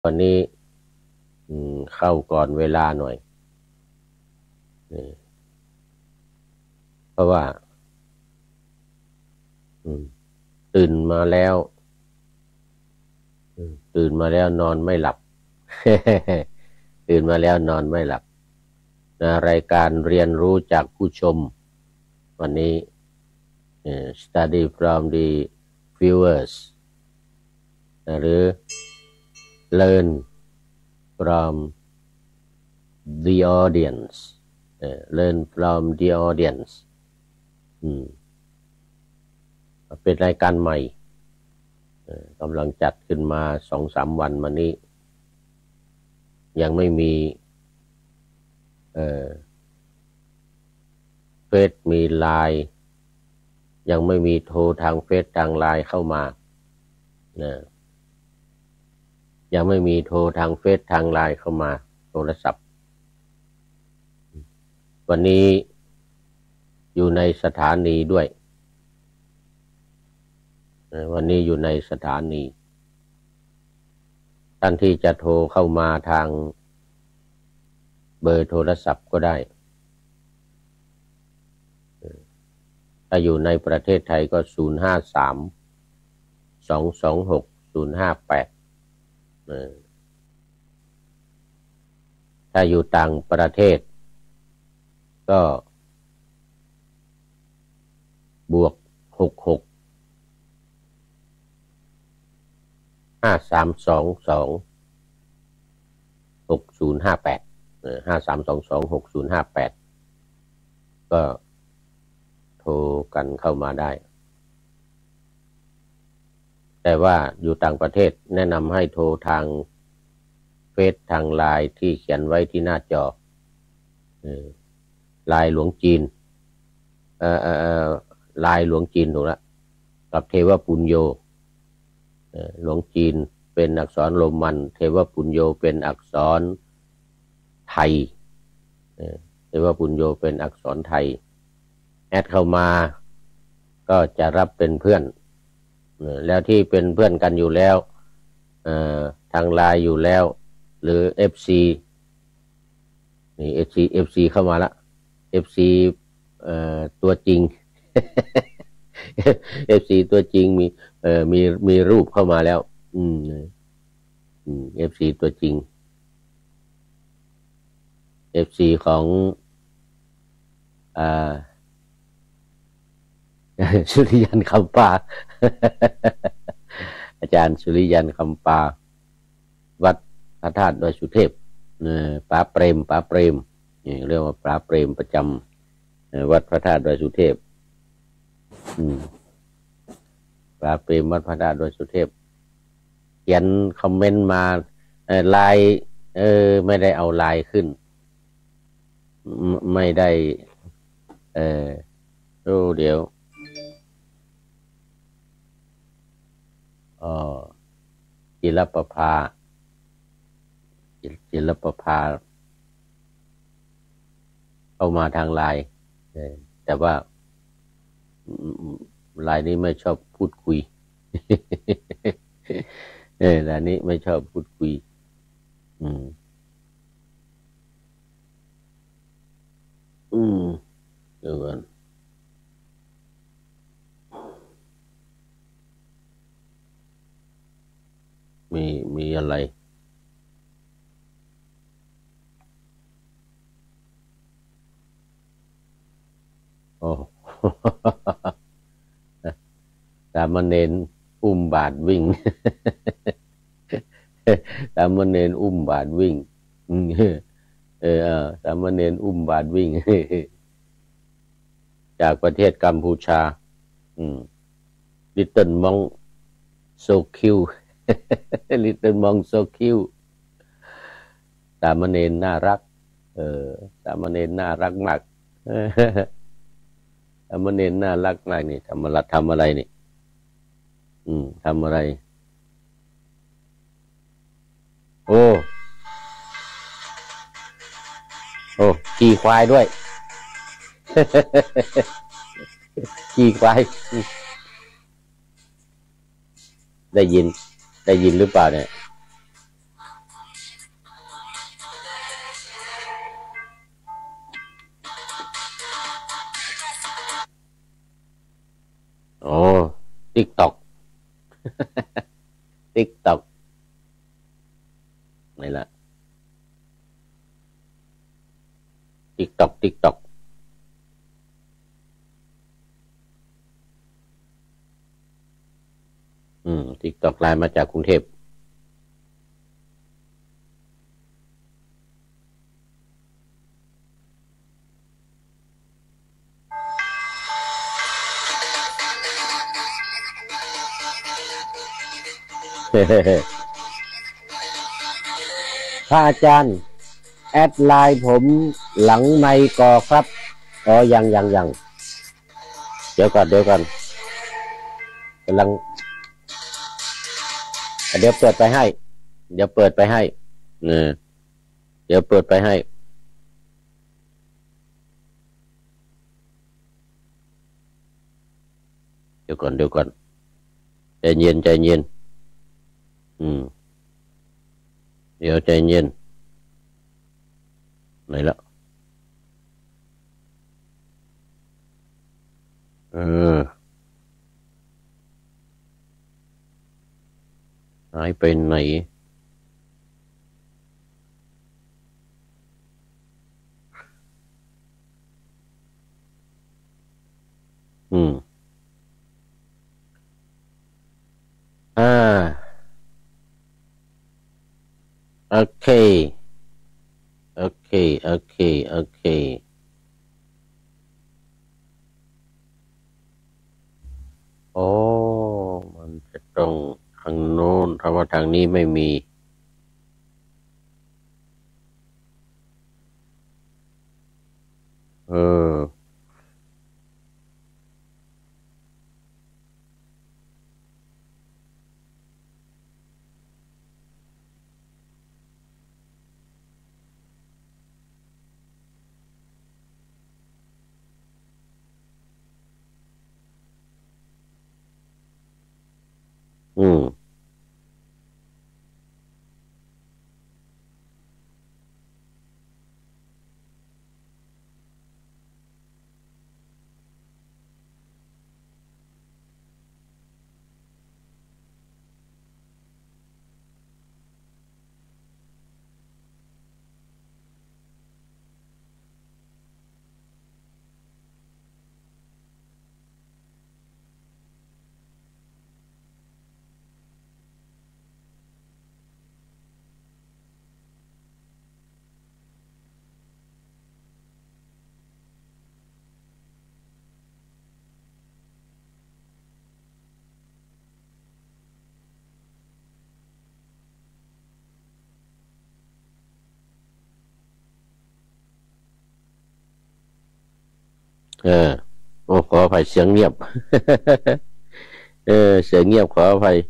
วันนี้เข้าก่อนเวลาหน่อยเพราะว่าตื่นมาแล้วนอนไม่หลับ ตื่นมาแล้วนอนไม่หลับรายการเรียนรู้จากผู้ชมวันนี้study from the viewers หรือ learn from the audience learn from the audience เป็นรายการใหม่กำลังจัดขึ้นมา 2-3 วันมานี้ยังไม่มีเฟซมีไลน์ยังไม่มีโทรทางเฟซทางไลน์เข้ามายังไม่มีโทรทางเฟซทางไลน์เข้ามาโทรศัพท์วันนี้อยู่ในสถานีด้วยวันนี้อยู่ในสถานีท่านที่จะโทรเข้ามาทางเบอร์โทรศัพท์ก็ได้ถ้าอยู่ในประเทศไทยก็053-226-058ถ้าอยู่ต่างประเทศก็บวก66 53226058 53226058ก็โทรกันเข้ามาได้แต่ว่าอยู่ต่างประเทศแนะนำให้โทรทางเฟซทางไลน์ที่เขียนไว้ที่หน้าจอไลน์หลวงจีนไลน์หลวงจีนถูกแล้วกับเทวปุญโญหลวงจีนเป็นอักษรโรมันเทวปุญโญเป็นอักษรไทยเทวปุญโญเป็นอักษรไทยแอดเข้ามาก็จะรับเป็นเพื่อนแล้วที่เป็นเพื่อนกันอยู่แล้วทางไลน์อยู่แล้วหรือ FC นี่ FC เข้ามาละ FC ตัวจริง FC ตัวจริงมีรูปเข้ามาแล้วFC ตัวจริง FC ของสุริยันคำปา อาจารย์สุริยันคำปาวัดพระธาตุดอยสุเทพป๋าเปรมนี่เรียกว่าป๋าเปรมประจำวัดพระธาตุดอยสุเทพป๋าเปรมวัดพระธาตุดอยสุเทพเขียนคอมเมนต์มาไลน์ไม่ได้เอาไลน์ขึ้นไม่ได้เดี๋ยวจิรประภาเข้ามาทางไลน์แต่ว่าไลน์นี้ไม่ชอบพูดคุยไลน์นี้ไม่ชอบพูดคุยเดี๋ยวก่อนมีอะไรสามเณรอุ้มบาตรวิ่ง สามเณรอุ้มบาตรวิ่งสามเณรอุ้มบาตรวิ่ง จากประเทศกัมพูชาLittle Monk so cute Little Monk so cute สามเณรน่ารักสามเณรน่ารักมากสามเณรน่ารักมากนี่ทำอะไรนี่ทำอะไรโอ้ขี่ควายด้วย ขี่ควายได้ยินหรือเปล่าเนี่ยติ๊กตอกติ๊กตอกนี่แหละติ๊กตอกติ๊กตอกติ๊กตอกไลน์มาจากกรุงเทพ พระอาจารย์แอดไลน์ผมหลังไมค์ก่อครับอ๋อยังเดี๋ยวก่อนกำลังเดี๋ยวเปิดไปให้เดี๋ยวเปิดไปให้เดี๋ยวเปิดไปให้เดี๋ยวก่อนใจเย็นเดี๋ยวใจเย็นไหนละหายไปไหนโอเคโอ้มันจะต้องทางโน้นเพราะว่าทางนี้ไม่มีโอ้ขออภัยเสียงเงียบ เสียงเงียบขออภัย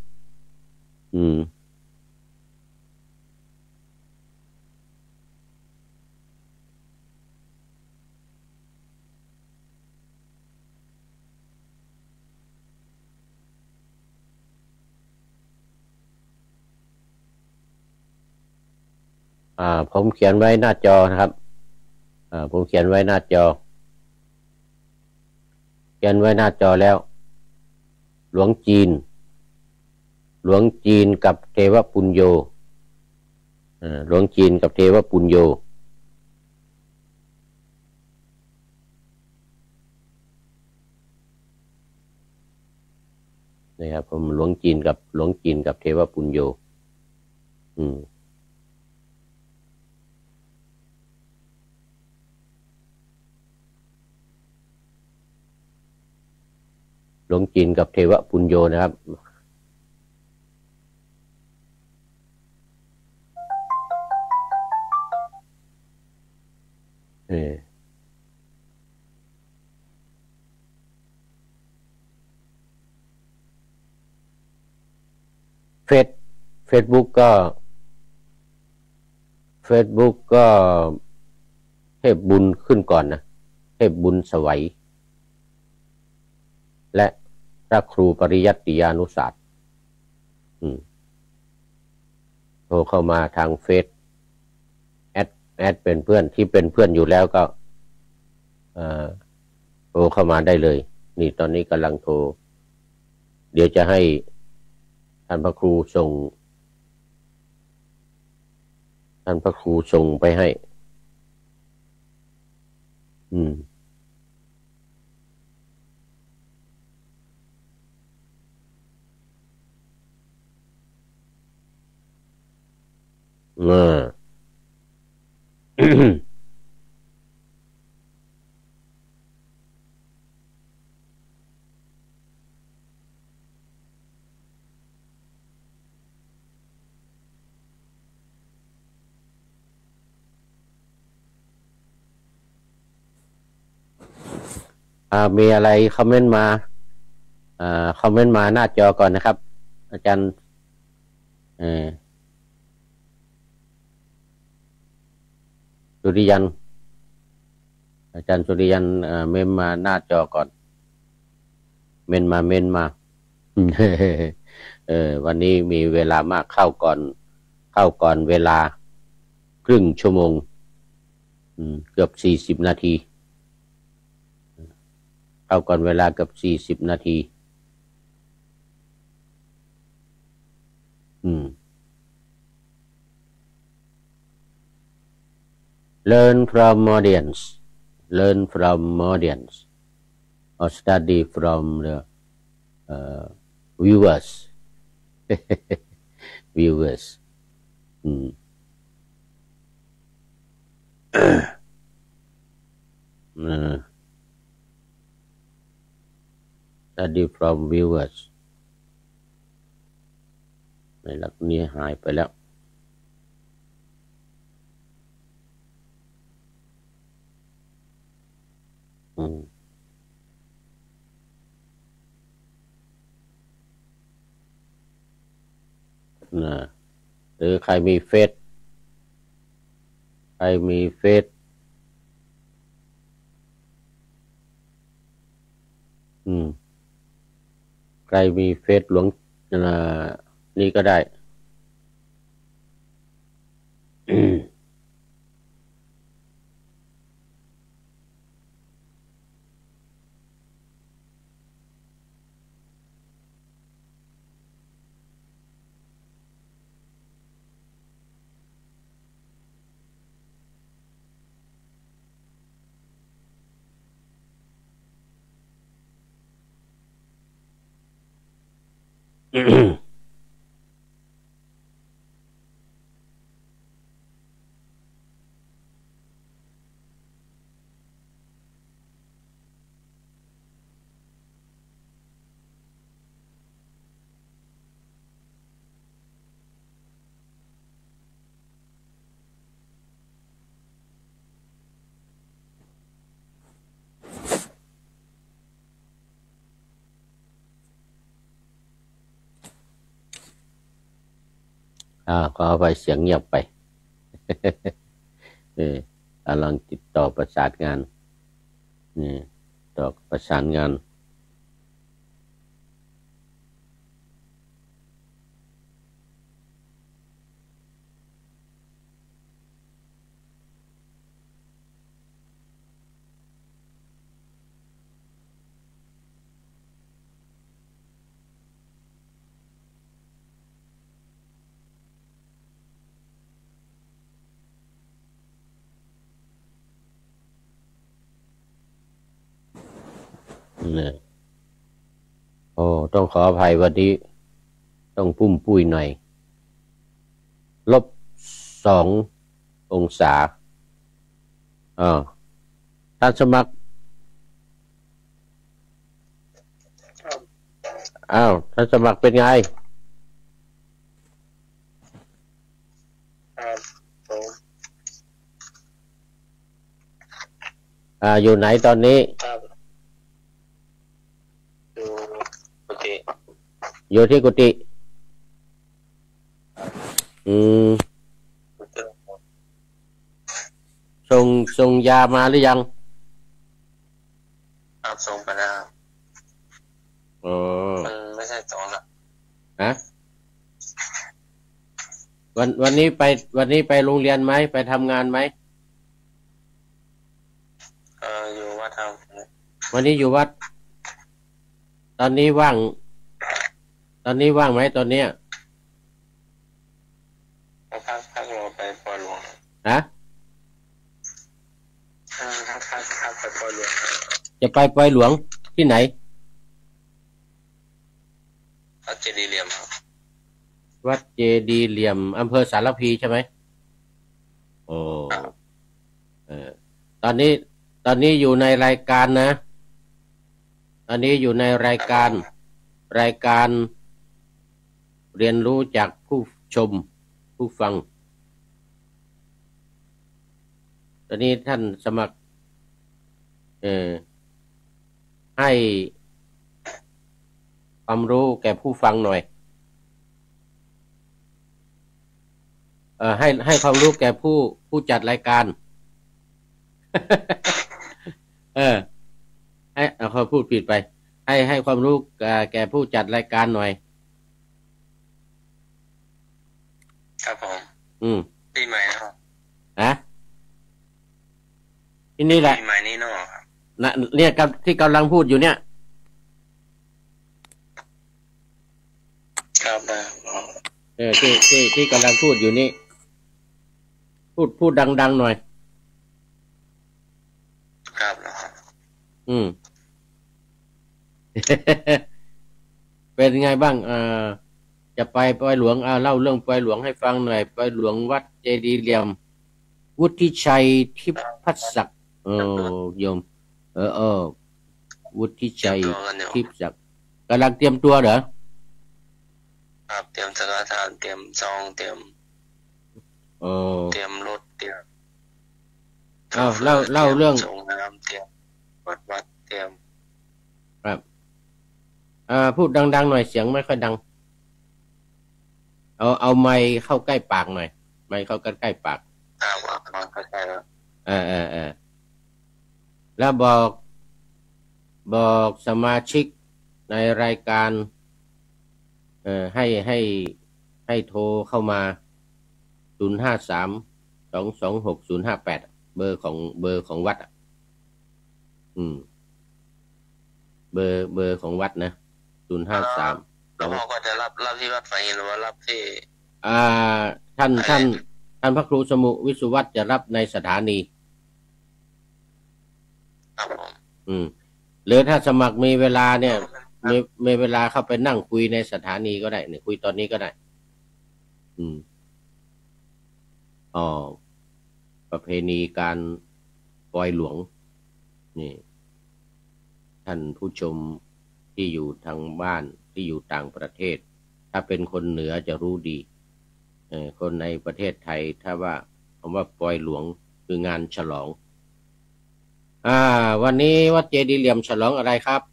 ผมเขียนไว้หน้าจอนะครับผมเขียนไว้หน้าจอแล้วหลวงจีนกับเทวปุญโญหลวงจีนกับเทวปุญโญนะครับผมหลวงจีนกับเทวปุญโญหลวงจีนกับเทวปุญโญนะครับเฟซบุ๊กก็เทพบุญขึ้นก่อนนะเทพบุญสวัยและพระครูปริยัติยานุศาสตร์โทรเข้ามาทางเฟซแอดเป็นเพื่อนที่เป็นเพื่อนอยู่แล้วก็โทรเข้ามาได้เลยนี่ตอนนี้กำลังโทรเดี๋ยวจะให้ท่านพระครูส่งไปให้มีอะไรคอมเมนต์มาคอมเมนต์มาหน้าจอก่อนนะครับ อาจารย์สุริยันอาจารย์สุริยันเมมมาหน้าจอก่อนเมนมาวันนี้มีเวลามากเข้าก่อนเวลาครึ่งชั่วโมงเกือบ40 นาทีเข้าก่อนเวลาเกือบ40 นาที Learn from audience or study from the viewers viewers study from viewers ในหลักนี้หายไปแล้วหรือใครมีเฟซใครมีเฟซหลวงนี่ก็ได้ขอไปเสียงเงียบไปกำลังติดต่อประสานงานต่อประสานงานโอ้ต้องขออภัยวันนี้ต้องปุ้มปุ้ยหน่อย-2 องศาท่านสมัครท่านสมัครเป็นไงอยู่ไหนตอนนี้อยู่ที่กุฏิส่งยามาหรือยังครับส่งไปแล้วมันไม่ใช่ตรงละวันนี้ไปโรงเรียนไหมไปทำงานไหมอยู่วัดครับวันนี้อยู่วัดตอนนี้ว่างตอนนี้ว่างไหมตอนเนี้ยพักรอไปปล่อยหลวงนะพักไปปล่อยหลวงจะไปปล่อยหลวงที่ไหนวัดเจดีย์เหลี่ยมครับวัดเจดีย์เหลี่ยมอำเภอสารพีใช่ไหมโอ้เออตอนนี้อยู่ในรายการนะตอนนี้อยู่ในรายการเรียนรู้จากผู้ชมผู้ฟังตอนนี้ท่านสมัครให้ความรู้แก่ผู้ฟังหน่อยให้ความรู้แก่ผู้จัดรายการ เออให้เขาพูดผิดไปให้ความรู้แก่ผู้จัดรายการหน่อยครับผมปีใหม่นะครับที่นี่แหละปีใหม่นี่เนาะครับเนี่ยกับที่กำลังพูดอยู่เนี่ยครับที่กำลังพูดอยู่นี่พูดดังๆหน่อยครับเป็นไงบ้างจะไปปอยหลวงเล่าเรื่องปอยหลวงให้ฟังหน่อยปอยหลวงวัดเจดีย์เหลี่ยมวุฒิชัยทิพพัฒน์ศักดิ์โยมวุฒิชัยทิพย์ศักดิ์กำลังเตรียมตัวเหรอครับเตรียมสังฆทานเตรียมซองเตรียมรถเตรียมเล่าเรื่องส่งน้ำเตรียมวัดเตรียมครับพูดดังๆหน่อยเสียงไม่ค่อยดังเอาไมค์เข้าใกล้ปากหน่อยไมค์เข้าใกล้ปากเข้าใจแล้วแล้วบอกสมาชิกในรายการให้โทรเข้ามา053-226-058เบอร์ของวัดเบอร์ของวัดนะ053 แล้วเขาก็จะรับที่วัดไฟหรือว่ารับที่ท่านพระครูสมุวิสุวัตจะรับในสถานีครับหรือถ้าสมัครมีเวลาเนี่ยมีเวลาเข้าไปนั่งคุยในสถานีก็ได้เนี่ยคุยตอนนี้ก็ได้ประเพณีการปล่อยหลวงนี่ท่านผู้ชมที่อยู่ทางบ้านที่อยู่ต่างประเทศถ้าเป็นคนเหนือจะรู้ดีคนในประเทศไทยถ้าว่าคำว่าปล่อยหลวงคืองานฉลองวันนี้วัดเจดีย์เหลี่ยมฉลองอะไรครับ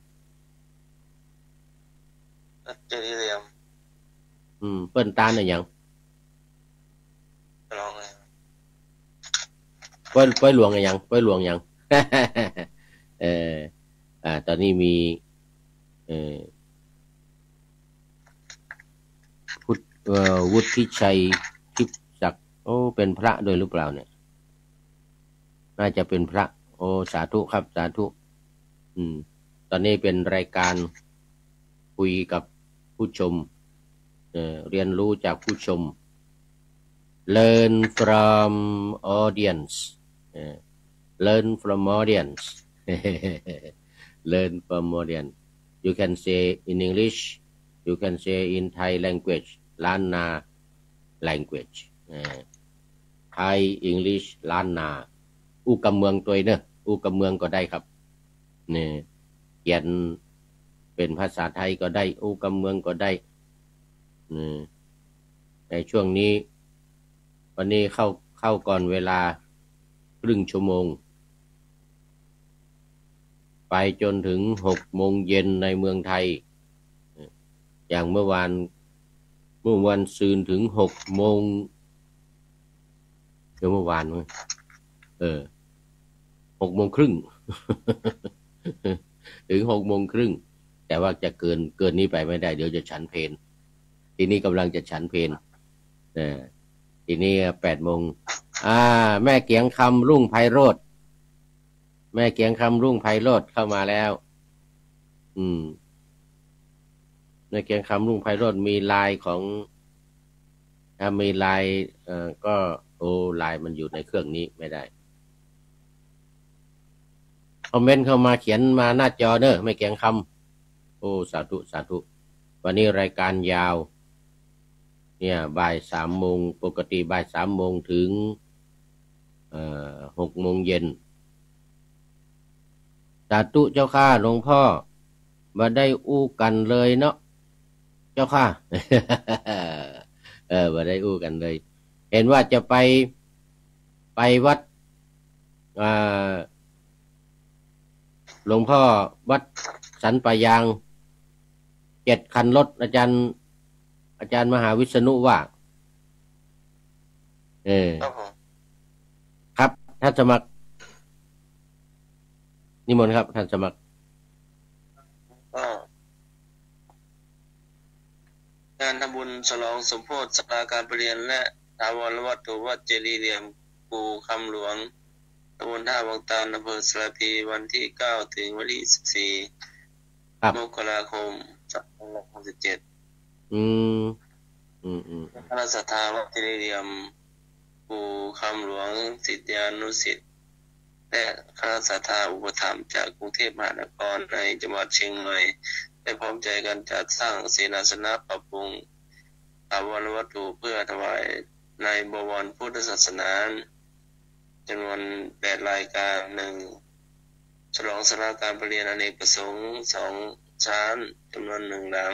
วัดเจดีย์เหลี่ยมเปิ้นตาเนี่ยยังฉลองเลยปล่อยหลวงยังปล่อยหลวงยัง ตอนนี้มีวุฒิชัยทิพย์ศักดิ์เป็นพระด้วยหรือเปล่าเนี่ยน่าจะเป็นพระสาธุครับสาธุตอนนี้เป็นรายการคุยกับผู้ชมเรียนรู้จากผู้ชม learn from audience learn from audience learn from audience you can say in English you can say in Thai languageล้านนา language Thai English ล้านนาอู้กำเมืองตัวเนอะอู้กำเมืองก็ได้ครับเนี่ยเขียนเป็นภาษาไทยก็ได้อู้กำเมืองก็ได้ในช่วงนี้วันนี้เข้าก่อนเวลาครึ่งชั่วโมงไปจนถึง18:00 นในเมืองไทยอย่างเมื่อวันซืนถึง18:00 นเมื่อวานมั้ง18:30 นถึง18:30 นแต่ว่าจะเกินนี้ไปไม่ได้เดี๋ยวจะฉันเพลทีนี้กำลังจะฉันเพลทีนี้8:00 นแม่เกียงคำรุ่งไพโรจน์แม่เกียงคำรุ่งไพโรจน์เข้ามาแล้วในเกียงคำลุงไพโรจน์มีลายของถ้ามีลายก็โอ้ลายมันอยู่ในเครื่องนี้ไม่ได้คอมเมนต์เข้ามาเขียนมาหน้าจอเนอะไม่เกียงคำโอ้สาธุสาธุวันนี้รายการยาวเนี่ยบ่าย3 โมงปกติบ่าย3 โมงถึง6 โมงเย็นสาธุเจ้าข้าหลวงพ่อมาได้อู้กันเลยเนาะเจ้าข้า มาได้อู้กันเลย เห็นว่าจะไปวัดหลวงพ่อวัดสันป่ายาง7 คันรถอาจารย์มหาวิษณุว่าครับท่านสมัครนิมนต์ครับท่านสมัครงานทำบุญฉลองสมโภชศาลาการประเรียนและถาวรวัตถุวัดเจดีย์เหลี่ยมปูคำหลวงตำบลท่าวังตาลอำเภอสระพีวันที่9ถึงวันที่14มกราคม2567คณะศรัทธาวัดเจดีย์เหลี่ยมปูคำหลวงศิษยานุศิษย์และคณะศรัทธาอุปถัมภ์จากกรุงเทพมหานครในจังหวัดเชียงใหม่ได้พร้อมใจกันจัดสร้างเสนาสนะปรับปรุงถาวรวัตถุเพื่อถวายในบวรพุทธศาสนาจำนวน8 รายการ1ฉลองศาลาการประเรียนอเนกประสงค์2 ชั้นจำนวน1 หลัง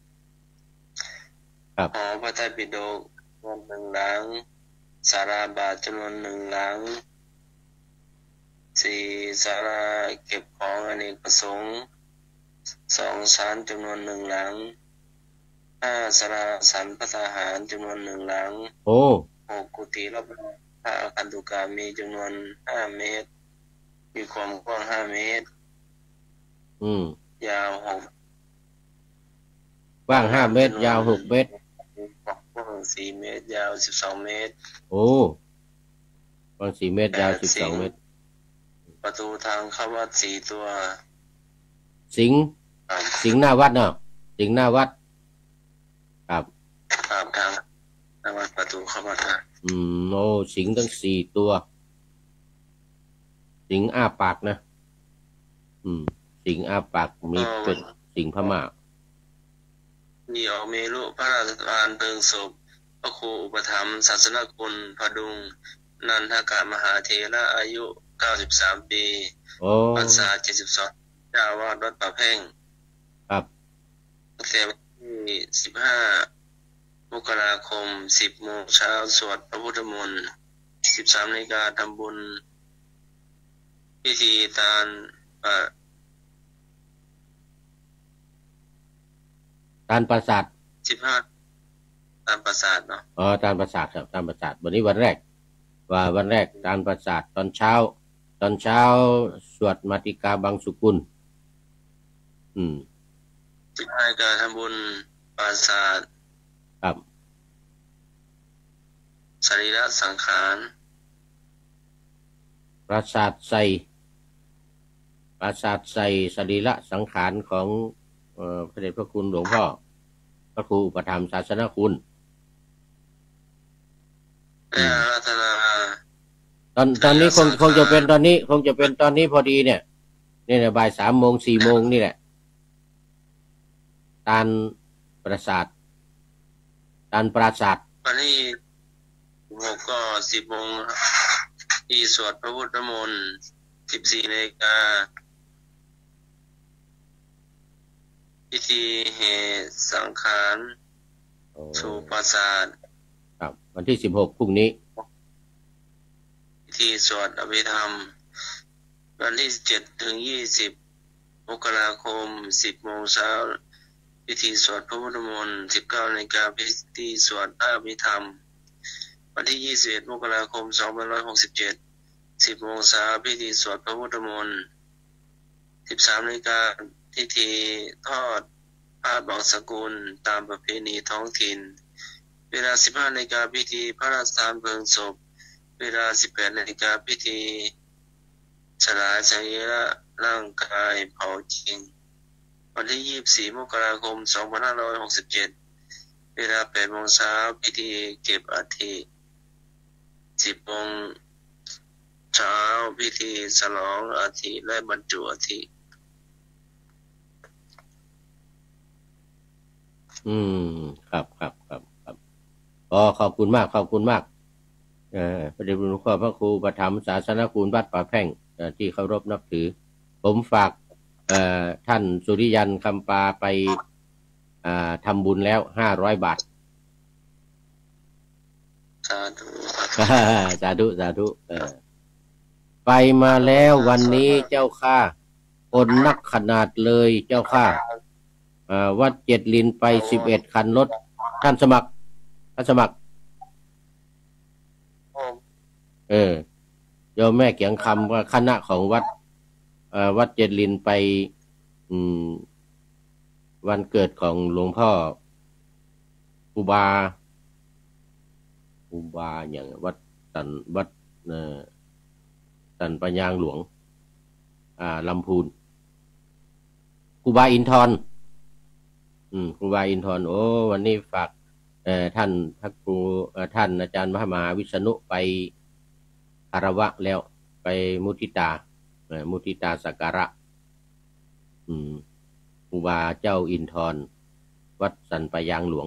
หอพระไตรปิฎกจำนวน1 หลังศาลาบาทจำนวน1 หลัง4ศาลาเก็บของอเนกประสงค์2 ชั้นจำนวน1 หลัง5ศาลาฉันภัตตาหารจำนวน1 หลัง6กุฏิรอบพระอาคันตุกามีจำนวน5 เมตรมีความกว้าง5 เมตรยาวกว้าง5 เมตรยาว6 เมตรความกว้าง4 เมตรยาว12 เมตรโอ้กว้าง4 เมตรยาว12 เมตรประตูทางเข้าวัด4 ตัวสิงห์หน้าวัดเนาะสิงห์หน้าวัดครับทางหน้าวัดประตูเข้าวัดโอ้สิงห์ทั้ง4 ตัวสิงห์อ้าปากนะสิงห์อ้าปากมีเป็นสิงห์พม่ามีออกเมรุพระราชทานเพลิงศพพระครูอุปถัมภ์ศาสนคุณพดุงนันทกะมหาเถระอายุ93 ปีพรรษา72เจ้าวาดวัดป่าแพ่งครับตั้งแต่วันที่15 มกราคม 10 โมงเช้าสวดพระพุทธมนต์ 13 นาฬิกาทำบุญพิธีตานปราสาท 15ตานปราสาทเนาะตานปราสาทครับตานปราสาทวันนี้วันแรกตานปราสาทตอนเช้าสวดมาติกาบังสุกุล 15 นาฬิกาทำบุญปราสาทครับสรีระสังขารปราสาทใส่สรีระสังขารของพระเดชพระคุณหลวงพ่อพระครูอุปถัมภ์ศาสนคุณตอนนี้คงจะเป็นตอนนี้พอดีเนี่ยบ่าย3 โมง 4 โมงนี่แหละตานปราสาทวันนี้6ก็10 โมงที่สวดพระพุทธมนต์ 14 นาฬิกาพิธีแห่สังขารสู่ปราสาทครับวันที่16พรุ่งนี้พิธีสวดอภิธรรมวันที่17ถึง20 มกราคม 10 โมงเช้าพิธีสวดพระพุทธมนต์ 19 นาฬิกาพิธีสวดพระอภิธรรมวันที่21 มกราคม 2567 10 โมงเช้าพิธีสวดพระพุทธมนต์ 13 นาฬิกาพิธีทอดผ้าบางสกุลตามประเพณีท้องถิ่นเวลา 15 นาฬิกาพิธีพระราชทานเพลิงศพเวลา 18 นาฬิกาพิธีฉลาสรีระร่างกายเผาจริงปวันที่ 24 มกราคม 2567 เวลา 8 โมงเช้าพิธีเก็บอัฐิ 10 โมงเช้าพิธีฉลองอัฐิและบรรจุอัฐิครับขอบคุณมากพระเดชพระคุณพระครูประถมศาสนคุณวัดป่าแพ่งที่เคารพนับถือผมฝากท่านสุริยันคำปาไปทำบุญแล้ว500 บาทสาธุสาธุไปมาแล้ววันนี้เจ้าข้าคนนักขนาดเลยเจ้าข้าวัดเจ็ดลินไป11 คันรถท่านสมัครโยมแม่เกียงคำว่าคณะของวัดเจ็ดลินไปวันเกิดของหลวงพ่ออุบาอย่างวัดสันปัญญางหลวงลำพูนครูบาอินทรครูบาอินทรโอ้วันนี้ฝากท่านพระครูท่านอาจารย์มหาวิษณุไปคารวะแล้วไปมุทิตาสักการะครูบาเจ้าอินทรวัดสันปะยางหลวง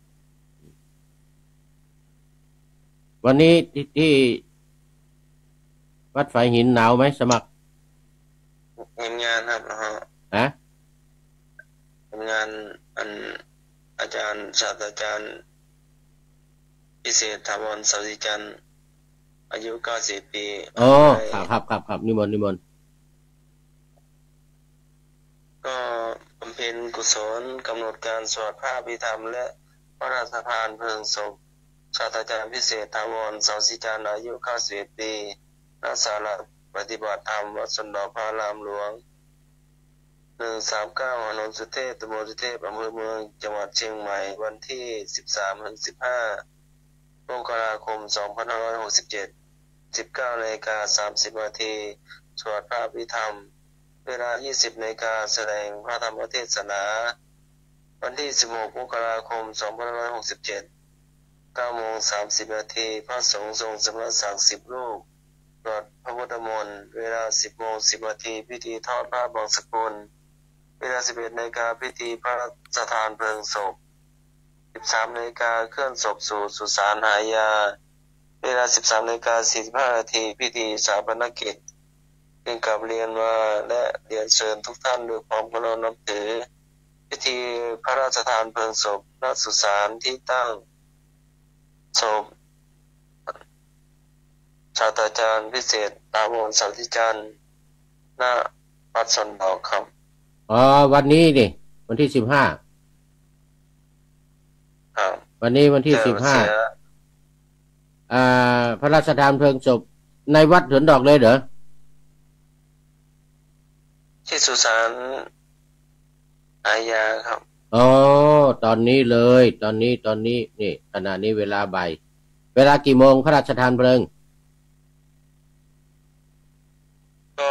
วันนี้ที่วัดฝายหินหนาวไหมสมัครงานครับงานอาจารย์ศาสตราจารย์พิเศษถาวร เสาสิจันทร์อายุ90 ปีโอ้ครับนิมนต์ก็บำเพ็ญกุศลกำหนดการสวดพระอภิธรรมและพระราชทานเพลิงศพศาสตราจารย์พิเศษถาวร เสาสิจันทร์อายุ91 ปีณศาลาปฏิบัติธรรมวัดสันดอกพระรามหลวง139 ถนนสุเทพ ตำบลสุเทพ อำเภอเมือง จังหวัดเชียงใหม่ วันที่ 13-15 มกราคม 2567 19:30 นาทีสวดพระอภิธรรม เวลา 20 นาฬิกาแสดงพระธรรมเทศนา วันที่ 16 มกราคม 2567 9:30 นาทีพระสงฆ์ทรงสำนักศักดิ์10 รูปสวดพระพุทธมนต์เวลา 10:10 นาทีพิธีทอดผ้าบางสกุลเวลา 11 นาฬิกาพิธีพระราชทานเพลิงศพ 13 นาฬิกาเคลื่อนศพสู่สุสานหายาเวลา 13:45 นาทีพิธีชาปนกิจจึงกลับเรียนว่าและเรียนเชิญทุกท่านด้วยความเคารพนับถือพิธีพระราชทานเพลิงศพณสุสานที่ตั้งศพศาสตราจารย์พิเศษถาวร เสาสิจันทร์ณวัดสันดอกครับวันนี้ดิวันที่15 ครับวันนี้วันที่15พระราชทานเพลิงศพในวัดสวนดอกเลยเหรอที่สุสานอาญาครับตอนนี้เลยตอนนี้นี่ขณะนี้เวลาบ่ายเวลากี่โมงพระราชทานเพลิงก็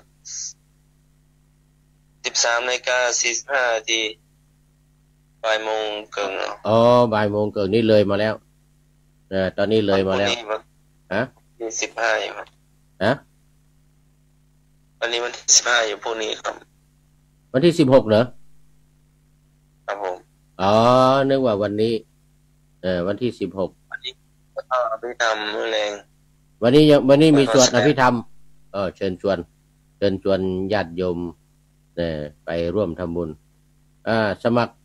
13:45 นาทีบ่ายโมงเกินบ่ายโมงเกินนี่เลยมาแล้วตอนนี้เลยมาแล้ว 15อยู่ครับวันนี้วันที่15อยู่พรุ่งนี้ครับวันที่16เหรอครับผมนึกว่าวันนี้วันที่16 วันนี้อภิธรรมมื้อแรงวันนี้มีสวดอภิธรรมเชิญชวนญาติโยมไปร่วมทำบุญสมัคร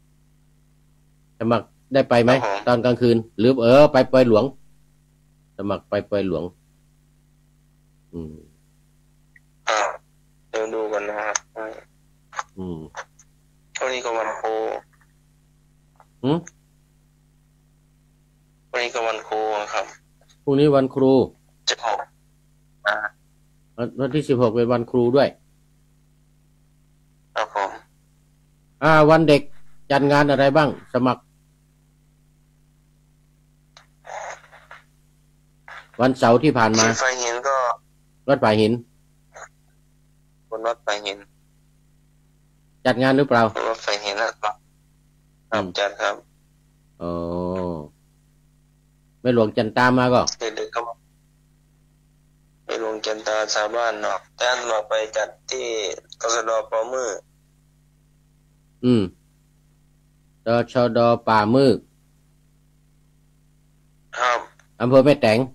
ได้ไปไหมตอนกลางคืนหรือไปปอยหลวงสมัครไปปอยหลวงเดี๋ยวดูกันนะครับเท่านี้ก็วันครูวันนี้ก็วันครูครับพรุ่งนี้วันครู 16 วันที่16เป็นวันครูด้วยครับผมวันเด็กจัดงานอะไรบ้างสมัครวันเสาร์ที่ผ่านมาไฟหินก็วัดป่าหินบนวัดป่าหินจัดงานหรือเปล่ารถไฟเห็นนะครับครับจัดครับอ๋อแม่หลวงจันตามาก็เด็กๆก็ไปลงจันตาชาวบ้านเนาะแต่เราไปจัดที่ตสดปมือตชดป่ามือครับอำเภอแม่แตง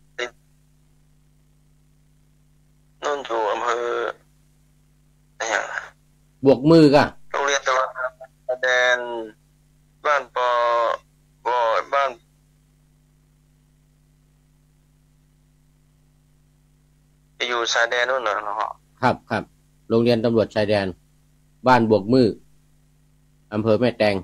นู่นอยู่อำเภอบวกมือก็โรงเรียนตะวันแดนบ้านปอบ้านไปอยู่ชายแดนนู่นเหรอครับโรงเรียนตำรวจชายแดนบ้านบวกมืออำเภอแม่แตง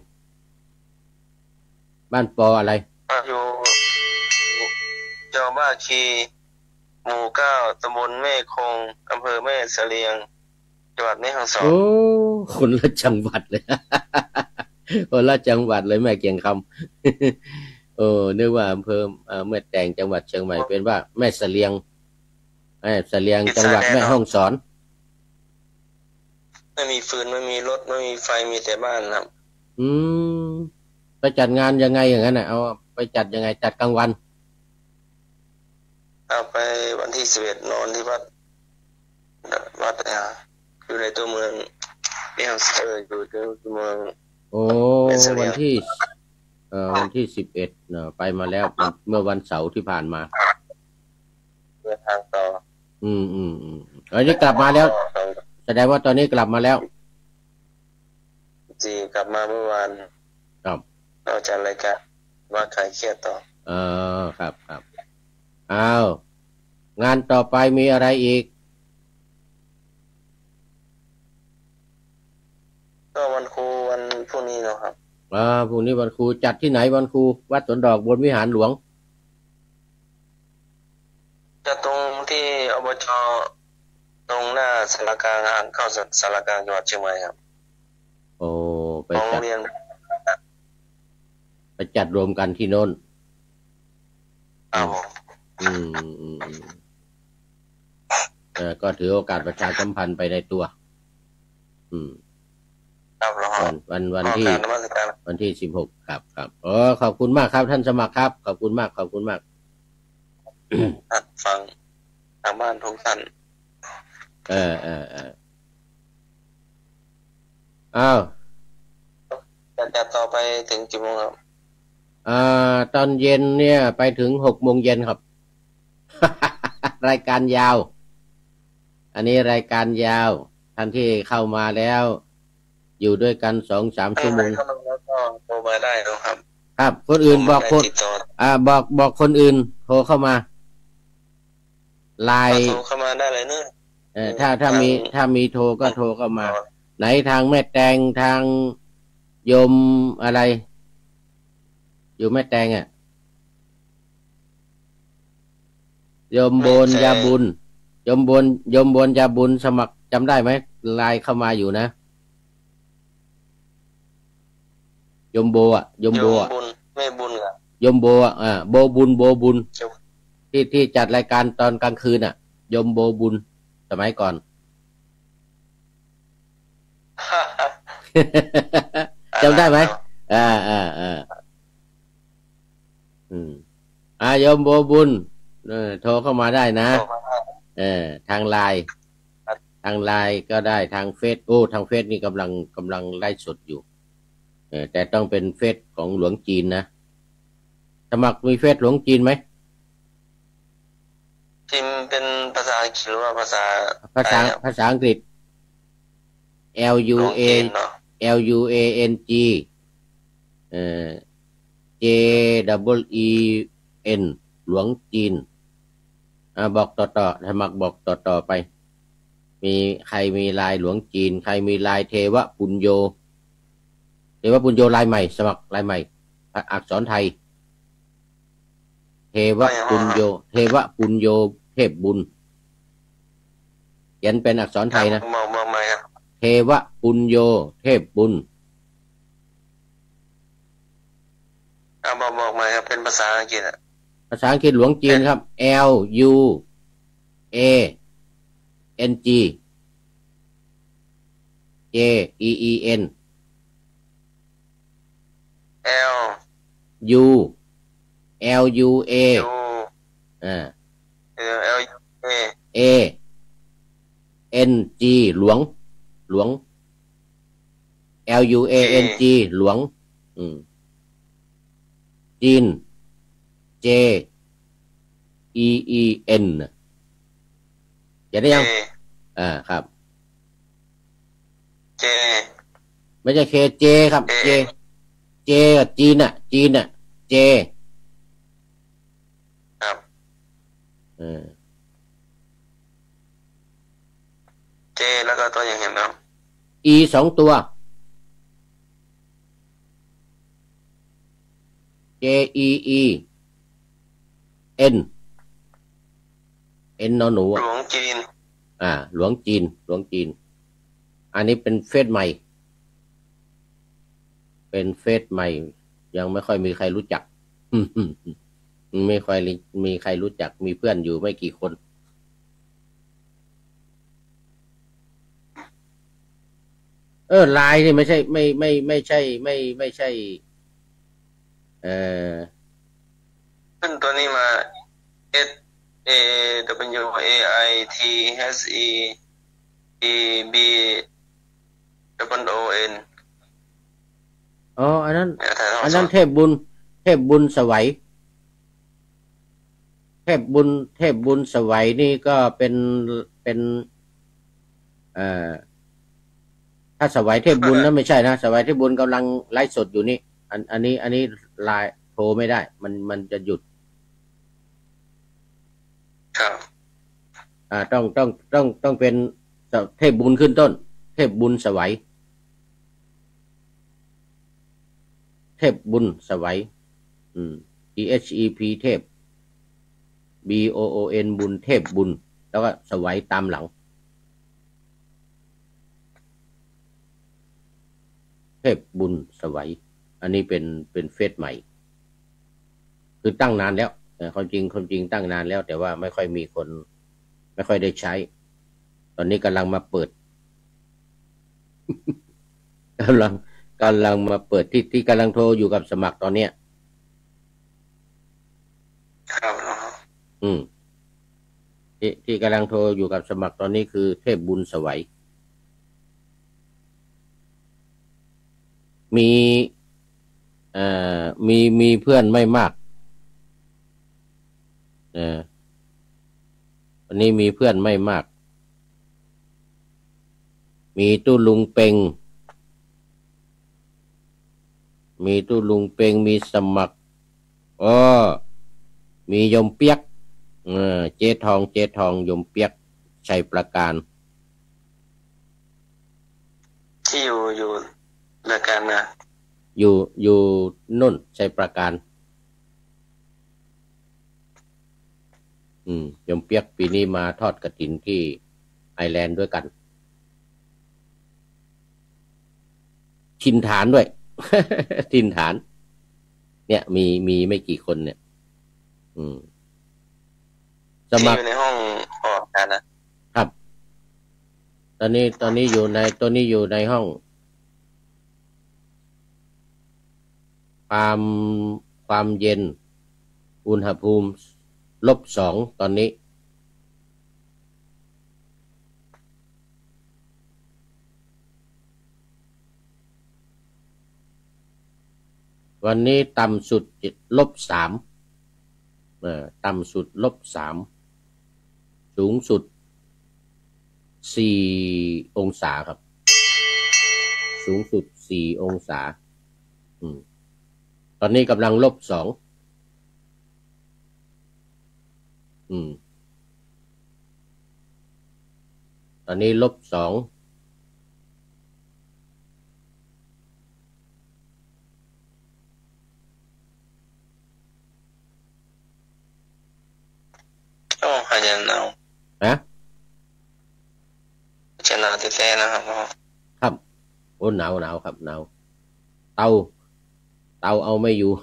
บ้านปออะไรอยู่เจ้าบ้านคีหมู่9ตำบลแม่คงอำเภอแม่เสลียงจังหวัดแม่ฮ่องสอนโอ้คนละจังหวัดเลย คนละจังหวัดเลยแม่เกียงคำนึกว่าอำเภอแม่แตงจังหวัดเชียงใหม่เป็นว่าแม่เสลียงจังหวัดแม่ฮ่องสอนไม่มีฟืนไม่มีรถไม่มีไฟมีแต่บ้านครับไปจัดงานยังไงอย่างนั้นน่ะเอาไปจัดยังไงจัดกลางวันเอาไปวันที่11นอนที่วัดอยู่ในตัวเมืองที่ฮังเซอร์อยู่ตัวเมืองโอ้วันที่11ไปมาแล้วเมื่อวันเสาร์ที่ผ่านมาเดินทางต่ออันนี้กลับมาแล้วแสดงว่าตอนนี้กลับมาแล้วกลับมาเมื่อวานครับเราจัดรายการว่าขายเครียดต่อครับอ้าวงานต่อไปมีอะไรอีกก็วันครูวันพรุ่งนี้เนาะครับพรุ่งนี้วันครูจัดที่ไหนวันครูวัดสวนดอกบนวิหารหลวงจะตรงที่อบจตรงหน้าสารกลางเข้าสารกลางจังหวัดเชียงใหม่ครับโอ้ไปจัดรวมกันที่โน่นก็ถือโอกาสประชาสัมพันธ์ไปในตัววันที่16ครับขอบคุณมากครับท่านสมัครครับขอบคุณมากฟังทางบ้านทุกท่านอ้าวจะต่อไปถึงกี่โมงครับตอนเย็นเนี่ยไปถึง6 โมงเย็นครับ รายการยาวอันนี้รายการยาวท่านที่เข้ามาแล้วอยู่ด้วยกัน 2-3 ชั่วโมงแล้วก็โทรมาได้ครับครับคนอื่นบอกคนบอกคนอื่นโทรเข้ามาไลน์โทรเข้ามาได้เลยเนอะถ้ามีโทรก็โทรเข้ามาไหนทางแม่แตงทางยมอะไรอยู่แม่แตงยมโบนยาบุญยมโบนยาบุญสมัครจำได้ไหมไลน์เข้ามาอยู่นะยมโบไม่บุญยมโบโบบุญที่จัดรายการตอนกลางคืนยมโบบุญสมัยก่อนจำได้ไหมยมโบบุญโทรเข้ามาได้นะทางไลน์ก็ได้ทางเฟซทางเฟซนี่กำลังไลฟ์สดอยู่แต่ต้องเป็นเฟซของหลวงจีนนะสมัครมีเฟซหลวงจีนไหมพิมพ์เป็นภาษาอังกฤษหรือว่าภาษาอังกฤษ LUANG JEEN หลวงจีนบอกต่อสมัครบอกต่อไปมีใครมีลายหลวงจีนใครมีลายเทวปุญโยลายใหม่สมัครลายใหม่อักษรไทยเทวปุญโยเทพบุญเขียนเป็นอักษรไทยนะเทวปุญโยเทพบุญบอกมาครับเป็นภาษาอังกฤษภาษาอังกฤษหลวงจีนครับ LUANG J E E N L U L U A U อ่า L U A A N G หลวงหลวง L U A N G หลวงจีน J E E N จะได้ยังครับ J ไม่ใช่ K J ครับ J J กับจีนจีนJ ครับJ แล้วก็ตัวอย่างเห็นครับ E 2 ตัว J E E N N นอหนูหลวงจีนหลวงจีนหลวงจีนอันนี้เป็นเฟซใหม่เป็นเฟซใหม่ยังไม่ค่อยมีใครรู้จักไม่ค่อยมีใครรู้จักมีเพื่อนอยู่ไม่กี่คนไลน์นี่ไม่ใช่ไม่ใช่ไม่ใช่ขึ้นตัวนี้มา S A W A I T H E E B O N อันนั้นเทพบุญสวัยเทพบุญสวัยนี่ก็เป็นถ้าสวัยเทพบุญนั้นไม่ใช่นะสวัยเทพบุญกำลังไลฟ์สดอยู่นี่อันนี้ไลน์โทรไม่ได้มันจะหยุดครับต้องเป็นเทพบุญขึ้นต้นเทพบุญสวัยเทพบุญสวัยT H E P เทพ B O O N บุญเทพบุญแล้วก็สวัยตามหลังเทพบุญสวัยอันนี้เป็นเฟซใหม่คือตั้งนานแล้วความจริงตั้งนานแล้วแต่ว่าไม่ค่อยมีคนไม่ค่อยได้ใช้ตอนนี้กำลังมาเปิด กำลังมาเปิดที่กำลังโทรอยู่กับสมัครตอนเนี้ยครับที่กำลังโทรอยู่กับสมัครตอนนี้คือเทพบุญสวัยมีเพื่อนไม่มากวันนี้มีเพื่อนไม่มากมีตู้ลุงเปงมีสมัครมียมเปียกเจ๊ทองยมเปียกชัยประการที่อยู่รายการนะอยู่นุ่นชัยประการยมเปียกปีนี้มาทอดกฐินที่ไอร์แลนด์ด้วยกันถิ่นฐานด้วย ถิ่นฐานเนี่ยมีไม่กี่คนเนี่ยสมัครอยู่ในห้องออกกันนะครับตอนนี้อยู่ในห้องความเย็นอุณหภูมิ-2ตอนนี้วันนี้ต่ำสุด-3ต่ำสุด-3สูงสุด4 องศาครับสูงสุด4 องศาตอนนี้กำลัง-2ตอนนี้-2 อาจจะหนาวจะหนาวแท้ๆนะครับครับหนาวครับหนาวเตาเอาไม่อยู่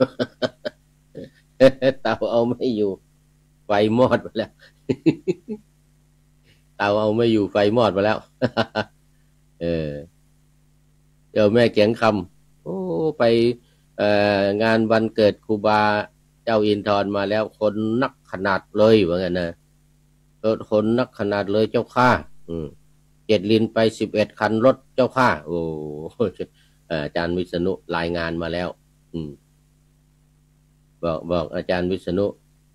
เตาเอาไม่อยู่ไฟมอดไปแล้ว เตาเอาไม่อยู่ไฟมอดไปแล้วเออเจ้าแม่เกียงคำโอ้ไปงานวันเกิดครูบาเจ้าอินทร์มาแล้วคนนักขนาดเลยว่างั้นนะคนนักขนาดเลยเจ้าข้าเจ็ดลินไป11 คันรถเจ้าข้าโอ้อาจารย์วิษณุรายงานมาแล้วบอกอาจารย์วิษณุ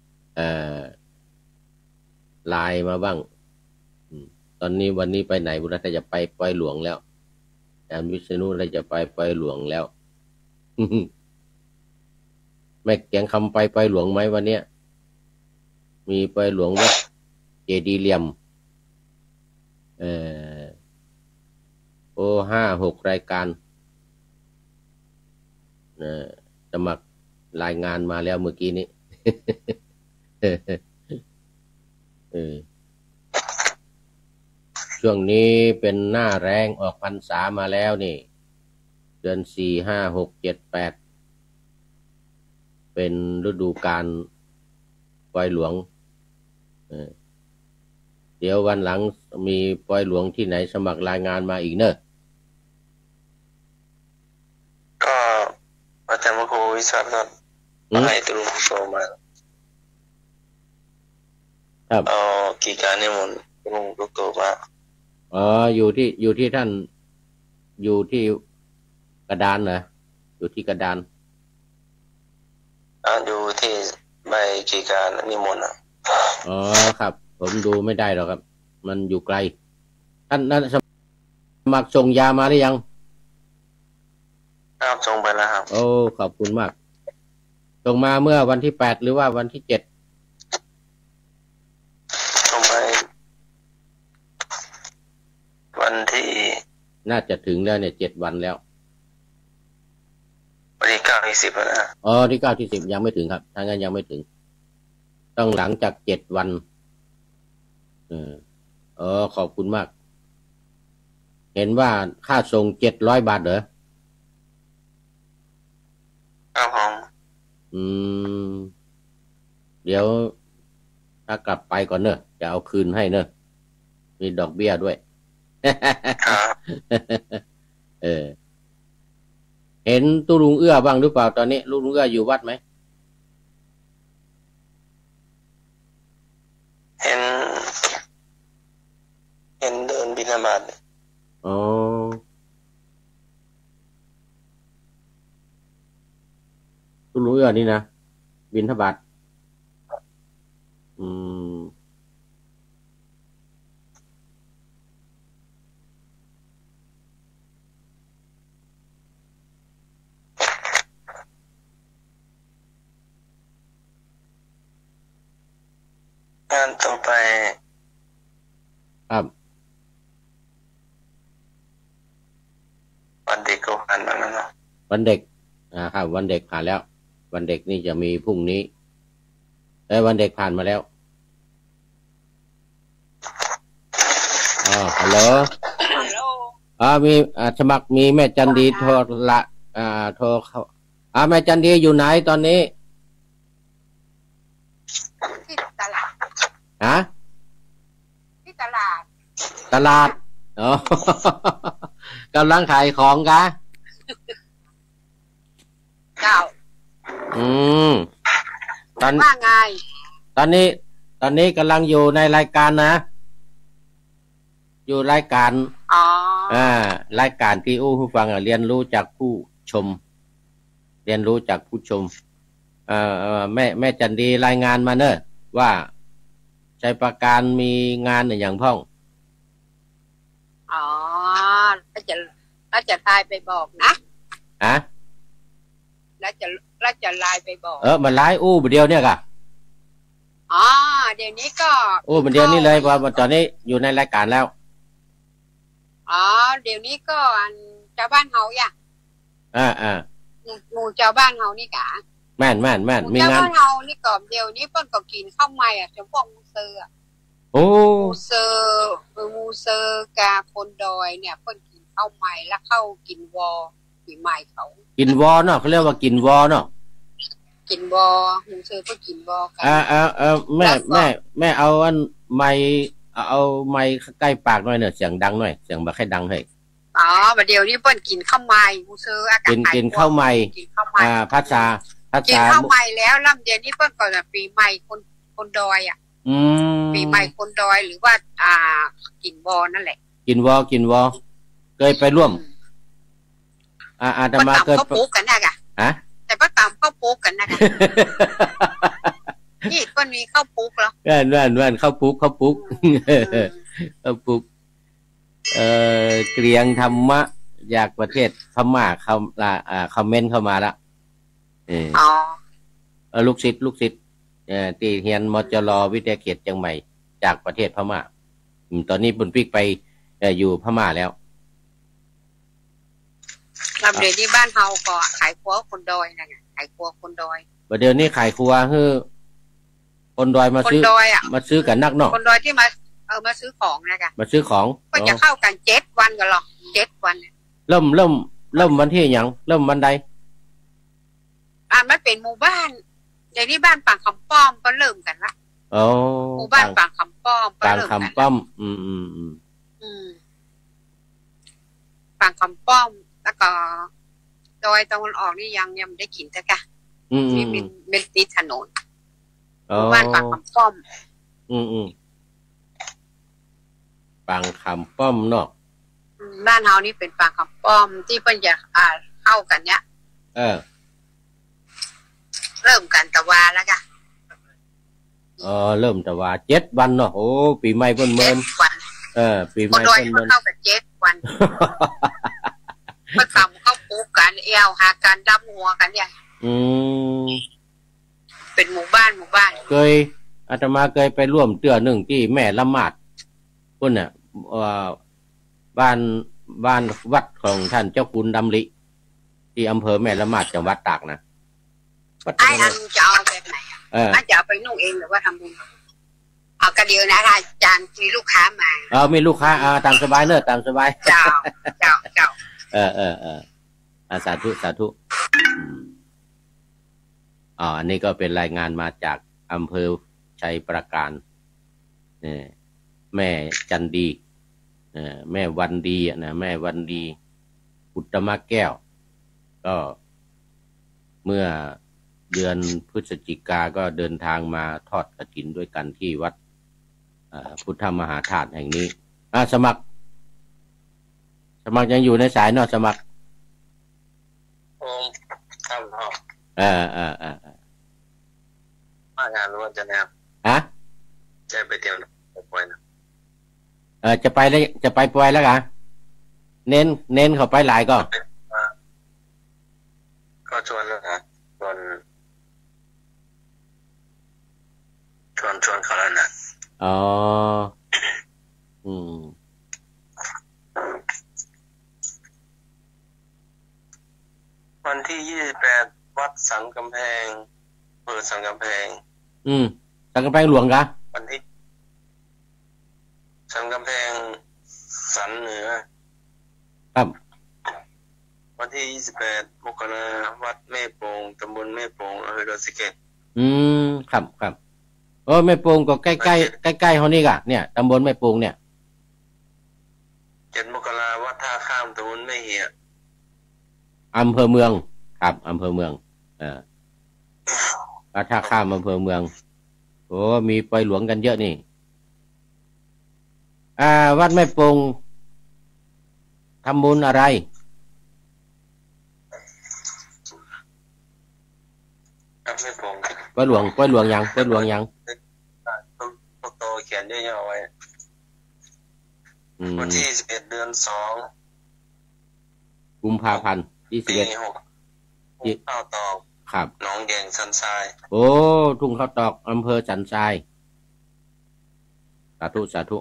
ไลน์มาบ้างตอนนี้วันนี้ไปไหนบุรีจะไปปอยหลวงแล้วอาจารย์วิษณุเราจะไปปอยหลวงแล้วแม่เกียงคำไปปอยหลวงไหมวันเนี้ยมีปอยหลวงวัดเจดีย์เหลี่ยม5-6 รายการสมัครรายงานมาแล้วเมื่อกี้นี้ ช่วงนี้เป็นหน้าแรงออกพรรษามาแล้วนี่เดือน4 5 6 7 8เป็นฤดูกาลปอยหลวงเดี๋ยววันหลังมีปอยหลวงที่ไหนสมัครรายงานมาอีกเนอะก็อาจารย์มโควิสาก็ให้ตุลุงโตมาครับกี่การเนี่ยมันตุลุงโตมาอยู่ที่ท่านอยู่ที่กระดานเหรออยู่ที่กระดานอยู่ที่ใบกี่การนิมนต์ครับผมดูไม่ได้หรอกครับมันอยู่ไกลท่านสมัครส่งยามาหรือยังครับส่งไปแล้วครับโอ้ขอบคุณมากส่งมาเมื่อวันที่8หรือว่าวันที่7 ส่งไปวันที่น่าจะถึงแล้วเนี่ย7 วันแล้ววันที่9ที่10นะที่9ที่10ยังไม่ถึงครับถ้างั้นยังไม่ถึงต้องหลังจาก7 วันขอบคุณมากเห็นว่าค่าส่ง700 บาทเหรอครับผมเดี๋ยวถ้ากลับไปก่อนเนอะจะเอาคืนให้เนอะมีดอกเบี้ยด้วยเห็นตู้ลุงเอื้อบ้างหรือเปล่าตอนนี้ลุงเอื้ออยู่วัดไหมเห็นเดินบิณฑบาตตู้ลุงเอื้อนี่นะบิณฑบาตงานต่อไปครับวันเด็กก็ผ่านมาแล้วเนาะวันเด็กครับวันเด็กผ่านแล้ววันเด็กนี่จะมีพรุ่งนี้วันเด็กผ่านมาแล้วฮัลโหลมีสมัครมีแม่จันดีโทรโทรเข้าแม่จันดีอยู่ไหนตอนนี้ที่ตลาดที่ตลาดกำลังขายของกะเจ้าว่าไงตอนนี้กำลังอยู่ในรายการนะอยู่รายการรายการที่ผู้ฟังเรียนรู้จากผู้ชมเรียนรู้จากผู้ชมแม่จันดีรายงานมาเนอะว่าชัยประการมีงานอย่างพ่องแล้วจะไลน์ไปบอกนะแล้วจะไลน์ไปบอกมันไลน์เดียวเนี่ยกะเดี๋ยวนี้ก็มันเดียวนี้เลยว่าตอนนี้อยู่ในรายการแล้วเดี๋ยวนี้ก็ชาวบ้านเฮาอย่างหมู่ชาวบ้านเฮานี่กะแม่นมีงานชาวบ้านเฮานี่ก็เดี๋ยวนี้เพิ่นก็กินข้าวใหม่จำพวกมูเซอร์มูเซอร์กาคนดอยเนี่ยเพิ่นกินข้าวใหม่แล้วเข้ากินวอปีใหม่เขากินวอเนาะเขาเรียกว่ากินวอเนาะกินวอมูเซอร์เพิ่นกินวอกันแม่เอาอันไมค์เอาไมค์ใกล้ปากหน่อยเนอะเสียงดังหน่อยเสียงบ่ค่อยดังให้อ๋อบัดเดี๋ยวนี้เปิ้นกินข้าวใหม่มูเซอร์อากาศกินข้าวใหม่ภาษากินข้าวใหม่แล้วลำเดี๋ยวนี้เปิ้นก็จะปีใหม่คนดอยอ่ะปีใหม่คนดอยหรือว่ากินวอนั่นแหละกินวอเคยไปร่วมอาตมาเคยเขาปุ๊กกันนะกะแต่ป้าตามเข้าปุ๊กกันนะกะนี่เปิ้นมีข้าวปุ๊กแล้วนั่นข้าวปุ๊กเกรียงธรรมะจากประเทศพม่าเขาคอมเมนต์เข้ามาแล้วลูกศิษย์ตีเฮียนมจรวิทยาเขตเชียงใหม่จากประเทศพม่าตอนนี้บุญปิกไปอยู่พม่าแล้วลำเดี๋ยวที่บ้านเฮาก็ขายครัวคนดอยนะไงขายครัวคนดอยเดี๋ยวนี้ขายครัวคือคนดอยมาซื้อกันนักเนาะคนดอยที่มาซื้อของนะกะมาซื้อของก็จะเข้ากัน7 วันก็หรอก7 วันเริ่มวันที่ยังเริ่มวันใดมันเป็นหมู่บ้านเดี๋ยวนี้บ้านปางคำป้อมก็เริ่มกันละหมู่บ้านปางคำป้อมปางคำป้อมปางคำป้อมแล้วก็ดอยตะวันออกนี่ยังไม่ได้กินแต่กะที่เป็นติดถนนหมู่บ้านปางคำป้อมปางคำป้อมเนาะบ้านเฮานี่เป็นปางคำป้อมที่เพิ่นอยากเข้ากันเนี้ยเริ่มกันตะวาแล้วกะเริ่มตะวา7 วันเนาะโอ้ปีใหม่เพิ่นเมินปีใหม่เพิ่นเมินเข้ากัน7 วันเพิ่นทำเข้าปุ๊กกันเอวหากันดำหัวกันเนี่ยเป็นหมู่บ้านอาตมาเคยไปร่วมเตือหนึ่งที่แม่ละหมาดพุ่นน่ะบ้านวัดของท่านเจ้าคุณดำริที่อำเภอแม่ละหมาดจังหวัดตากนะอันจะเอาแบบไหนจะเอาไปนุ่งเองหรือว่าทำบุญเอากระเดียวนะอาจารย์มีลูกค้ามามีลูกค้าตามสบายเนอะตามสบายเจ้าสาธุอันนี้ก็เป็นรายงานมาจากอำเภอชัยประการแม่จันดีแม่วันดีนะแม่วันดีอุตตมะแก้วก็เมื่อเดือนพฤศจิกาก็เดินทางมาทอดกฐินด้วยกันที่วัดพุทธมหาธาตุแห่งนี้สมัครยังอยู่ในสายเนาะสมัครครับมางานรู้จะแนวจะไปเที่ยวไปนะจะไปปล่อยแล้วกันเน้นเข้าไปหลายก็ชวนแล้วนะชวนเขาแล้วนะวันที่28วัดสังกำแพงเปิดสังกำแพงสังกำแพงหลวงกะวันที่สังกำแพงสันเหนือครับวันที่28มกราวัดแม่โป่งตำบลแม่โป่งอำเภอดอยสะเก็ดครับแม่โป่งก็ใกล้ๆเฮานี่กะเนี่ยตำบลแม่โป่งเนี่ย 7 มกราวัดท่าข้ามตำบลแม่เหียอำเภอเมืองครับอำเภอเมืองวัดท่าข้ามอำเภอเมืองมีปล่อยหลวงกันเยอะนี่วัดแม่โป่งทำบุญอะไรไม่ปงปล่อยหลวงยังพวกโตเขียนเยอะๆไว้วันที่11 เดือน 2 กุมภาพันธ์21 ข้าวตอกครับหนองแดงสันทรายทุ่งข้าวตอกอำเภอสันทรายสาธุ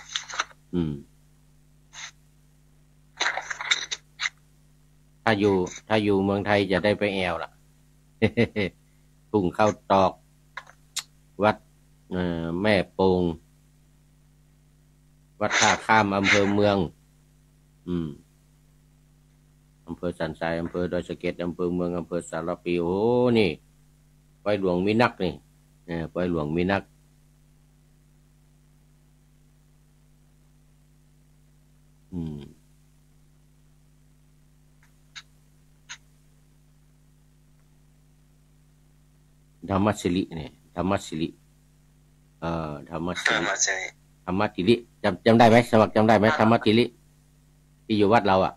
ถ้าอยู่เมืองไทยจะได้ไปแอวล่ะ ทุ่งข้าวตอกวัดแม่โป่งวัดท่าข้ามอำเภอเมืองอำเภอสันทรายอำเภอดอยสะเก็ดอำเภอเมืองอำเภอสารปีนี่ปล่อยหลวงมีนักนี่ปล่อยหลวงมีนักธรรมสิริเนี่ยธรรมสิริธรรมสิริธรรมสิริจำได้ไหมสมัครจำได้ไหมธรรมสิริที่อยู่วัดเราอ่ะ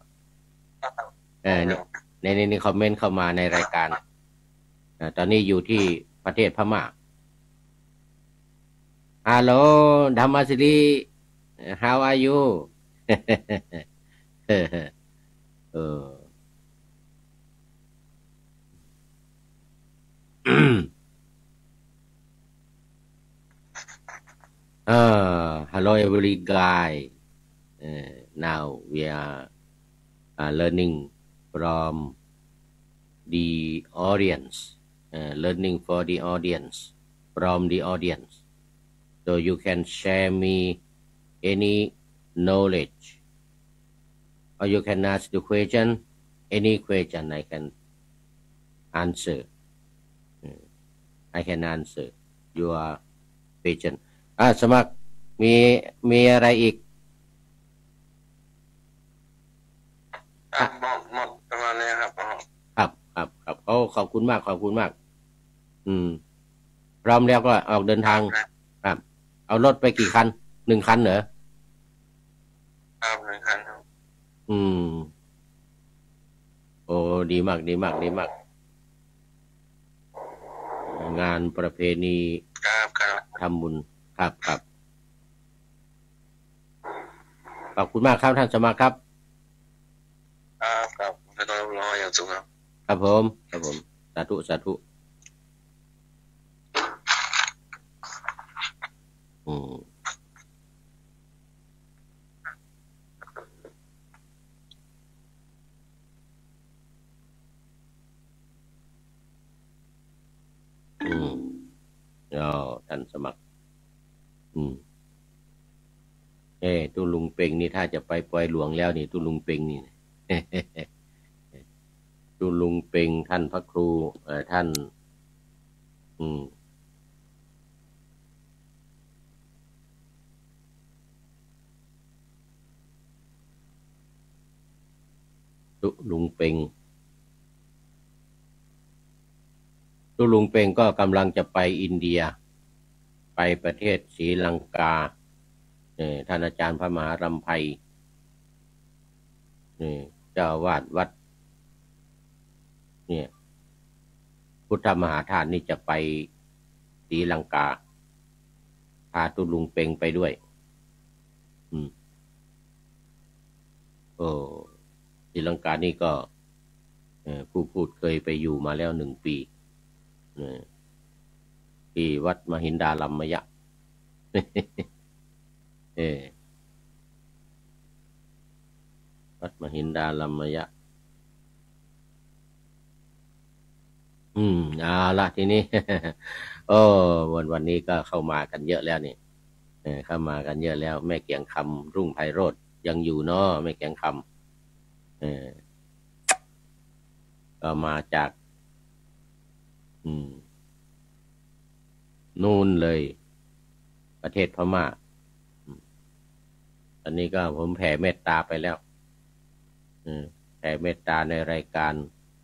ในคอมเมนต์เข้ามาในรายการตอนนี้อยู่ที่ประเทศพม่าฮัลโหลธรรมสิริ how are you hello every guy now we are learning from the audience learning for the audience from the audience so you can share me any knowledge or you can ask the question any question I can answer I can answer your question สมัครมีอะไรอีกหมดประมาณนี้ครับครับขอบคุณมากพร้อมแล้วก็ออกเดินทางครับเอารถไปกี่คัน1 คันเหรอครับ1 คันครับโอ้ดีมากงานประเพณีทำบุญครับขอบคุณมากครับท่านสมัครครับครับไม่ต้องรออย่างสูงครับผมสาธุท่านสมัครตุลุงเป่งนี่ถ้าจะไปปล่อยหลวงแล้วนี่ตุลุงเป่งนี่ ตุลุงเป่งท่านพระครูท่านตุลุงเป่งก็กำลังจะไปอินเดียไปประเทศศรีลังกาท่านอาจารย์พระมหารำไพเจ้าวาดวัดเนี่ยพุทธมหาธาตุนี่จะไปศรีลังกาพาตุลุงเป่งไปด้วยศรีลังกานี่ก็ผู้พูดเคยไปอยู่มาแล้ว1 ปีที่วัดมหินดาลัมมยะวัดมหินดาลัมมยะเอาละทีนี้วันนี้ก็เข้ามากันเยอะแล้วนี่เข้ามากันเยอะแล้วแม่เกียงคำรุ่งไพโรจน์ยังอยู่เนาะแม่เกียงคำก็มาจากนู่นเลยประเทศพม่าตอนนี้ก็ผมแผ่เมตตาไปแล้วแผ่เมตตาในรายการ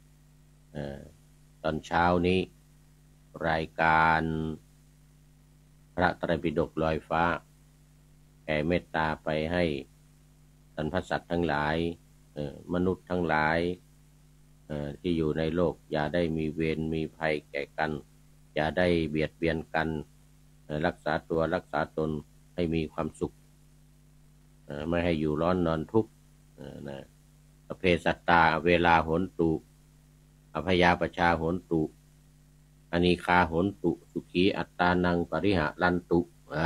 ตอนเช้านี้รายการพระไตรปิฎกลอยฟ้าแผ่เมตตาไปให้สรรพสัตว์ทั้งหลายมนุษย์ทั้งหลายที่อยู่ในโลกอย่าได้มีเวรมีภัยแก่กันอย่าได้เบียดเบียนกันรักษาตัวรักษาตนให้มีความสุขไม่ให้อยู่ร้อนนอนทุกข์อเพสัตตาเวลาโหนตุอภยาปชาโหนตุอนิคาโหนตุสุขีอัตตานังปริหารันตุ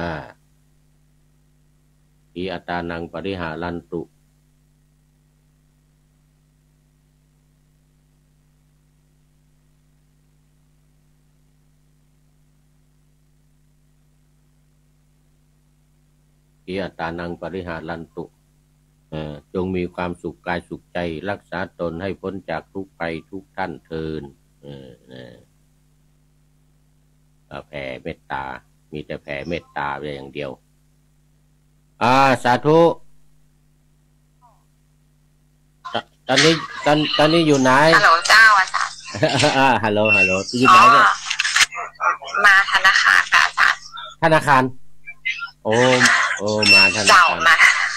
ขีอัตตานังปริหารันตุขีอัตตานังปริหารันตุจงมีความสุขกายสุขใจรักษาตนให้พ้นจากทุกภัยทุกท่านเทินแผ่เมตตามีแต่แผ่เมตตาไปอย่างเดียวสาธุตอนนี้อยู่ไหนฮัลโหลเจ้าอาจารย์ฮัลโหลอยู่ไหนเนี่ยมาธนาคารค่ะอาจารย์ธนาคารโอ้มาธนาคารมา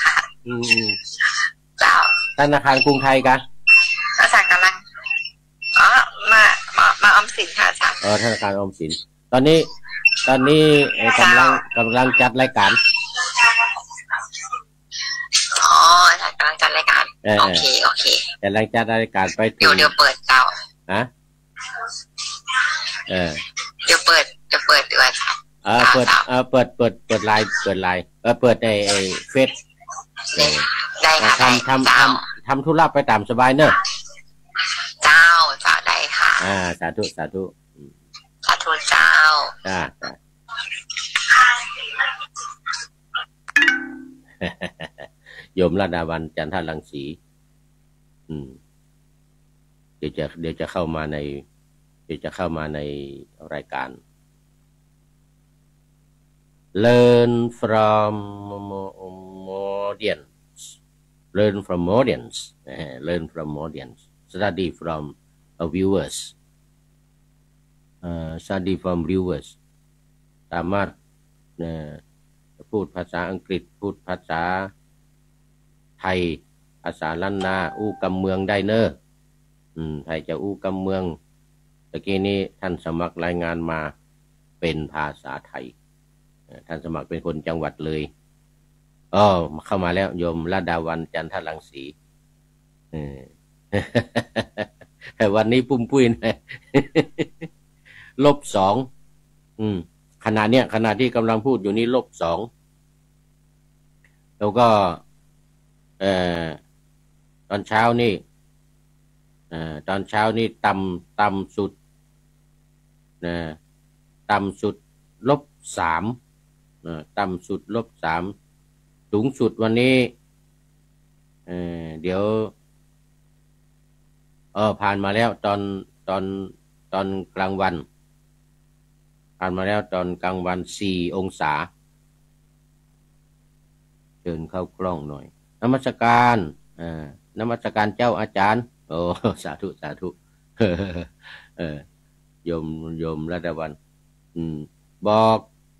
เจ้าธนาคารกรุงไทยกะอาจารย์กำลังมาออมสินค่ะอาจารย์ธนาคารออมสินตอนนี้กำลังจัดรายการอาจารย์กำลังจัดรายการโอเคกำลังจัดรายการไปเดี๋ยวเปิดเจ้าเดี๋ยวเปิดด้วยเปิดไลน์เปิดไอ้เฟซได้ค่ะทำธุระไปตามสบายเนอะเจ้าได้ค่ะสาธุเจ้าโยมระดาวันจันทรังสีเดี๋ยวจะเข้ามาในรายการ Learn from audience study from viewers study from viewers สามารถพูดภาษาอังกฤษพูดภาษาไทยภาษาล้านนาอู้กำเมืองได้เนอะไทยจะอู้กำเมืองตะกี้นี้ท่านสมัครรายงานมาเป็นภาษาไทยท่านสมัครเป็นคนจังหวัดเลยเข้ามาแล้วโยมระดาวันจันทรังสีวันนี้ปุ้มปุ้ยนะ-2ขณะที่กำลังพูดอยู่นี้-2แล้วก็ตอนเช้านี่ต่ำสุดต่ำสุด-3ต่ำสุด-3สูงสุดวันนี้เดี๋ยวผ่านมาแล้วตอนกลางวันผ่านมาแล้วตอนกลางวัน4 องศาเชิญเข้ากล้องหน่อยนมัสการเจ้าอาจารย์สาธุโยมรัตวันบอก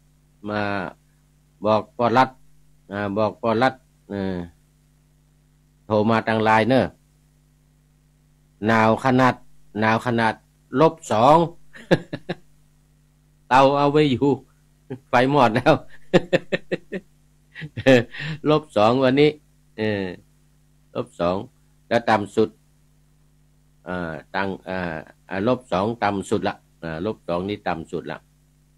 ปอรัดโทรมาทางไลน์เนอะหนาวขนาด-2เตาเอาไว้อยู่ไฟหมดแล้ว-2วันนี้-2แล้วต่ำสุด-2ต่ำสุดละ-2นี่ต่ำสุดละ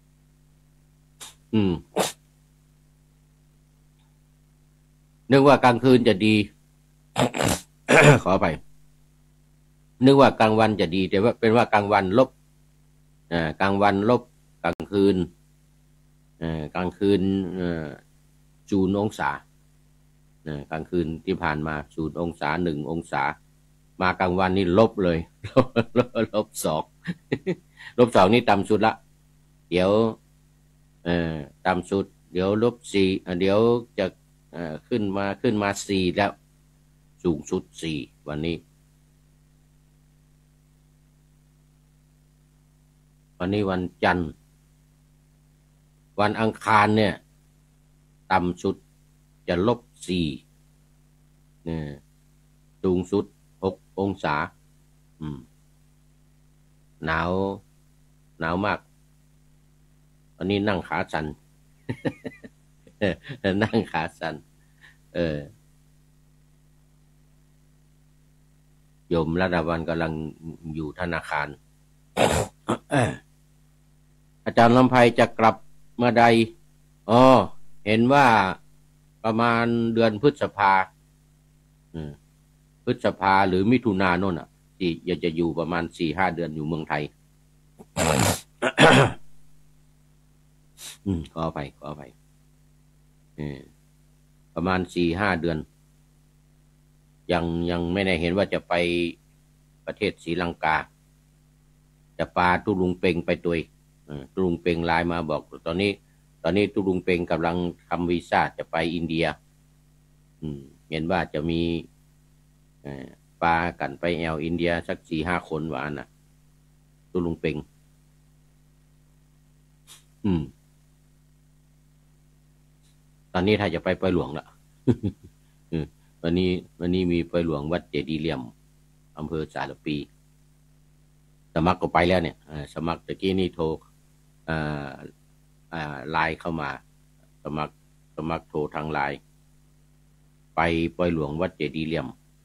นึกว่ากลางคืนจะดี ขอไปนึกว่ากลางวันจะดีแต่ว่าเป็นว่ากลางวันลบกลางวันลบกลางคืน0 องศากลางคืนที่ผ่านมา0 องศา1 องศามากลางวันนี่ลบเลย-2 -2นี่ต่ำสุดละเดี๋ยวต่ำสุดเดี๋ยว-4เดี๋ยวจะขึ้นมา4แล้วสูงสุด4วันนี้วันจันทร์วันอังคารเนี่ยต่ำสุดจะ-4สูงสุด6 องศาหนาวมากวันนี้นั่งขาสั่น นั่งขาสั่นโยมระดาวันกำลังอยู่ธนาคาร อาจารย์ลำไพจะกลับเมื่อใดเห็นว่าประมาณเดือนพฤษภาหรือมิถุนายนโน่นอ่ะที่อยากจะอยู่ประมาณ 4-5 เดือนอยู่เมืองไทย ขออภัยประมาณ 4-5 เดือนยังไม่ได้เห็นว่าจะไปประเทศศรีลังกาจะพาตุลุงเปงไปตุลุงเปงไลน์มาบอกตอนนี้ตุลุงเปงกำลังทำวีซ่าจะไปอินเดียเห็นว่าจะมีปากันไปแอลอินเดียสัก 4-5 คนว่าน่ะตุลุงเปงอืมตอนนี้ถ้าจะไปปล่อยหลวงละ วันนี้มีปล่อยหลวงวัดเจดีย์เหลี่ยมอำเภอสารปีสมัครก็ไปแล้วเนี่ยสมัครตะกี้นี่โทรอ่าไลน์เข้ามาสมัครโทรทางไลน์ไปปล่อยหลวงวัดเจดีย์เหลี่ยม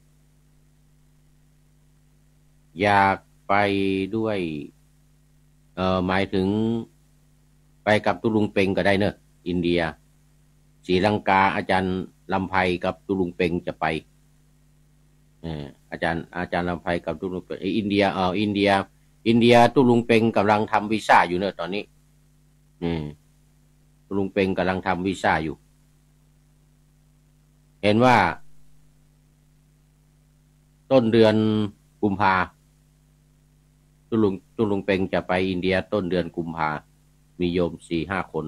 อยากไปด้วยหมายถึงไปกับตุลุงเปงก็ได้เนอะอินเดียศรีลังกาอาจารย์ลำไพกับตุลุงเปงจะไปอาจารย์ลำไพกับตุลุงเปงอินเดียอินเดียตุลุงเปงกำลังทำวีซ่าอยู่เนอะตอนนี้ตุลุงเปงกำลังทำวีซ่าอยู่เห็นว่าต้นเดือนกุมภาตุลุงเปงจะไปอินเดียต้นเดือนกุมภามีโยม 4-5 คน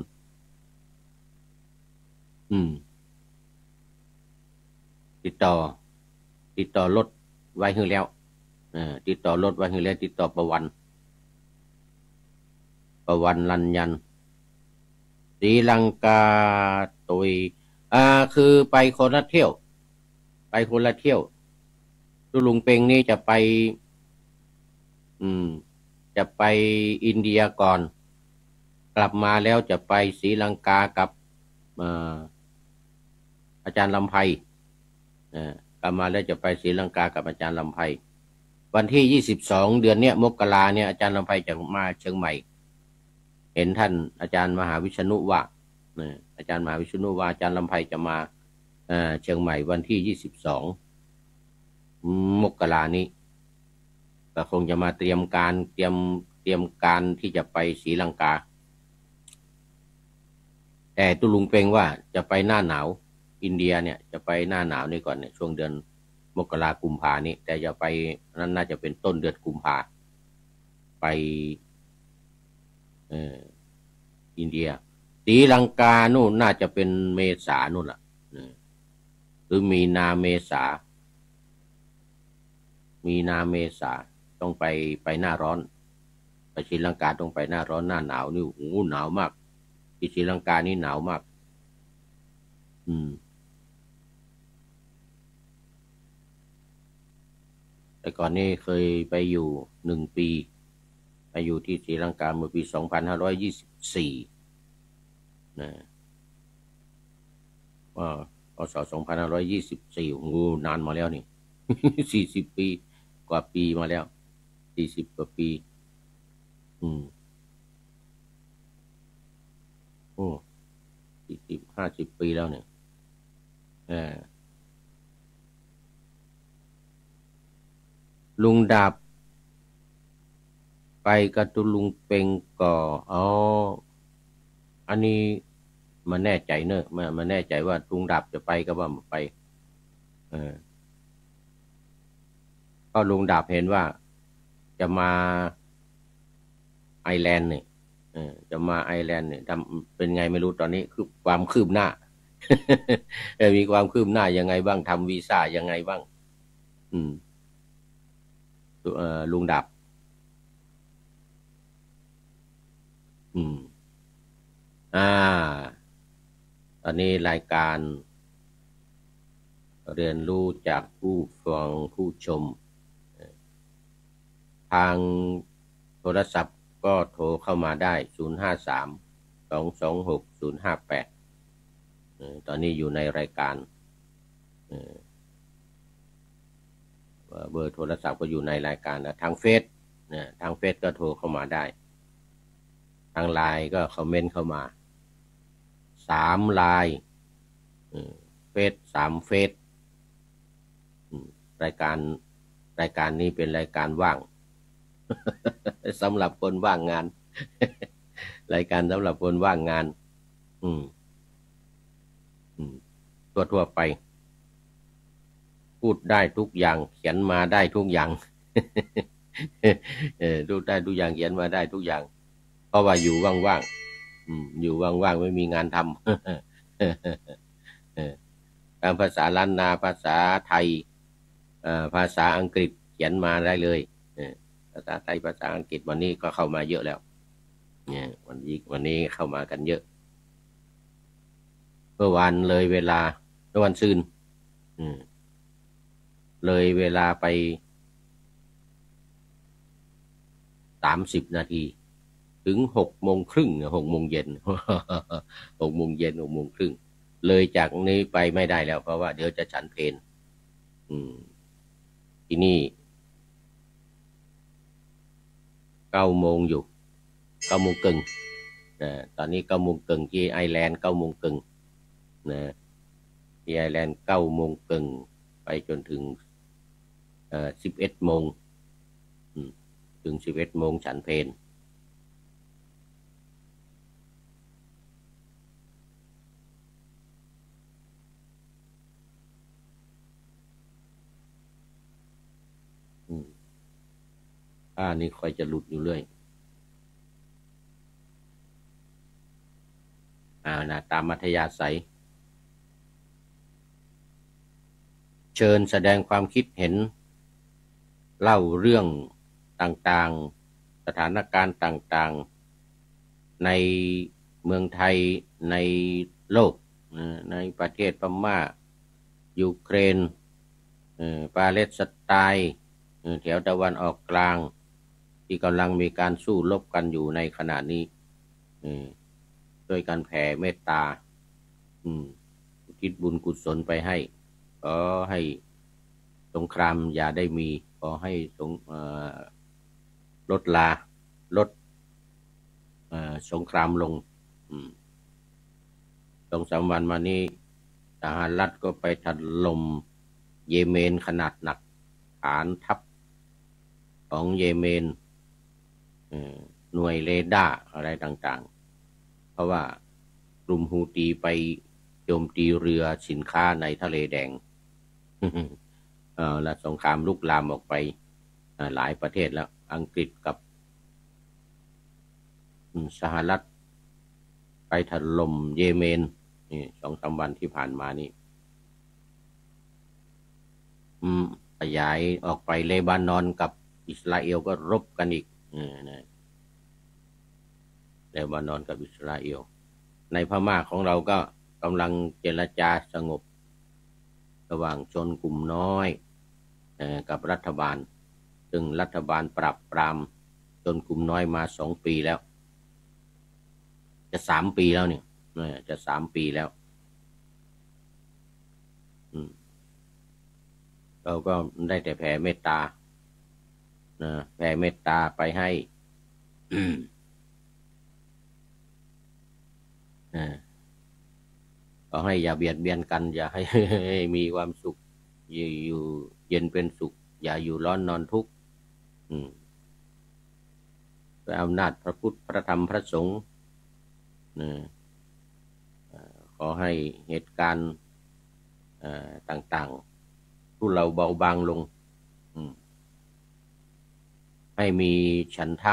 ติดต่อรถไว้ให้แล้วติดต่อรถไว้ให้แล้วติดต่อประวันรัญญันศรีลังกาตุยคือไปคนละเที่ยวตุลุงเปงนี่จะไปอินเดียก่อนกลับมาแล้วจะไปศรีลังกากับอาจารย์ลำไพกลับมาแล้วจะไปศรีลังกากับอาจารย์ลำไพวันที่22เดือนเนี้ยมกราเนี่ยอาจารย์ลำไพจะมาเชียงใหม่เห็นท่านอาจารย์มหาวิษณุว่าอาจารย์มหาวิษณุว่าอาจารย์ลำไพจะมาเชียงใหม่วันที่22มกรานี้ก็คงจะมาเตรียมการที่จะไปศรีลังกาแต่ตุลุงเปงว่าจะไปหน้าหนาวอินเดียเนี่ยจะไปหน้าหนาวนี่ก่อนเนี่ยช่วงเดือนมกรากุมภานี้แต่จะไปนั้นน่าจะเป็นต้นเดือนกุมภาไปอินเดียศรีลังกานู่นน่าจะเป็นเมษานู่นล่ะหรือมีนาเมษาต้องไปหน้าร้อนไปศรีลังกาต้องไปหน้าร้อนหน้าหนาวนี่โอ้โหหนาวมากที่ศรีลังกานี่หนาวมากแต่ก่อนนี้เคยไปอยู่1 ปีไปอยู่ที่ศรีลังกาเมื่อปี2524นะพศ2524โอ้โหนานมาแล้วนี่40 ปีกว่าปีมาแล้ว40 กว่าปีโอ้40-50 ปีแล้วเนี่ยลุงดาบไปกับตุลุงเปงก่ออันนี้มาแน่ใจเนอะมาแน่ใจว่าลุงดาบจะไปก็ว่าไปก็ลุงดาบเห็นว่าจะมาไอร์แลนด์เนี่ยจะมาไอร์แลนด์เนี่ยทำเป็นไงไม่รู้ตอนนี้คือความคืบหน้า มีความคืบหน้ายังไงบ้างทำวีซ่ายังไงบ้างลุงดาบตอนนี้รายการเรียนรู้จากผู้ฟังผู้ชมทางโทรศัพท์ก็โทรเข้ามาได้053-226-058ตอนนี้อยู่ในรายการเบอร์โทรศัพท์ก็อยู่ในรายการทางเฟซก็โทรเข้ามาได้ทางไลน์ก็คอมเมนต์เข้ามา3 ไลน์เฟซ3 เฟซรายการนี้เป็นรายการว่าง สำหรับคนว่างงาน รายการสำหรับคนว่างงานทั่วไปพูดได้ทุกอย่างเขียนมาได้ทุกอย่าง พูดได้ทุกอย่างเขียนมาได้ทุกอย่างเพราะว่าอยู่ว่างๆอยู่ว่างๆไม่มีงานทำ ตามภาษาล้านนาภาษาไทยภาษาอังกฤษเขียนมาได้เลยภาษาไทยภาษาอังกฤษวันนี้ก็เข้ามาเยอะแล้วเนี่ยวันนี้เข้ามากันเยอะเมื่อวานเลยเวลาเมื่อวันซืนเลยเวลาไป30 นาทีถึง6 โมงครึ่ง6 โมงเย็น6 โมงครึ่งเลยจากนี้ไปไม่ได้แล้วเพราะว่าเดี๋ยวจะฉันเพลที่นี่9 โมงอยู่9 โมงครึ่งตอนนี้9 โมงครึ่งที่ไอร์แลนด์9 โมงครึ่งนะที่ไอร์แลนด์9 โมงครึ่งไปจนถึง11 โมงถึง11 โมงฉันเพลนี่คอยจะหลุดอยู่เรื่อยนะตามมัธยาศัยเชิญแสดงความคิดเห็นเล่าเรื่องต่างๆสถานการณ์ต่างๆในเมืองไทยในโลกในประเทศพม่ายูเครนปาเลสไตน์แถวตะวันออกกลางที่กำลังมีการสู้รบกันอยู่ในขณะนี้ด้วยการแผ่เมตตาคิดบุญกุศลไปให้ขอให้สงครามอย่าได้มีขอให้ลดสงครามลง2-3 วันมานี้สหรัฐก็ไปถล่มเยเมนขนาดหนักฐานทัพของเยเมนหน่วยเรดาร์อะไรต่างๆเพราะว่ากลุ่มฮูตีไปโจมตีเรือสินค้าในทะเลแดงและสงครามลุกลามออกไปหลายประเทศแล้วอังกฤษกับสหรัฐไปถล่มเยเมนนี่2-3 วันที่ผ่านมานี่ขยายออกไปเลบานอนกับอิสราเอลก็รบกันอีกเลบานอนกับอิสราเอลในพม่าของเราก็กำลังเจรจาสงบระหว่างชนกลุ่มน้อยกับรัฐบาลซึ่งรัฐบาลปราบปรามชนกลุ่มน้อยมา2 ปีแล้วจะ3 ปีแล้วเนี่ยจะ3 ปีแล้วเราก็ได้แต่แผ่เมตตาแผ่เมตตาไปให้ก็ให้อย่าเบียดเบียนกันอย่าให้มีความสุขอยู่เย็นเป็นสุขอย่าอยู่ร้อนนอนทุกข์ด้วยอำนาจพระพุทธพระธรรมพระสงฆ์ขอให้เหตุการณ์ต่างๆทุเลาเบาบางลงให้มีฉันทะ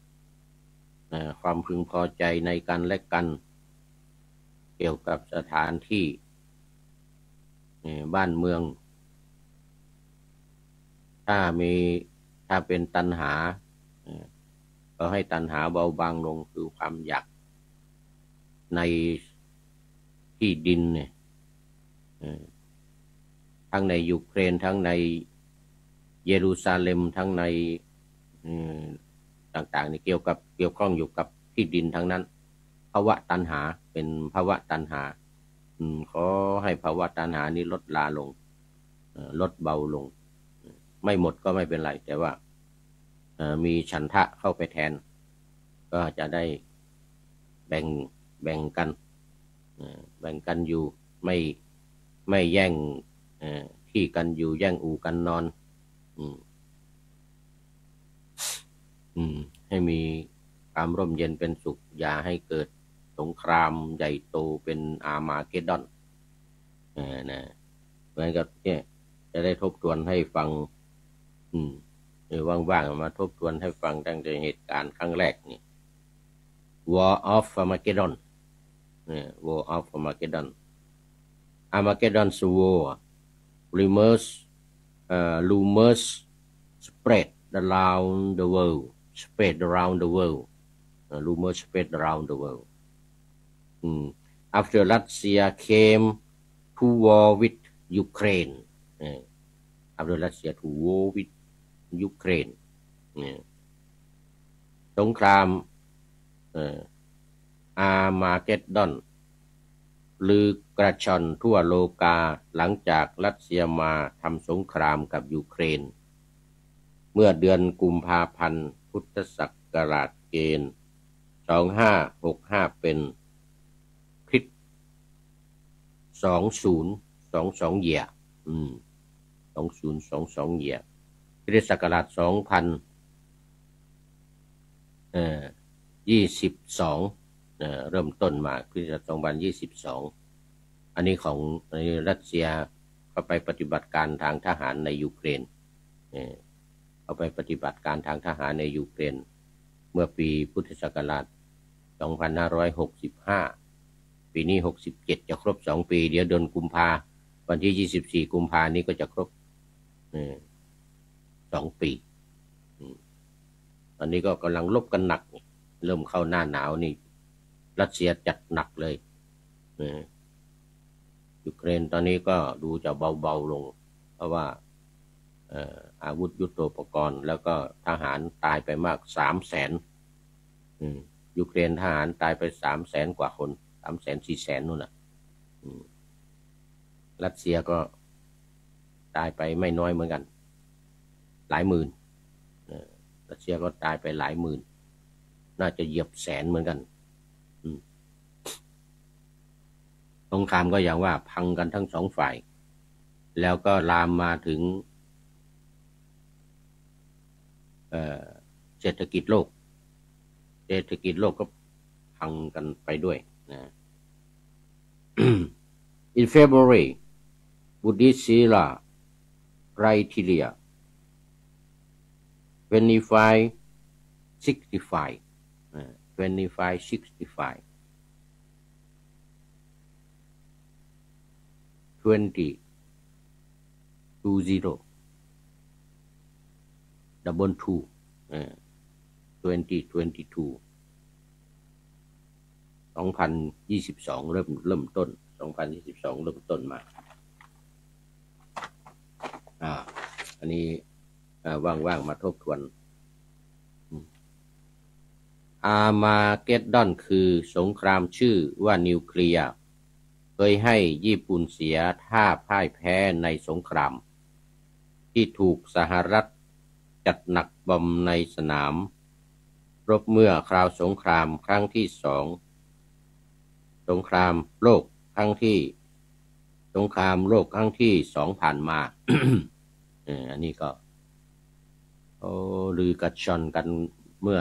ความพึงพอใจในกันและกันเกี่ยวกับสถานที่บ้านเมืองถ้าเป็นตัณหาก็ให้ตัณหาเบาบางลงคือความอยากในที่ดินเนี่ยทั้งในยูเครนทั้งในเยรูซาเล็มทั้งในต่างๆนี่เกี่ยวข้องอยู่กับที่ดินทั้งนั้นภาวะตัณหาเป็นภาวะตัณหาขอให้ภาวะตัณหานี้ลดลาลงลดเบาลงไม่หมดก็ไม่เป็นไรแต่ว่ามีฉันทะเข้าไปแทนก็จะได้แบ่งกันอยู่ไม่แย่งที่กันอยู่แย่งอู่กันนอนให้มีความร่มเย็นเป็นสุขอย่าให้เกิดสงครามใหญ่โตเป็นอาร์มาเกดดอนนะเหมือนกับเนี่ยจะได้ทบทวนให้ฟังหรือว่างๆมาทบทวนให้ฟังตั้งแต่เหตุการณ์ครั้งแรกนี่ War of Armageddon War of Armageddon's war rumors spread around the world rumors spread around the world. After Russia came to war with Ukraine, after Russia to war with Ukraine, สงครามอาร์มาเกดดอนลือกระชอนทั่วโลกาหลังจากรัสเซียมาทำสงครามกับยูเครนเมื่อเดือนกุมภาพันธ์พุทธศักราชเกณฑ์2565เป็นคริสต์2022เยีย2022เยียคริสต์ศักราช2022เริ่มต้นมาคริสต์ศักราช2022อันนี้ของรัสเซียเข้าไปปฏิบัติการทางทหารในยูเครนเข้าไปปฏิบัติการทางทหารในยูเครนเมื่อปีพุทธศักราช2565ปีนี้67จะครบ2ปีเดี๋ยวเดือนกุมภาวันที่24กุมภานี้ก็จะครบ2ปีตอนนี้ก็กำลังลบกันหนักเริ่มเข้าหน้าหนาวนี่รัสเซียจัดหนักเลยยูเครนตอนนี้ก็ดูจะเบาๆลงเพราะว่าอาวุธยุทโธปกรณ์แล้วก็ทหารตายไปมาก 300,000 ยูเครนทหารตายไป 300,000 กว่าคน 300,000-400,000 นู่นน่ะรัสเซียก็ตายไปไม่น้อยเหมือนกันหลายหมื่นรัสเซียก็ตายไปหลายหมื่นน่าจะเหยียบแสนเหมือนกันสงครามก็อย่างว่าพังกันทั้งสองฝ่ายแล้วก็ลามมาถึงเศรษฐกิจโลกก็พังกันไปด้วยนะ In February Buddhist Sila criteria 2565 2020 double two 2022 2022เริ่มต้น2022เริ่มต้นมาอันนี้ว่างๆมาทบทวนอาร์มาเกดดอนคือสงครามชื่อว่านิวเคลียร์เคยให้ญี่ปุ่นเสียท่าพ่ายแพ้ในสงครามที่ถูกสหรัฐจัดหนักบอมในสนามรบเมื่อคราวสงครามครั้งที่2สงครามโลกครั้งที่2ผ่านมา อันนี้ก็ลือกระชอนกันเมื่อ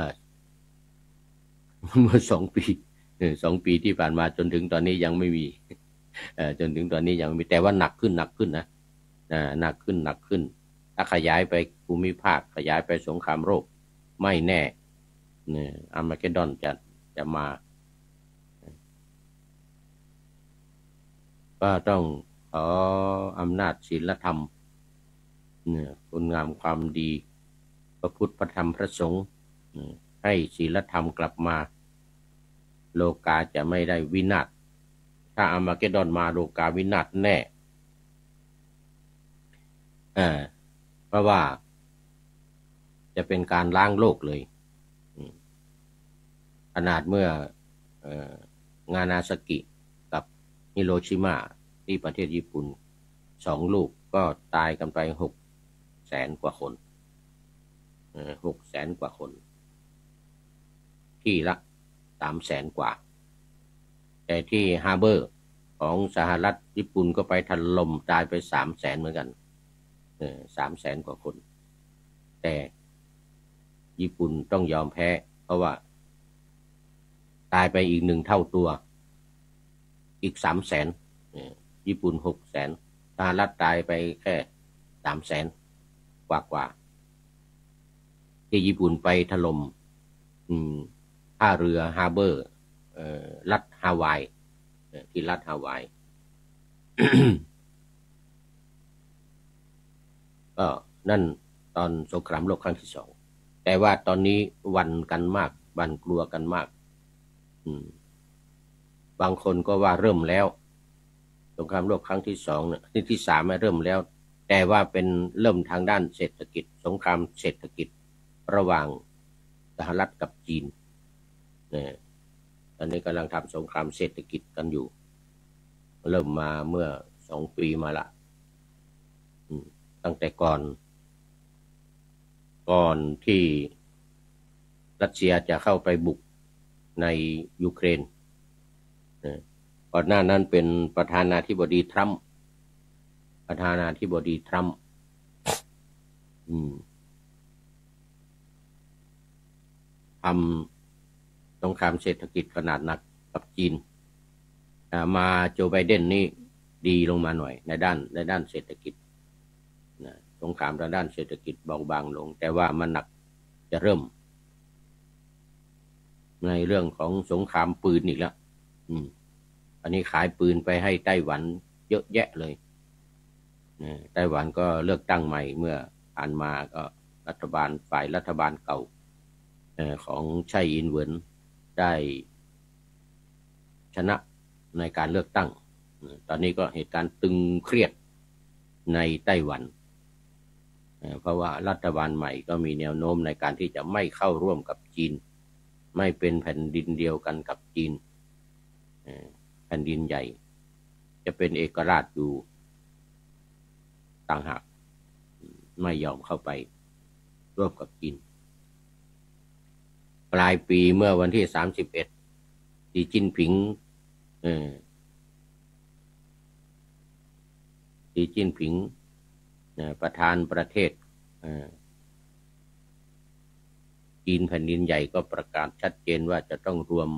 2 ปี2 ปีที่ผ่านมาจนถึงตอนนี้ยังไม่มีแต่ว่าหนักขึ้นนะหนักขึ้นถ้าขยายไปภูมิภาคขยายไปสงครามโลกไม่แน่อาร์มาเกดดอนจะมาก็ต้องขออำนาจศีลธรรมคุณงามความดีพระพุทธพระธรรมพระสงฆ์ให้ศีลธรรมกลับมาโลกาจะไม่ได้วินาศถ้าอาร์มาเกดดอนมาโลกาวินาศแน่เพราะว่าจะเป็นการล้างโลกเลยขนาดเมื่องานาซากิกับฮิโรชิมาที่ประเทศญี่ปุ่น2 ลูกก็ตายกันไป600,000 กว่าคน600,000 กว่าคนที่ละ300,000 กว่าแต่ที่ฮาร์เบอร์ของสหรัฐญี่ปุ่นก็ไปถล่มตายไป300,000เหมือนกัน300,000 กว่าคนแต่ญี่ปุ่นต้องยอมแพ้เพราะว่าตายไปอีก1 เท่าตัวอีก300,000ญี่ปุ่น600,000สหรัฐตายไปแค่300,000 กว่าที่ญี่ปุ่นไปถล่มท่าเรือฮาร์เบอร์รัฐฮาวายที่รัฐฮาวาย ก็นั่นตอนสงครามโลกครั้งที่2แต่ว่าตอนนี้วันกันมากบั่นกลัวกันมากบางคนก็ว่าเริ่มแล้วสงครามโลกครั้งที่สองเนี่ยที่สามเริ่มแล้วแต่ว่าเป็นเริ่มทางด้านเศรษฐกิจสงครามเศรษฐกิจระหว่างสหรัฐกับจีนเนี่ยตอนนี้กำลังทำสงครามเศรษฐกิจกันอยู่เริ่มมาเมื่อ2 ปีมาละตั้งแต่ก่อนที่รัสเซียจะเข้าไปบุกในยูเครนก่อนหน้านั้นเป็นประธานาธิบดีทรัมป์ทำสงครามเศรษฐกิจขนาดหนักกับจีนมาโจไบเดนนี่ดีลงมาหน่อยในด้านเศรษฐกิจสงครามทางด้านเศรษฐกิจเบาบางลงแต่ว่ามันหนักจะเริ่มในเรื่องของสงครามปืนอีกแล้วอันนี้ขายปืนไปให้ไต้หวันเยอะแยะเลยไต้หวันก็เลือกตั้งใหม่เมื่อผ่านมาก็ฝ่ายรัฐบาลเก่าของไช่อินเหวินได้ชนะในการเลือกตั้งตอนนี้ก็เหตุการณ์ตึงเครียดในไต้หวันเพราะว่ารัฐบาลใหม่ก็มีแนวโน้มในการที่จะไม่เข้าร่วมกับจีนไม่เป็นแผ่นดินเดียวกันกับจีนแผ่นดินใหญ่จะเป็นเอกราชอยู่ต่างหากไม่ยอมเข้าไปร่วมกับจีนปลายปีเมื่อวันที่31สีจิ้นผิงประธานประเทศจีนแผ่นดินใหญ่ก็ประกาศชัดเจนว่าจะต้องรวม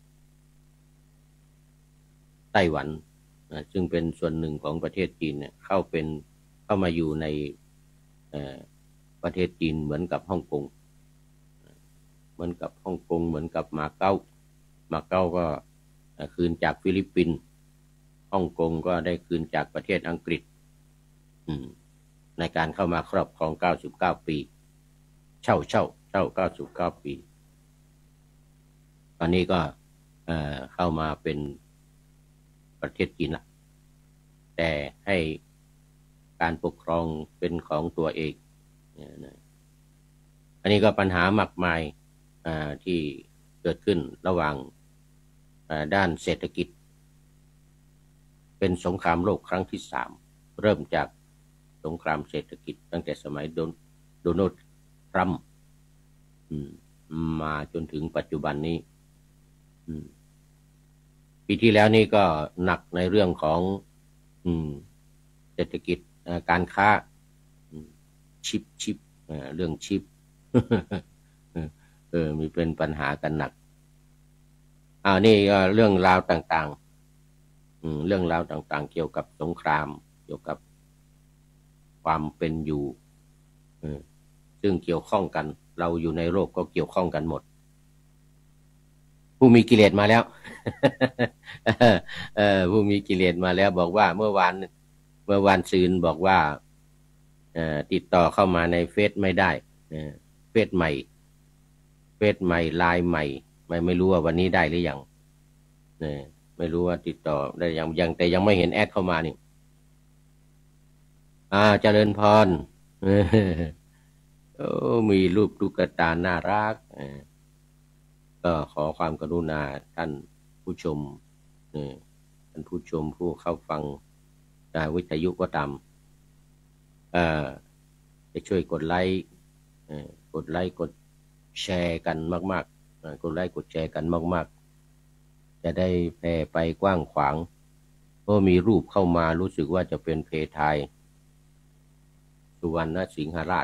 ไต้หวันซึ่งเป็นส่วนหนึ่งของประเทศจีนเนี่ยเข้ามาอยู่ในประเทศจีนเหมือนกับฮ่องกงเหมือนกับมาเก๊าก็คืนจากฟิลิปปินส์ฮ่องกงก็ได้คืนจากประเทศอังกฤษในการเข้ามาครอบครอง99 ปีเช่า99 ปีตอนนี้ก็เข้ามาเป็นประเทศจีนละแต่ให้การปกครองเป็นของตัวเองอันนี้ก็ปัญหามากมายที่เกิดขึ้นระหว่างด้านเศรษฐกิจเป็นสงครามโลกครั้งที่3เริ่มจากสงครามเศรษฐกิจตั้งแต่สมัยโดนัลด์ทรัมป์มาจนถึงปัจจุบันนี้ปีที่แล้วนี่ก็หนักในเรื่องของเศรษฐกิจการค้าชิปเรื่องชิปมีเป็นปัญหากันหนักนี่ก็เรื่องราวต่างๆเรื่องราวต่างๆเกี่ยวกับสงครามเกี่ยวกับความเป็นอยู่ซึ่งเกี่ยวข้องกันเราอยู่ในโลกก็เกี่ยวข้องกันหมดผู้มีกิเลสมาแล้ว ผู้มีกิเลสมาแล้วบอกว่าเมื่อวานซืนบอกว่าติดต่อเข้ามาในเฟซไม่ได้เฟซใหม่ไลน์ใหม่ไม่รู้ว่าวันนี้ได้หรือยังไม่รู้ว่าติดต่อได้ยังแต่ยังไม่เห็นแอดเข้ามานี่เจริญพรมีรูปตุ๊กตาน่ารักก็ขอความกรุณาท่านผู้ชมผู้เข้าฟังวิทยุก็ตามจะช่วยกดไลค์กดแชร์กันมากๆกดไลค์กดแชร์กันมากๆจะได้แพร่ไปกว้างขวางเพราะมีรูปเข้ามารู้สึกว่าจะเป็นเพทายสุวรรณสิงหราช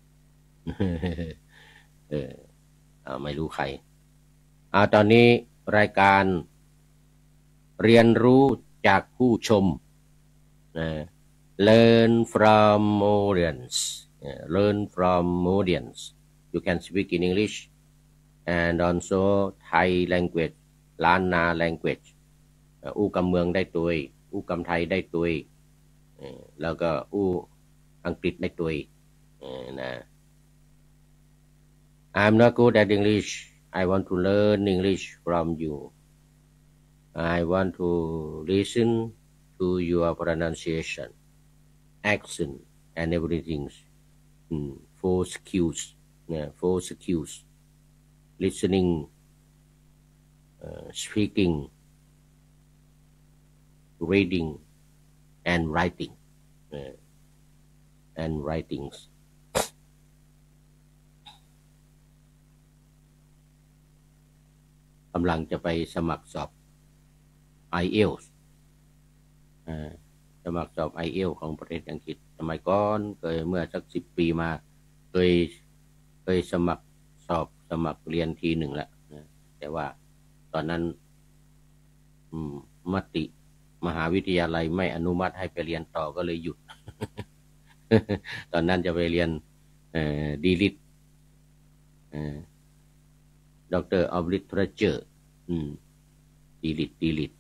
ไม่รู้ใครตอนนี้รายการเรียนรู้จากผู้ชมLearn from audience you can speak in English and also Thai language ล้านนา language อู้กำเมืองได้ตัวอู้กำไทยได้ตัวแล้วก็อู้อังกฤษได้ตัวนะI'm not good at English I want to learn English from you. I want to listen to your pronunciation, accent, and everything. 4 skills. 4 skills. Listening, speaking, reading, and writing. And writings. กำลังจะไปสมัครสอบ IELTS สมัครสอบ IELTS ของประเทศอังกฤษสมัยก่อนเคยเมื่อสัก10 ปีมาเคยสมัครเรียนทีหนึ่งแล้วแต่ว่าตอนนั้นมติมหาวิทยาลัยไม่อนุมัติให้ไปเรียนต่อก็เลยหยุด ตอนนั้นจะไปเรียนD.Litt Doctor of Literature D.Litt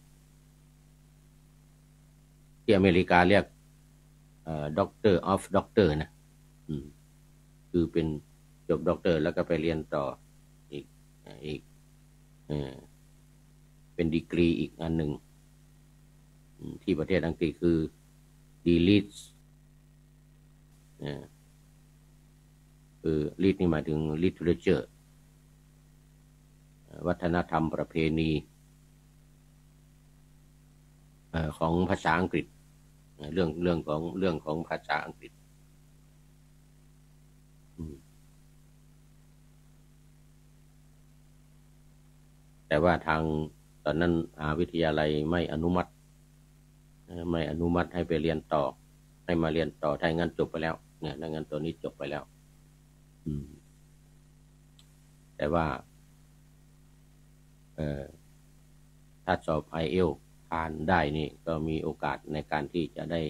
ที่อเมริกาเรียกDoctor of Doctor นะคือเป็นจบด็อกเตอร์แล้วก็ไปเรียนต่ออีกเป็นดีกรีอีกอันหนึ่งที่ประเทศอังกฤษคือ D.Litt คือ Litt นี่หมายถึง Literature วัฒนธรรมประเพณีของภาษาอังกฤษเรื่องของภาษาอังกฤษแต่ว่าทางตอนนั้นมหาวิทยาลัยไม่อนุมัติให้ไปเรียนต่อให้มาเรียนต่อถ้างั้นจบไปแล้วเนี่ยถ้างั้นตัวนี้จบไปแล้วแต่ว่าถ้าสอบ IELTS ผ่านได้นี่ก็มีโอกาสในการที่จะได้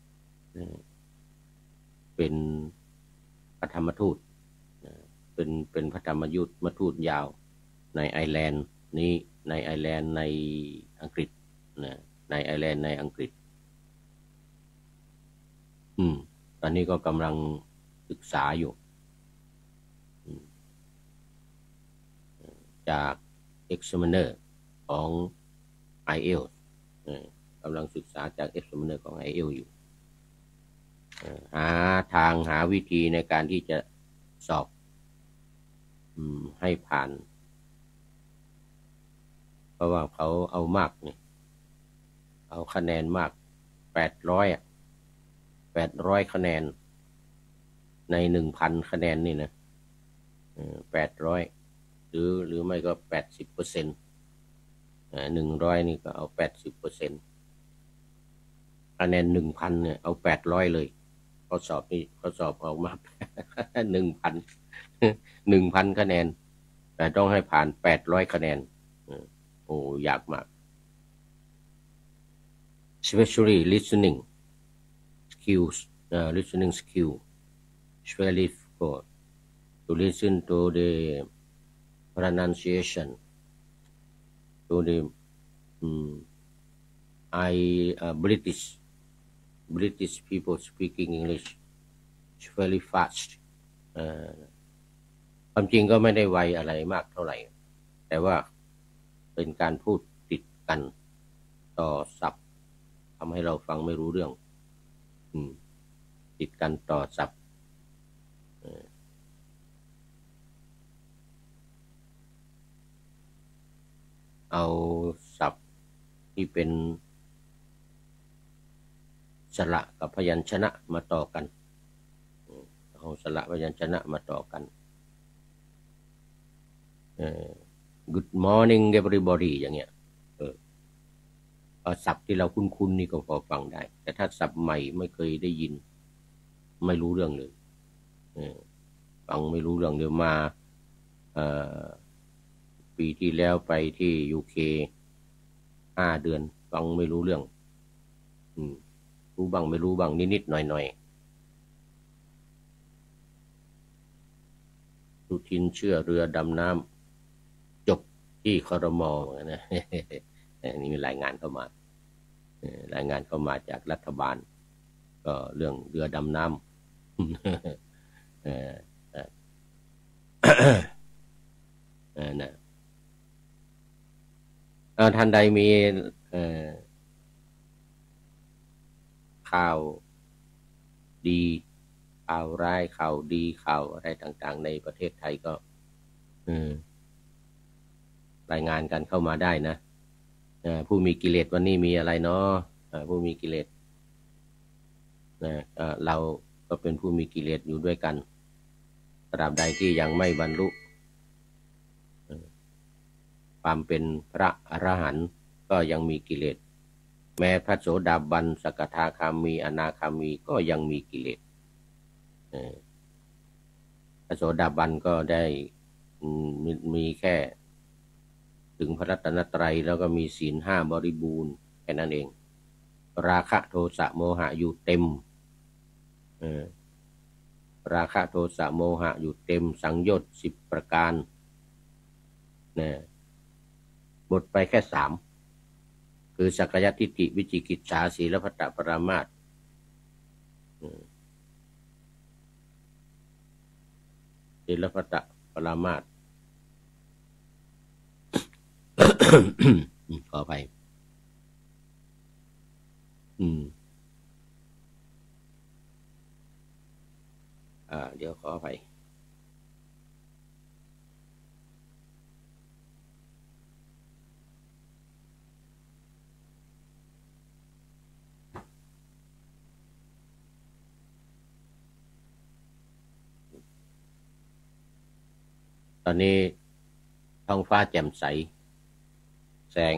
เป็นพระธรรมทูตเป็นพระธรรมทูตยาวในไอร์แลนด์นี้ในไอร์แลนด์ในอังกฤษในไอร์แลนด์ในอังกฤษตอนนี้ก็กำลังศึกษาอยู่จาก Examiner ของ IELTS กำลังศึกษาจาก Examiner ของ IELTS อยู่หาวิธีในการที่จะสอบให้ผ่านเพราะว่าเขาเอามากนี่เอาคะแนนมาก800คะแนนใน 1,000 คะแนนนี่นะ800หรือไม่ก็ 80% 100นี่ก็เอา 80% คะแนน 1,000 เนี่ยเอา 800 เลยเขาสอบออกมา 1,000 คะแนนแต่ต้องให้ผ่าน800 คะแนนโอ้ยากมาก especially listening skills listening skill is very difficult to listen to the pronunciation to the British people speaking English is very fast ความจริงก็ไม่ได้ไวอะไรมากเท่าไหร่แต่ว่าเป็นการพูดติดกันต่อศัพท์ทำให้เราฟังไม่รู้เรื่องติดกันต่อศัพท์เอาศัพท์ที่เป็นสระกับพยัญชนะมาต่อกันเอาสระพยัญชนะมาต่อกันGood morning everybody อย่างเงี้ยศัพท์ที่เราคุ้นๆนี่ก็พอฟังได้แต่ถ้าศัพท์ใหม่ไม่เคยได้ยินไม่รู้เรื่องเลยฟังไม่รู้เรื่องเดี๋ยวมาปีที่แล้วไปที่ UK 5 เดือนฟังไม่รู้เรื่องรู้บ้างไม่รู้บ้างนิดๆหน่อยๆสุทินเชื่อเรือดำน้ำจบที่ครม.นะนี่มีรายงานเข้ามาจากรัฐบาลก็เรื่องเรือดำน้ำนะท่านใดมีข่าวดีข่าวร้ายข่าวดีข่าวอะไรต่างๆในประเทศไทยก็รายงานกันเข้ามาได้นะผู้มีกิเลสวันนี้มีอะไรเนาะผู้มีกิเลสเราก็เป็นผู้มีกิเลสอยู่ด้วยกันตราบใดที่ยังไม่บรรลุความเป็นพระอรหันต์ก็ยังมีกิเลสแม้พระโสดาบันสกทาคามีอนาคามีก็ยังมีกิเลสพระโสดาบันก็ได้มีแค่ถึงพระรัตนตรัยแล้วก็มีศีล5บริบูรณ์แค่นั้นเองราคะโทสะโมหะอยู่เต็มราคะโทสะโมหะอยู่เต็มสังโยชน์10ประการหมดไปแค่3คือสักกายทิฏฐิวิจิกิจฉาศีลพัตตปรามาสศีลพัตตปรามาสขออภัยเดี๋ยวขออภัยตอนนี้ท้องฟ้าแจ่มใสแสง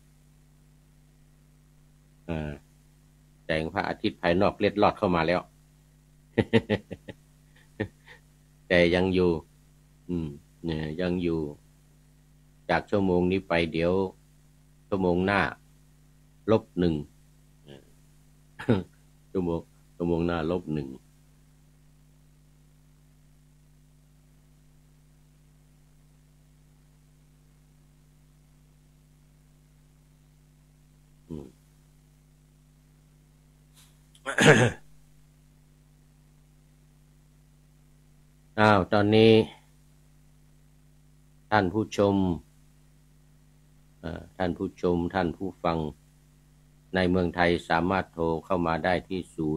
พระอาทิตย์ภายนอกเล็ดลอดเข้ามาแล้ว แต่ยังอยู่เนี่ยยังอยู่จากชั่วโมงนี้ไปเดี๋ยวชั่วโมงหน้า-1ชั่วโมงหน้า-1ตอนนี้ท่านผู้ชมท่านผู้ฟังในเมืองไทยสามารถโทรเข้ามาได้ที่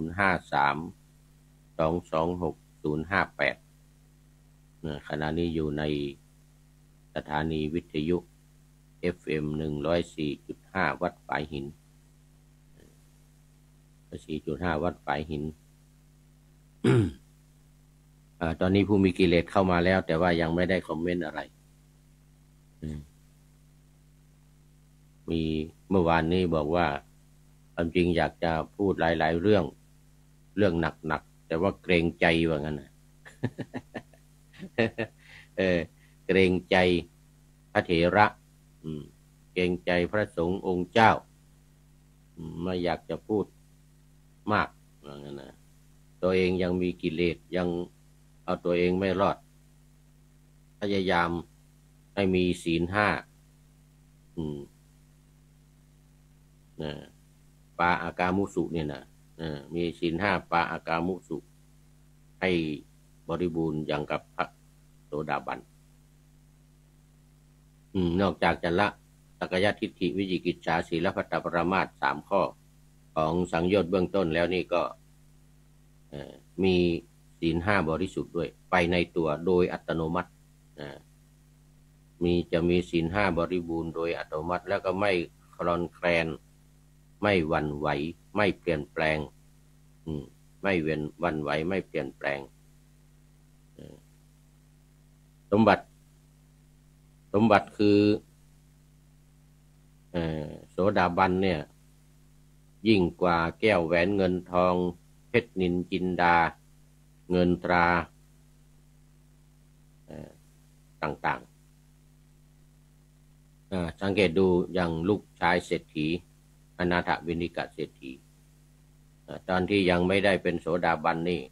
053-226-058ขณะนี้อยู่ในสถานีวิทยุ FM 104.5 วัดฝายหิน4.5 วัดฝายหิน ตอนนี้ผู้มีกิเลสเข้ามาแล้วแต่ว่ายังไม่ได้คอมเมนต์อะไรมีเมื่อวานนี้บอกว่าความจริงอยากจะพูดหลายๆเรื่องหนักๆแต่ว่าเกรงใจว่างั้นนะเกรงใจพระเถระเกรงใจพระสงฆ์องค์เจ้าไม่อยากจะพูดมากว่างั้นนะตัวเองยังมีกิเลสยังเอาตัวเองไม่รอดพยายามให้มีศีล5ปาอากามุสุเนี่ยนะมีศีล5ปาอากามุสุให้บริบูรณ์อย่างกับพระโสดาบันนอกจากจะละสักกายทิฏฐิวิจิกิจฉาศีลพัตตปรามาส3ข้อของสังโยชน์เบื้องต้นแล้วนี่ก็มีศีล5บริสุทธิ์ด้วยไปในตัวโดยอัตโนมัติจะมีศีล5บริบูรณ์โดยอัตโนมัติแล้วก็ไม่คลอนแคลนไม่หวั่นไหวไม่เปลี่ยนแปลงไม่หวั่นไหวไม่เปลี่ยนแปลงสมบัติคือโสดาบันเนี่ยยิ่งกว่าแก้วแหวนเงินทองเพชรนิลจินดาเงินตราต่างๆสังเกตดูอย่างลูกชายเศรษฐีอนาถวินิกะเศรษฐีตอนที่ยังไม่ได้เป็นโสดาบันนี่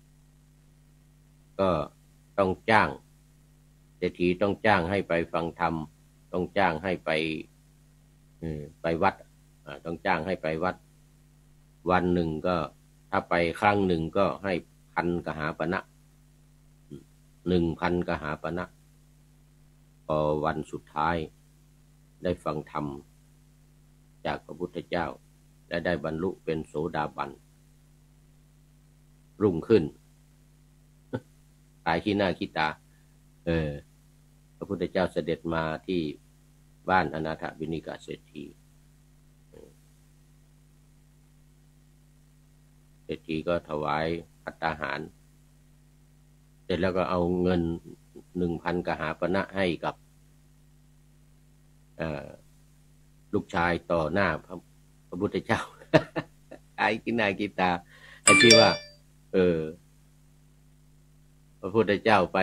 ก็ต้องจ้างเศรษฐีต้องจ้างให้ไปฟังธรรมต้องจ้างให้ไปวัดต้องจ้างให้ไปวัดวันหนึ่งก็ถ้าไปครั้งหนึ่งก็ให้1,000 กหาปณะ 1,000 กหาปณะพอวันสุดท้ายได้ฟังธรรมจากพระพุทธเจ้าและได้บรรลุเป็นโสดาบันรุ่งขึ้นตายขี้หน้าขี้ตาพระพุทธเจ้าเสด็จมาที่บ้านอนาถบิณฑิกเศรษฐีเศรษฐีก็ถวายภัตตาหารเสร็จแล้วก็เอาเงิน 1,000 กหาปณะให้กับลูกชายต่อหน้าพระพุทธเจ้า ไอ้กินหน้ากินตาไอ้ที่ว่าพระพุทธเจ้าไป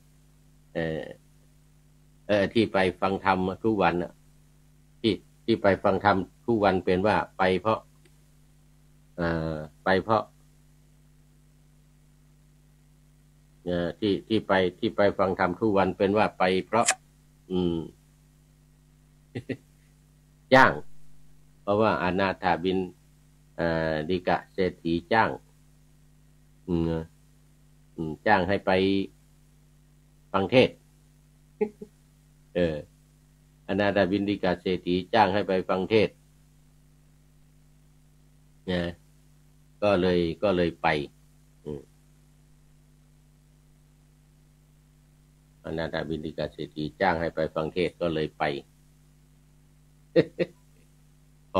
ที่ไปฟังธรรมทุกวันที่ไปฟังธรรมทุกวันเป็นว่าไปเพราะที่ไปฟังธรรมทุกวันเป็นว่าไปเพราะจ้างเพราะว่าอนาถบิณฑิกเศรษฐีจ้างจ้างให้ไปฟังเทศน์อนาถบิณฑิกเศรษฐีจ้างให้ไปฟังเทศน์ก็เลยไปอนาถบิณฑิกเศรษฐีจ้างให้ไปฟังเทศน์ก็เลยไป พ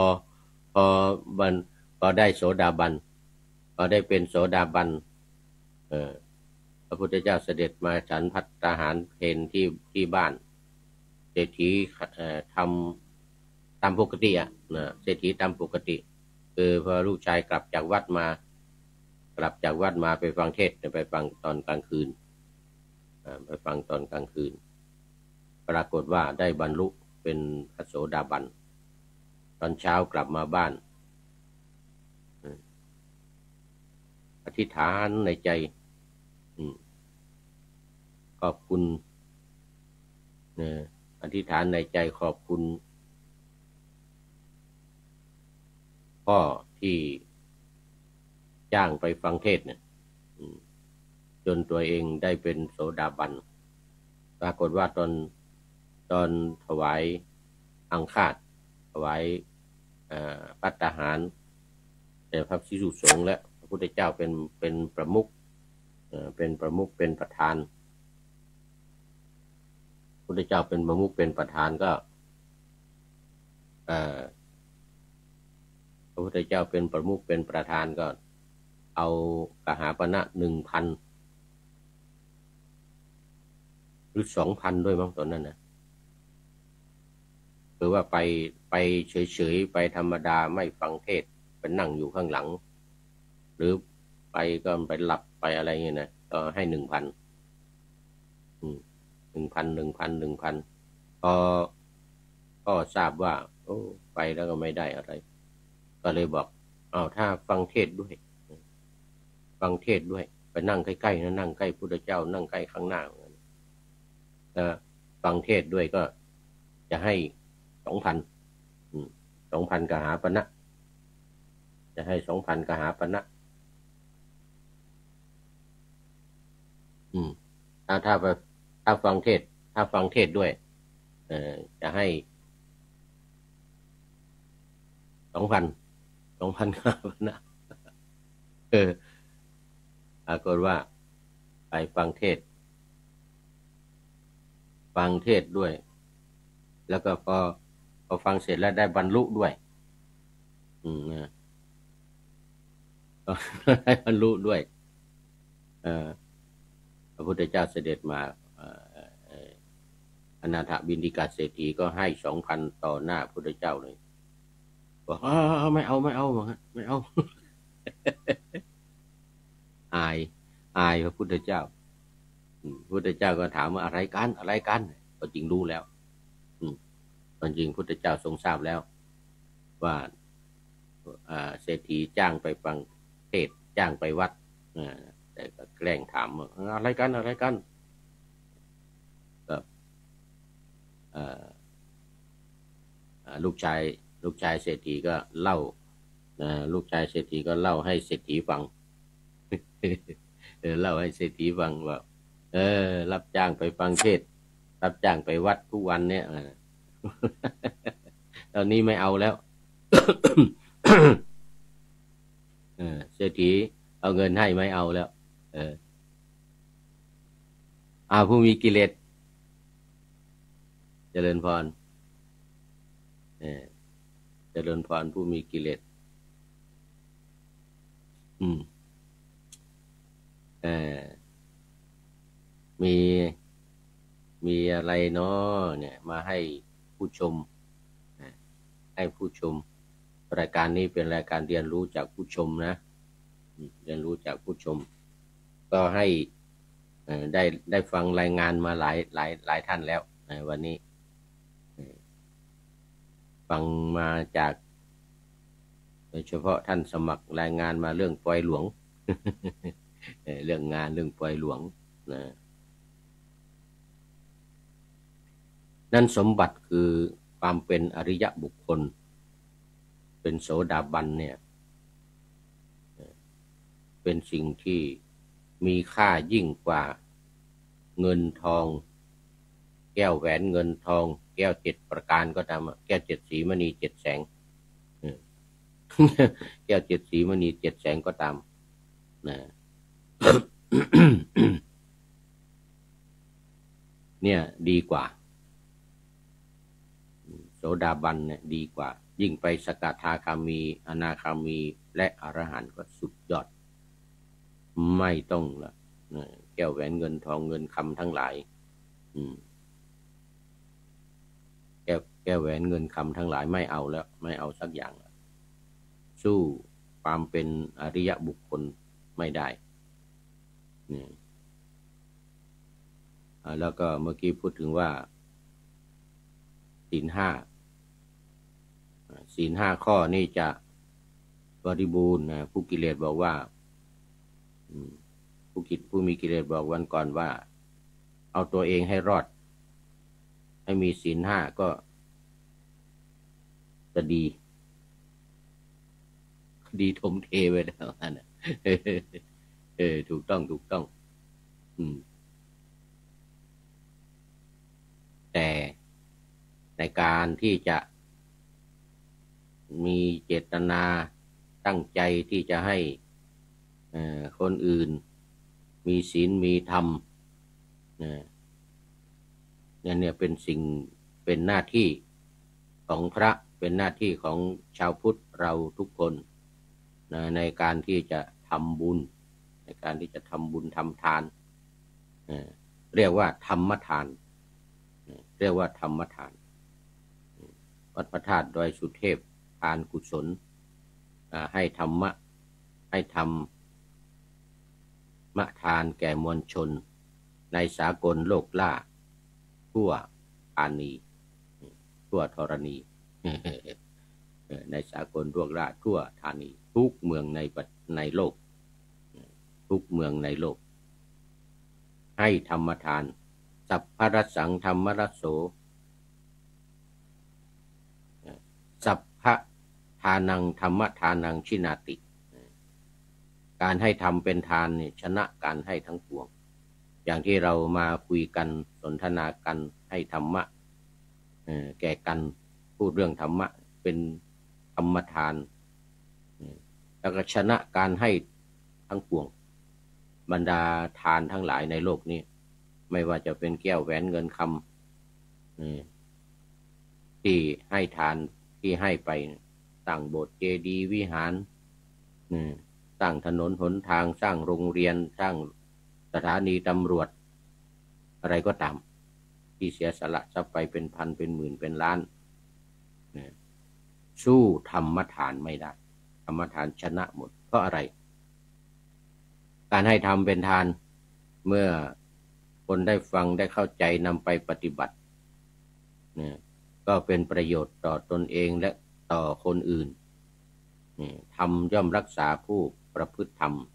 อได้โสดาบันพอได้เป็นโสดาบันพระพุทธเจ้าเสด็จมาฉันภัตตาหารเพลที่บ้านเศรษฐีทำตามปกติเศรษฐีตามปกติคือพอลูกชายกลับจากวัดมาไปฟังเทศน์ไปฟังตอนกลางคืนไปฟังตอนกลางคืนปรากฏว่าได้บรรลุเป็นพระโสดาบันตอนเช้ากลับมาบ้านอธิษฐานในใจขอบคุณอธิษฐานในใจขอบคุณพ่อที่จ้างไปฟังเทศน์เนี่ยจนตัวเองได้เป็นโสดาบันปรากฏว่าตอนถวายอังคาสถวายภัตตาหารแต่พระภิกษุสงฆ์และพระพุทธเจ้าเป็นประมุขเป็นประธานพระพุทธเจ้าเป็นประมุขเป็นประธานก็พระพุทธเจ้าเป็นประมุขเป็นประธานก็เอากหาปณะ 1,000 หรือ 2,000 ด้วยมั้งตอนนั้นนะคือว่าไปเฉยๆไปธรรมดาไม่ฟังเทศน์ไปนั่งอยู่ข้างหลังหรือไปก็ไปหลับไปอะไรเงี้ยนะก็ให้ 1,000 พอทราบว่าไปแล้วก็ไม่ได้อะไรก็เลยบอกถ้าฟังเทศน์ด้วยไปนั่งใกล้ๆนะนั่งใกล้พุทธเจ้านั่งใกล้ข้างหน้าฟังเทศน์ด้วยก็จะให้ 2,000 กหาปณะจะให้ 2,000 กหาปณะถ้าฟังเทศน์ด้วยจะให้ 2,000 กหาปณะปรากฏว่าไปฟังเทศน์ด้วยแล้วก็พอฟังเสร็จแล้วได้บรรลุด้วยได้บรรลุด้วยพระพุทธเจ้าเสด็จมาอนาถบิณฑิกเศรษฐีก็ให้ 2,000 ต่อหน้าพระพุทธเจ้าเลยบอกไม่เอา อายพระพุทธเจ้าพระพุทธเจ้าก็ถามว่าอะไรกันก็จริงรู้แล้วตอนจริงพุทธเจ้าทรงทราบแล้วว่าเศรษฐีจ้างไปฟังเทศน์จ้างไปวัดแต่ก็แกล้งถามว่าอะไรกันก็ลูกชายเศรษฐีก็เล่าลูกชายเศรษฐีก็เล่าให้เศรษฐีฟัง เล่าให้เศรษฐีฟังว่ารับจ้างไปฟังเทศน์รับจ้างไปวัดทุกวันเนี่ยตอนนี้ไม่เอาแล้ว เศรษฐีเอาเงินให้ไม่เอาแล้วผู้มีกิเลสเจริญพรเจริญพรผู้มีกิเลสมีอะไรเนาะเนี่ยมาให้ผู้ชมให้ผู้ชมรายการนี้เป็นรายการเรียนรู้จากผู้ชมนะเรียนรู้จากผู้ชมก็ให้ได้ฟังรายงานมาหลายท่านแล้ววันนี้ฟังมาจากโดยเฉพาะท่านสมัครรายงานมาเรื่องปล่อยหลวง เรื่องงานเรื่องปล่อยหลวงนะนั่นสมบัติคือความเป็นอริยบุคคลเป็นโสดาบันเนี่ยเป็นสิ่งที่มีค่ายิ่งกว่าเงินทองแก้วแหวนเงินทองแก้ว7ประการก็ตามแก้ว7สีมณี7แสงแก้ว7สีมณี7แสงก็ตามนะ เนี่ยดีกว่าโสดาบันเนี่ยดีกว่ายิ่งไปสกทาคามีอนาคามีและอรหันต์ก็สุดยอดไม่ต้องละแก้วแหวนเงินทองเงินคำทั้งหลายแก้วแหวนเงินคำทั้งหลายไม่เอาแล้วไม่เอาสักอย่างสู้ความเป็นอริยบุคคลไม่ได้แล้วก็เมื่อกี้พูดถึงว่าศีลห้าข้อนี่จะบริบูรณ์นะผู้กิเลสบอกว่าผู้มีกิเลสบอกวันก่อนว่าเอาตัวเองให้รอดให้มีศีลห้าก็จะดีทมเทไปแล้วนะถูกต้องแต่ในการที่จะมีเจตนาตั้งใจที่จะให้คนอื่นมีศีลมีธรรมเนี่ยเป็นหน้าที่ของพระเป็นหน้าที่ของชาวพุทธเราทุกคนในการที่จะทำบุญในการที่จะทำบุญทำทานเรียกว่าธรรมทานวัดพระธาตุดอยสุเทพทานกุศลให้ธรรมทานแก่มวลชนในสากลโลกล่าทั่วธรณีในสากลโลกล่าทั่วธานีทุกเมืองในโลกทุกเมืองในโลกให้ธรรมทานสัพพรสังธรรมรสโสสัพพทานังธรรมทานังชินาติการให้ทำเป็นทานเนี่ยชนะการให้ทั้งปวงอย่างที่เรามาคุยกันสนทนากันให้ธรรมะแก่กันพูดเรื่องธรรมะเป็นธรรมทานแล้วก็ชนะการให้ทั้งปวงบรรดาทานทั้งหลายในโลกนี้ไม่ว่าจะเป็นแก้วแหวนเงินคำที่ให้ทานที่ให้ไปสร้างโบสถ์เจดีย์วิหารสร้างถนนหนทางสร้างโรงเรียนสร้างสถานีตำรวจอะไรก็ตามที่เสียสละทรัพย์ไปเป็นพันเป็นหมื่นเป็นล้านสู้ธรรมทานไม่ได้ธรรมทานชนะหมดเพราะอะไรการให้ทำเป็นทานเมื่อคนได้ฟังได้เข้าใจนำไปปฏิบัติก็เป็นประโยชน์ต่อตนเองและต่อคนอื่นธรรมย่อมรักษาผู้ประพฤติธรรม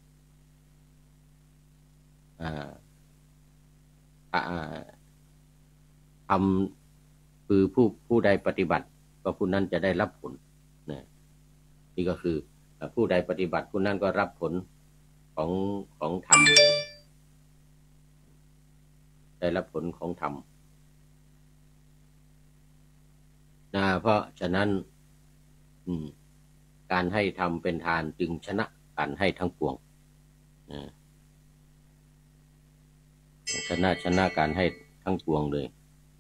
ธรรมคือผู้ใดปฏิบัติก็ผู้นั้นจะได้รับผลนี่ก็คือผู้ใดปฏิบัติผู้นั้นก็รับผลของธรรมได้รับผลของธรรมเพราะฉะนั้นการให้ทำเป็นทานจึงชนะการให้ทั้งปวงชนะการให้ทั้งปวงเลย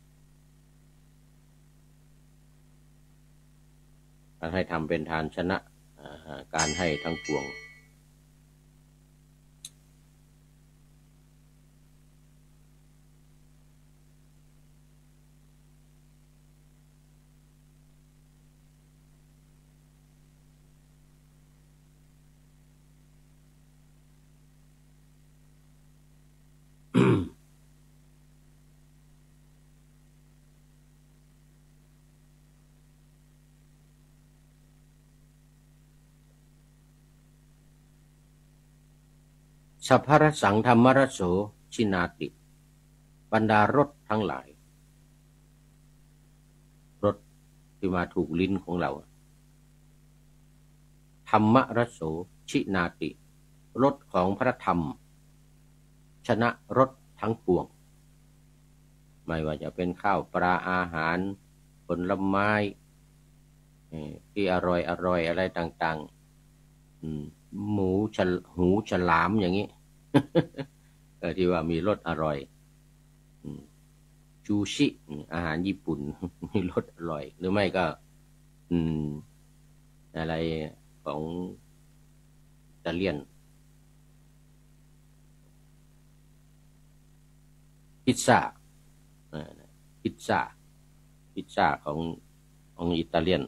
การให้ทำเป็นทานชนะการให้ทั้งปวงสัพพรสังธรรมรสโสชินาติบรรดารสทั้งหลายรสที่มาถูกลิ้นของเราธรรมรสโสชินาติรสของพระธรรมชนะรสทั้งปวงไม่ว่าจะเป็นข้าวปลาอาหารผลไม้ที่อร่อยอะไรต่างๆหูฉลามอย่างนี้ ที่ว่ามีรสอร่อยซูชิอาหารญี่ปุ่น มีรสอร่อยหรือไม่ก็อะไรของอิตาเลียนพิซซ่าของอิตาเลียน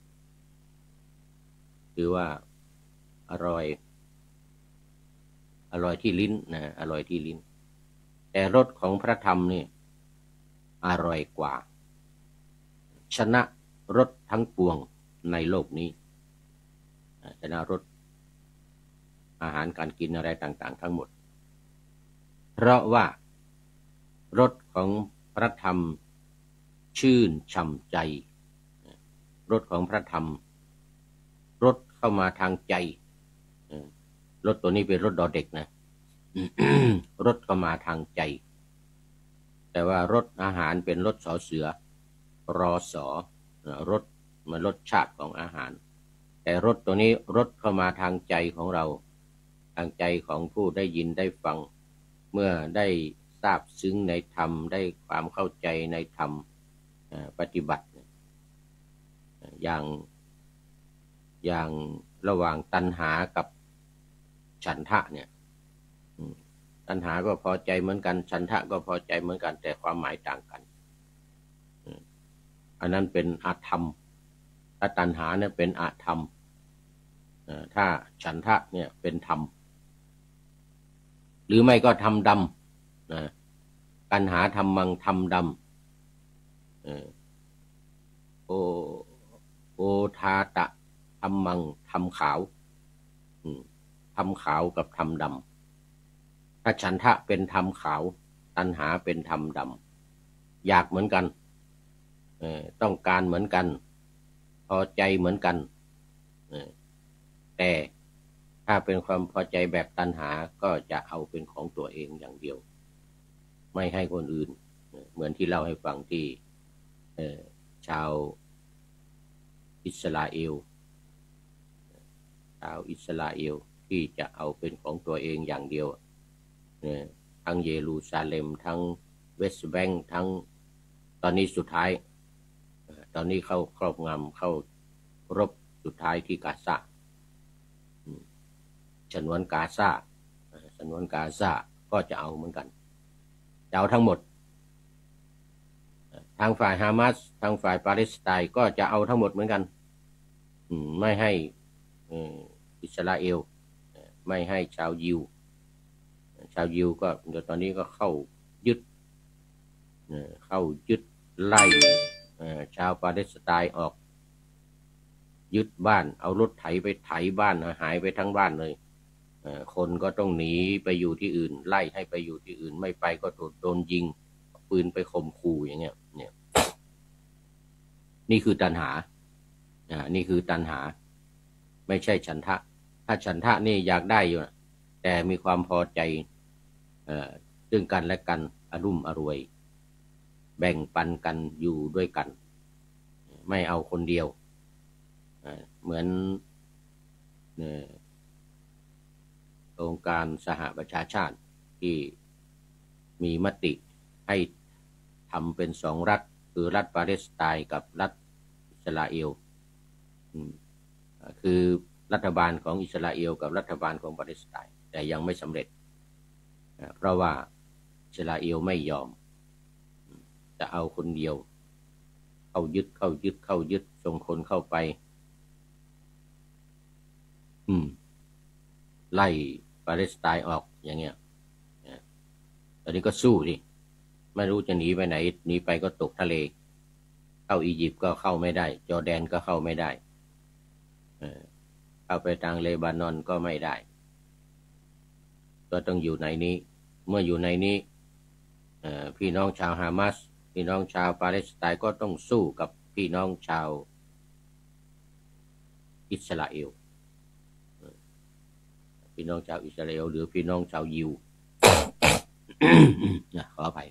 คือว่าอร่อยที่ลิ้นนะอร่อยที่ลิ้นแต่รสของพระธรรมนี่อร่อยกว่าชนะรสทั้งปวงในโลกนี้ชนะรสอาหารการกินอะไรต่างๆทั้งหมดเพราะว่ารสของพระธรรมชื่นช่ำใจรสของพระธรรมรสเข้ามาทางใจรสตัวนี้เป็นรสดอเด็กนะ รสเข้ามาทางใจแต่ว่ารสอาหารเป็นรสสอเสือรอสอรสมันรสชาติของอาหารแต่รสตัวนี้รสเข้ามาทางใจของเราทางใจของผู้ได้ยินได้ฟังเมื่อได้ทราบซึ้งในธรรมได้ความเข้าใจในธรรมปฏิบัติอย่างระหว่างตัณหากับฉันทะเนี่ยตัณหาก็พอใจเหมือนกันฉันทะก็พอใจเหมือนกันแต่ความหมายต่างกันอันนั้นเป็นอธรรมถ้าตัณหาเนี่ยเป็นอธรรมถ้าฉันทะเนี่ยเป็นธรรมหรือไม่ก็ธรรมดำตัณหาธรรมังธรรมดำโอทาตะธรรมังธรรมขาวธรรมขาวกับธรรมดำถ้าฉันทะเป็นธรรมขาวตัณหาเป็นธรรมดำอยากเหมือนกันต้องการเหมือนกันพอใจเหมือนกันแต่ถ้าเป็นความพอใจแบบตัณหาก็จะเอาเป็นของตัวเองอย่างเดียวไม่ให้คนอื่นเหมือนที่เล่าให้ฟังที่ชาวอิสราเอลที่จะเอาเป็นของตัวเองอย่างเดียวทั้งเยรูซาเล็มทั้งเวสต์แบงค์ทั้งตอนนี้สุดท้ายตอนนี้เข้าครอบงำเข้ารบสุดท้ายที่กาซาฉนวนกาซาก็จะเอาเหมือนกันจะเอาทั้งหมดทางฝ่ายฮามาสทางฝ่ายปาเลสไตน์ก็จะเอาทั้งหมดเหมือนกันไม่ให้อิสราเอลไม่ให้ชาวยิวก็เดี๋ยวตอนนี้ก็เข้ายึดไล่ชาวปาเลสไตน์ออกยึดบ้านเอารถไถไปไถบ้านหายไปทั้งบ้านเลยคนก็ต้องหนีไปอยู่ที่อื่นไล่ให้ไปอยู่ที่อื่นไม่ไปก็โดนยิงปืนไปข่มขู่อย่างเงี้ยเนี่ยนี่คือตัณหานี่คือตัณหาไม่ใช่ฉันทะถ้าฉันทะนี่อยากได้อยู่แต่มีความพอใจซึ่งกันและกันอรุ่มอร่วยแบ่งปันกันอยู่ด้วยกันไม่เอาคนเดียวเหมือนองค์การสหประชาชาติที่มีมติให้ทำเป็น2 รัฐคือรัฐปาเลสไตน์กับรัฐอิสราเอลคือรัฐบาลของอิสราเอลกับรัฐบาลของปาเลสไตน์แต่ยังไม่สำเร็จเพราะว่าอิสราเอลไม่ยอมจะเอาคนเดียวเข้ายึดส่งคนเข้าไปไล่ปาเลสไตน์ออกอย่างเงี้ยตอนนี้ก็สู้ดิไม่รู้จะหนีไปไหนหนีไปก็ตกทะเลเข้าอียิปต์ก็เข้าไม่ได้จอร์แดนก็เข้าไม่ได้เข้าไปทางเลบานอนก็ไม่ได้ก็ต้องอยู่ในนี้เมื่ออยู่ในนี้พี่น้องชาวฮามาสพี่น้องชาวปาเลสไตน์ก็ต้องสู้กับพี่น้องชาวอิสราเอลพี่น้องชาวอิสราเอลหรือพี่น้องชาวยิว ขออภัย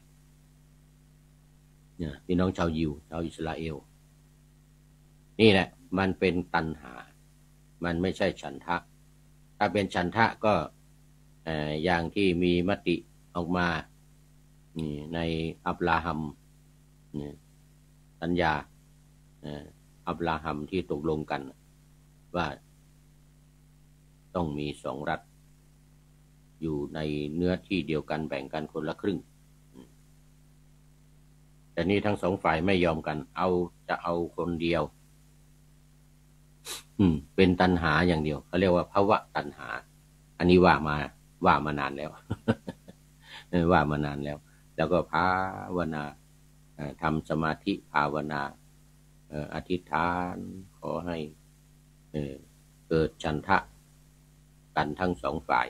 พี่น้องชาวยิวชาวอิสราเอลนี่แหละมันเป็นตัณหามันไม่ใช่ฉันทะถ้าเป็นฉันทะก็อย่างที่มีมติออกมาในอับราฮัมสัญญาอับราฮัมที่ตกลงกันว่าต้องมี2 รัฐอยู่ในเนื้อที่เดียวกันแบ่งกันคนละครึ่งแต่นี่ทั้ง2 ฝ่ายไม่ยอมกันจะเอาคนเดียวเป็นตัณหาอย่างเดียวเขาเรียกว่าภวะตัณหาอันนี้ว่ามานานแล้ว ว่ามานานแล้วแล้วก็ภาวนาทำสมาธิภาวนาอธิษฐานขอให้เกิดฉันทะกันทั้ง2 ฝ่าย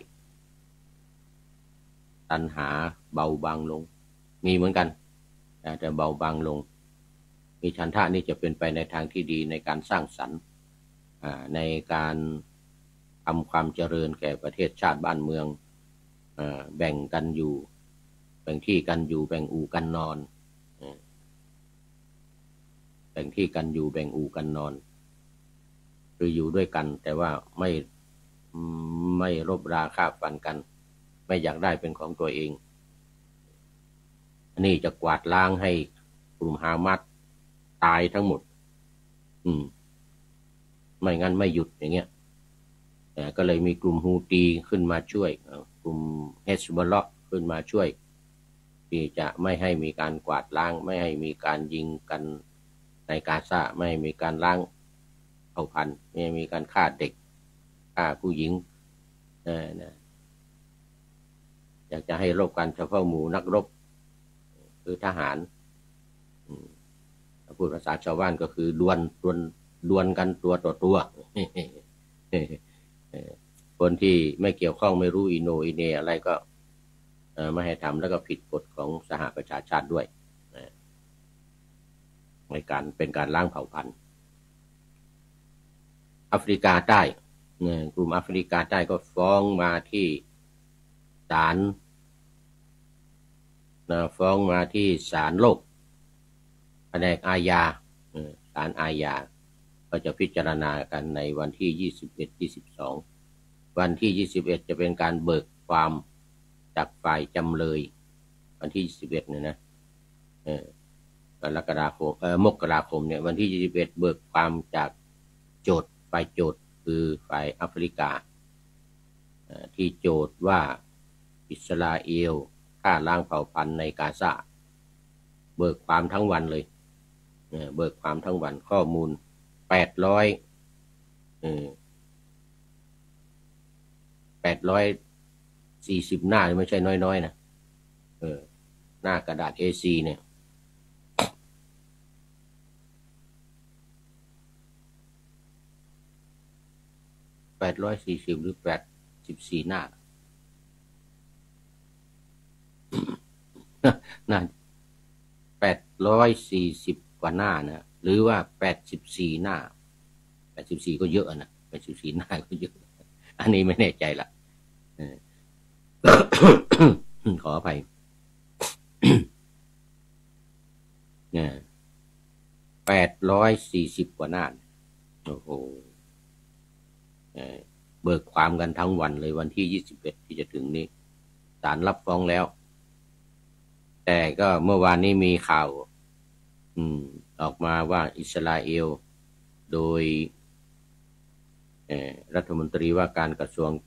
ตัณหาเบาบางลงมีเหมือนกันแต่เบาบางลงมีฉันทะนี่จะเป็นไปในทางที่ดีในการสร้างสรรค์ในการทำความเจริญแก่ประเทศชาติบ้านเมืองแบ่งกันอยู่แบ่งที่กันอยู่แบ่งอู่กันนอนแบ่งที่กันอยู่แบ่งอู่กันนอนคืออยู่ด้วยกันแต่ว่าไม่รบราฆ่าฟันกันไม่อยากได้เป็นของตัวเองอันนี้จะกวาดล้างให้กลุ่มฮามาสตายทั้งหมดไม่งั้นไม่หยุดอย่างเงี้ยก็เลยมีกลุ่มฮูตีขึ้นมาช่วยกลุ่มเฮซบอลเลาะห์ขึ้นมาช่วยที่จะไม่ให้มีการกวาดล้างไม่ให้มีการยิงกันในกาซาไม่ให้มีการล้างเผ่าพันธุ์ไม่ให้มีการฆ่าเด็กฆ่าผู้หญิงอยากจะให้รบกันเฉพาะหมู่นักรบคือทหารพูดภาษาชาวบ้านก็คือดวลกันตัวต่อตัว คนที่ไม่เกี่ยวข้องไม่รู้อีโนอีเนอะไรก็ไม่ให้ทำแล้วก็ผิดกฎของสหประชาชาติด้วยในการเป็นการล้างเผ่าพันธุ์แอฟริกาใต้กลุ่มแอฟริกาใต้ก็ฟ้องมาที่ศาลฟ้องมาที่ศาลโลกแผนกอาญาศาลอาญาก็จะพิจารณากันในวันที่21-22วันที่21จะเป็นการเบิกความจากฝ่ายจำเลยวันที่21เนี่ยนะมกราคมเนี่ยวันที่21เบิกความจากโจทก์ฝ่ายโจทก์คือฝ่ายแอฟริกาที่โจทก์ว่าอิสราเอลฆ่าล้างเผ่าพันธุ์ในกาซาเบิกความทั้งวันเลยเบิกความทั้งวันข้อมูล840 หน้าไม่ใช่น้อยๆนะหน้ากระดาษ A4 เนี่ย840หรือ84หน้าน่า840กว่าหน้านะหรือว่า84หน้า84ก็เยอะนะ84หน้าก็เยอะอันนี้ไม่แน่ใจละขออภัย 840 กว่าหน้าโอ้โหเบิกความกันทั้งวันเลยวันที่21ที่จะถึงนี้ศาลรับฟ้องแล้วแต่ก็เมื่อวานนี้มีข่าวออกมาว่าอิสราเอลโดยรัฐมนตรีว่าการกระทรวง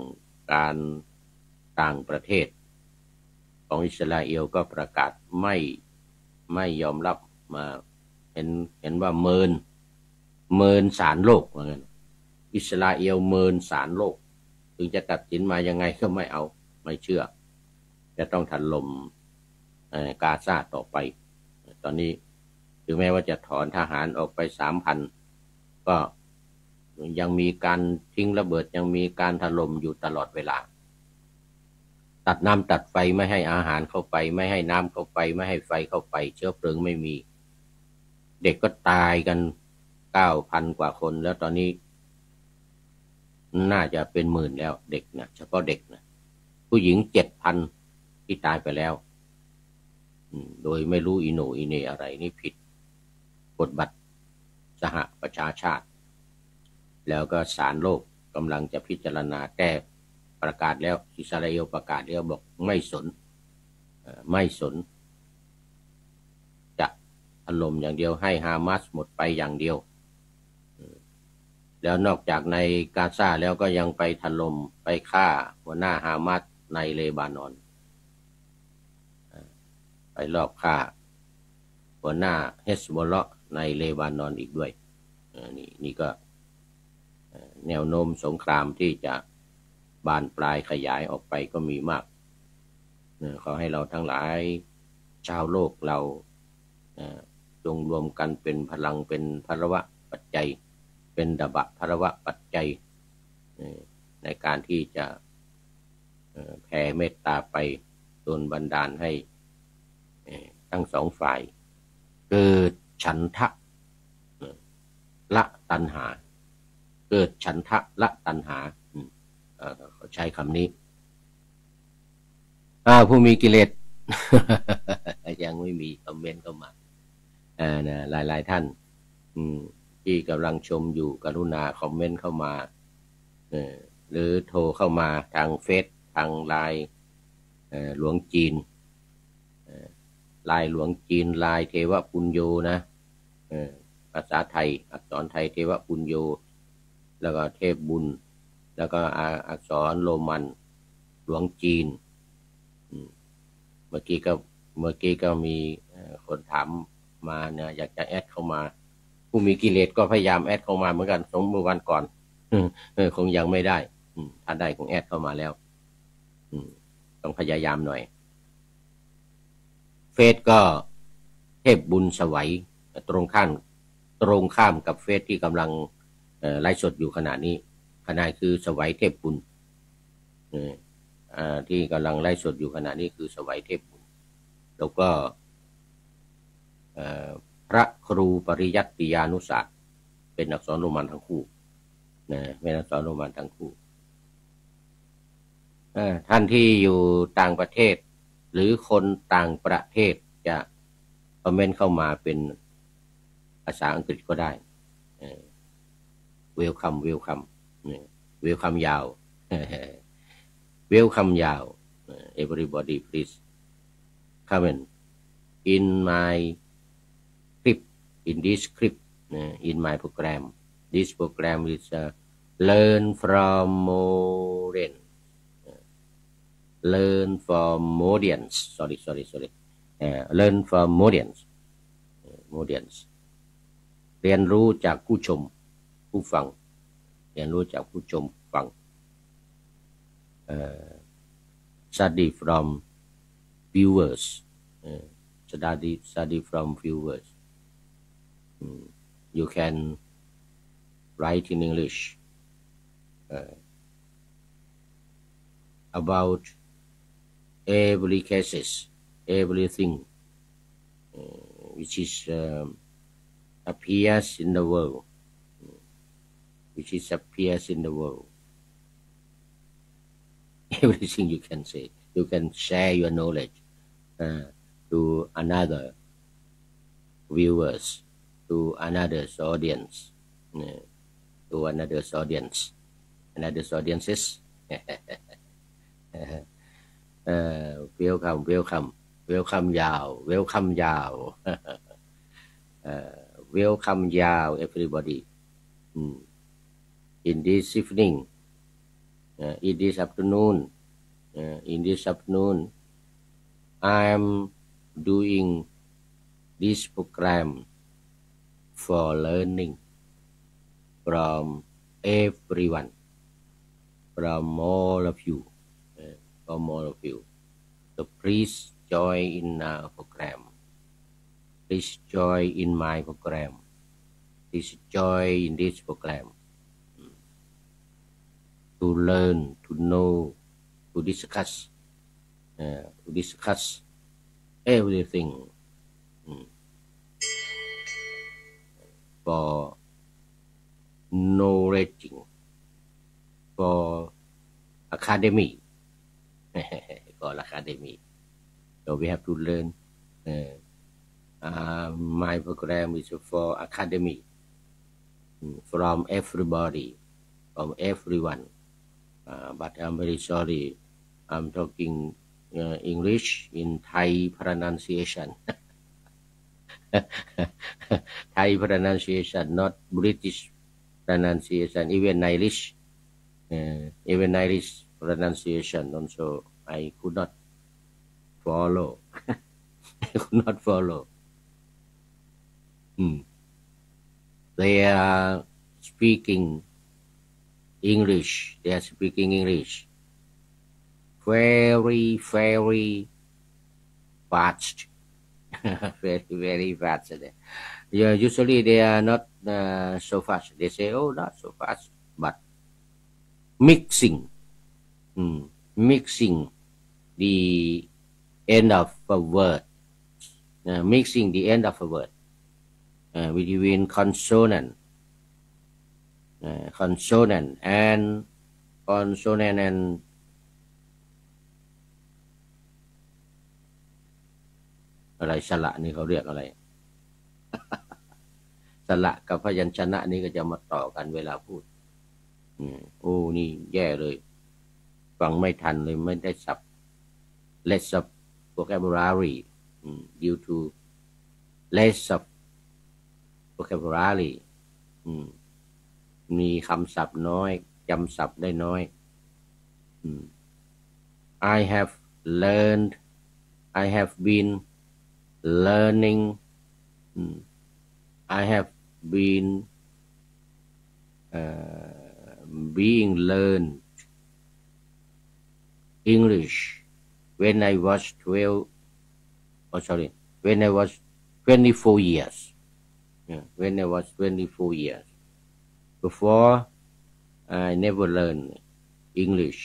ต่างประเทศของอิสราเอลก็ประกาศไม่ยอมรับมาเห็นว่าเมินศาลโลกว่างั้นอิสราเอลเมินศาลโลกถึงจะตัดสินมายังไงก็ไม่เชื่อจะต้องถล่มกาซาต่อไปตอนนี้ถึงแม้ว่าจะถอนทหารออกไป 3,000 ก็ยังมีการทิ้งระเบิดยังมีการถล่มอยู่ตลอดเวลาตัดน้ำตัดไฟไม่ให้อาหารเข้าไปไม่ให้น้ำเข้าไปไม่ให้ไฟเข้าไปเชื้อเพลิงไม่มีเด็กก็ตายกัน 9,000 กว่าคนแล้วตอนนี้น่าจะเป็นหมื่นแล้วเด็กนะเฉพาะเด็กนะผู้หญิง 7,000 ที่ตายไปแล้วโดยไม่รู้อีโหนอีเหน่อะไรนี่ผิดกฎบัตรสหประชาชาติแล้วก็ศาลโลกกำลังจะพิจารณาแก้ประกาศแล้วอิสราเอลประกาศแล้วบอกไม่สนจะถล่มอย่างเดียวให้ฮามาสหมดไปอย่างเดียวแล้วนอกจากในกาซาแล้วก็ยังไปถล่มไปฆ่าหัวหน้าฮามาสในเลบานอนไปลอบฆ่าหัวหน้าเฮสบอลเลาะห์ในเลบานอนอีกด้วยนี่ก็แนวโน้มสงครามที่จะบานปลายขยายออกไปก็มีมากขอให้เราทั้งหลายชาวโลกเราจงรวมกันเป็นพลังเป็นพละวะปัจจัยเป็นดบะพละวะปัจจัยในการที่จะแผ่เมตตาไปดลบันดาลให้ทั้งสองฝ่ายเกิดฉันทะละตัณหาเกิดฉันทะละตัณหาเขาใช้คำนี้ผู้มีกิเลส ยังไม่มีคอมเมนต์เข้ามานะหลายท่านที่กำลังชมอยู่กรุณาคอมเมนต์เข้ามาหรือโทรเข้ามาทางเฟซทางไลน์หลวงจีนไลน์หลวงจีนไลน์เทวปุญโญนะภาษาไทยอักษรไทยเทวปุญโญแล้วก็เทพบุญแล้วก็อักษรโรมันหลวงจีนเมื่อกี้ก็มีคนถามมาเนี่ยอยากจะแอดเข้ามาผู้มีกิเลสก็พยายามแอดเข้ามาเหมือนกันสมเมื่อวันก่อนคงยังไม่ได้ถ้าได้คงแอดเข้ามาแล้วต้องพยายามหน่อยเฟซก็เทพบุญสวัยตรงข้ามกับเฟซที่กำลังไลฟ์สดอยู่ขณะนี้ขณะคือสวัยเทพบุญที่กำลังไลฟ์สดอยู่ขณะนี้คือสวัยเทพบุญแล้วก็พระครูปริยัติยานุศาสตร์เป็นอักษรโรมันทั้งคู่เป็นอักษรโรมันทั้งคู่ท่านที่อยู่ต่างประเทศหรือคนต่างประเทศจะคอมเมนต์เข้ามาเป็นภาษาอังกฤษก็ได้welcome ยาว welcome ยาว everybody please come in my clip in this clip in my program this program is learn from audience sorry learn from audience เรียนรู้จากผู้ชมผู้ฟังเรียนรู้จากผู้ชมฟังstudy from viewers study from viewers you can write in English about every cases everything which is appears in the world everything you can say you can share your knowledge to another viewers to another audience, to another audience, another audiences. Welcome, welcome, welcome Yao, welcome Yao, welcome Yao, everybody. In this evening, in this afternoon, I'm doing this program for learning from everyone, from all of you, So please join in our program. Please join in my program. Please join in this program to learn, to know, to discuss everything for knowledge, for academy. For academy. So we have to learn. My program is for academy, from everybody, from everyone. But I'm very sorry, I'm talking English in Thai pronunciation. Thai pronunciation, not British pronunciation. Even Irish pronunciation also I could not follow. They are speaking English. Very, very fast. very fast. Yeah, usually they are not so fast. They say, "Oh, not so fast," but mixing the end of a word, mixing the end of a word between consonant andอะไรสระนี่เขาเรียกอะไร สระกับพยัญชนะนี่ก็จะมาต่อกันเวลาพูดโอ้นี่แย่เลยฟังไม่ทันเลยไม่ได้สับ less of vocabulary due to less of vocabulary มีคำศัพท์น้อยจำศัพท์ได้น้อย I have been learning I have been being learned English when I was 24 years. When I was 24 years. Before, I never learned English.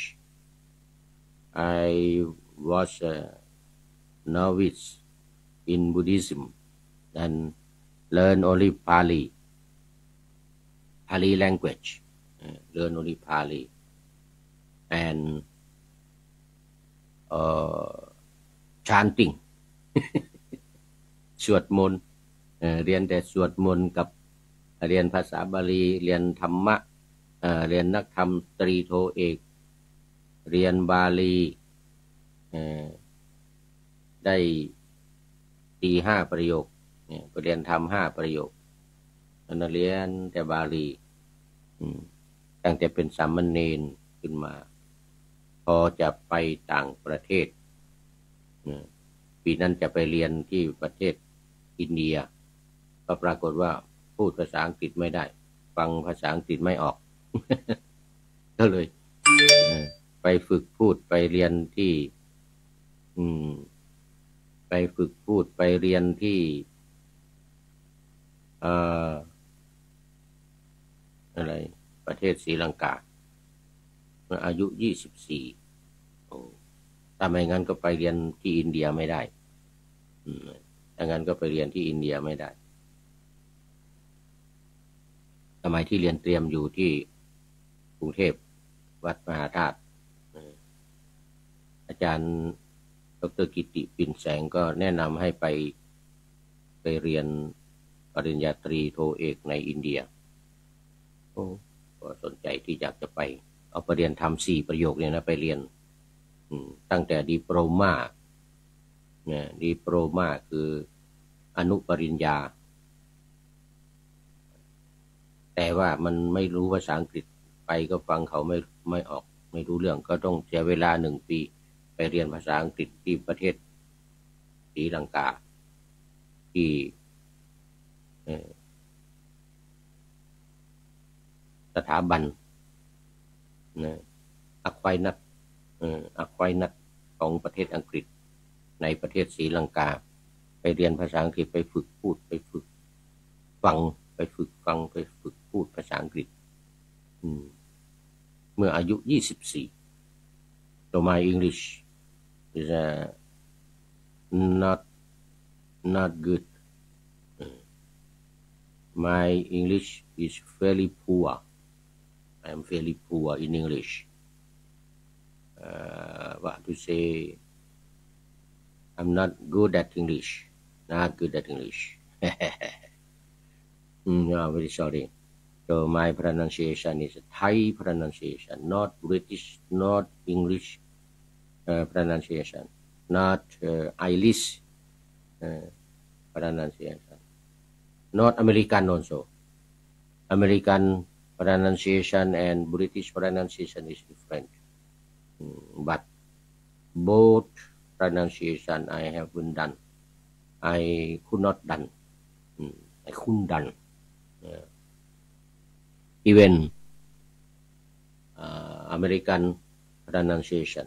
I was a novice in Buddhism and learned only Pali language. Learn only Pali and chanting สวดมนต์เรียนแต่สวดมนต์กับเรียนภาษาบาลีเรียนธรรมะเรียนนักธรรมตรีโทเอกเรียนบาลีได้ตี5 ประโยคเรียนธรรม5 ประโยคเรียนแต่บาลีตั้งแต่เป็นสามเณรขึ้นมาพอจะไปต่างประเทศปีนั้นจะไปเรียนที่ประเทศอินเดียก็ปรากฏว่าพูดภาษาอังกฤษไม่ได้ฟังภาษาอังกฤษไม่ออก ก็เลยไปฝึกพูดไปเรียนที่ไปฝึกพูดไปเรียนที่อะไรประเทศศรีลังกาเมื่ออายุ24ถ้าไม่งั้นก็ไปเรียนที่อินเดียไม่ได้ถ้างั้นก็ไปเรียนที่อินเดียไม่ได้สมัยที่เรียนเตรียมอยู่ที่กรุงเทพวัดมหาธาตุอาจารย์ดร.กิติปิ่นแสงก็แนะนำให้ไปเรียนริญญาตรีโทเอกในอินเดียก็สนใจที่อยากจะไปเอาไปเรียนทำ4 ประโยคเนี่ยนะไปเรียนตั้งแต่ดิโปรมาเนี่ยดิโปรมาคืออนุปริญญาแต่ว่ามันไม่รู้ภาษาอังกฤษไปก็ฟังเขาไม่ออกไม่รู้เรื่องก็ต้องเสียเวลา1 ปีไปเรียนภาษาอังกฤษที่ประเทศศรีลังกาที่สถาบันอัควายนัทของประเทศอังกฤษในประเทศศรีลังกาไปเรียนภาษาอังกฤษไปฝึกพูดไปฝึกฟังไปฝึกพูดภาษาอังกฤษเมื่ออายุ24 so my English is not good my English is very poor I am very poor in English what to say I'm not good at English no, very sorry so my pronunciation is Thai pronunciation not British not English pronunciation not Irish pronunciation not American also American pronunciation and British pronunciation is different but both pronunciation I haven't done I could not done I couldn't done even American pronunciation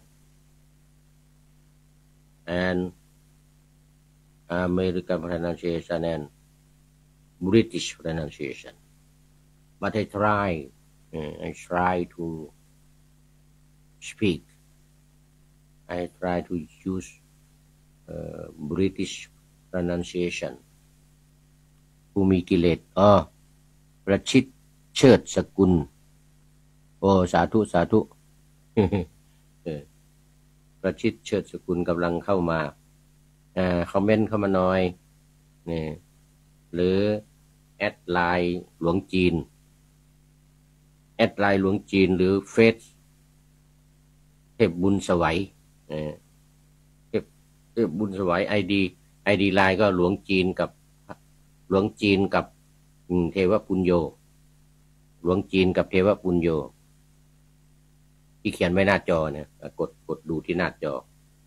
and American pronunciation and British pronunciation but I try to speak I try to use British pronunciation ผู้มีกิเลสประชิดเชิดสกุลโอ้สาธุประชิดเชิดสกุลกำลังเข้ามาคอมเมนต์เข้ามาหน่อยนี่หรือแอดไลน์หลวงจีนหรือเฟซเทพบุญสวัยเทพบุญสวัย ID ไลน์ก็หลวงจีนกับเทวปุญโญหลวงจีนกับเทวปุญโญที่เขียนไว้หน้าจอเนี่ยกดดูที่หน้าจอ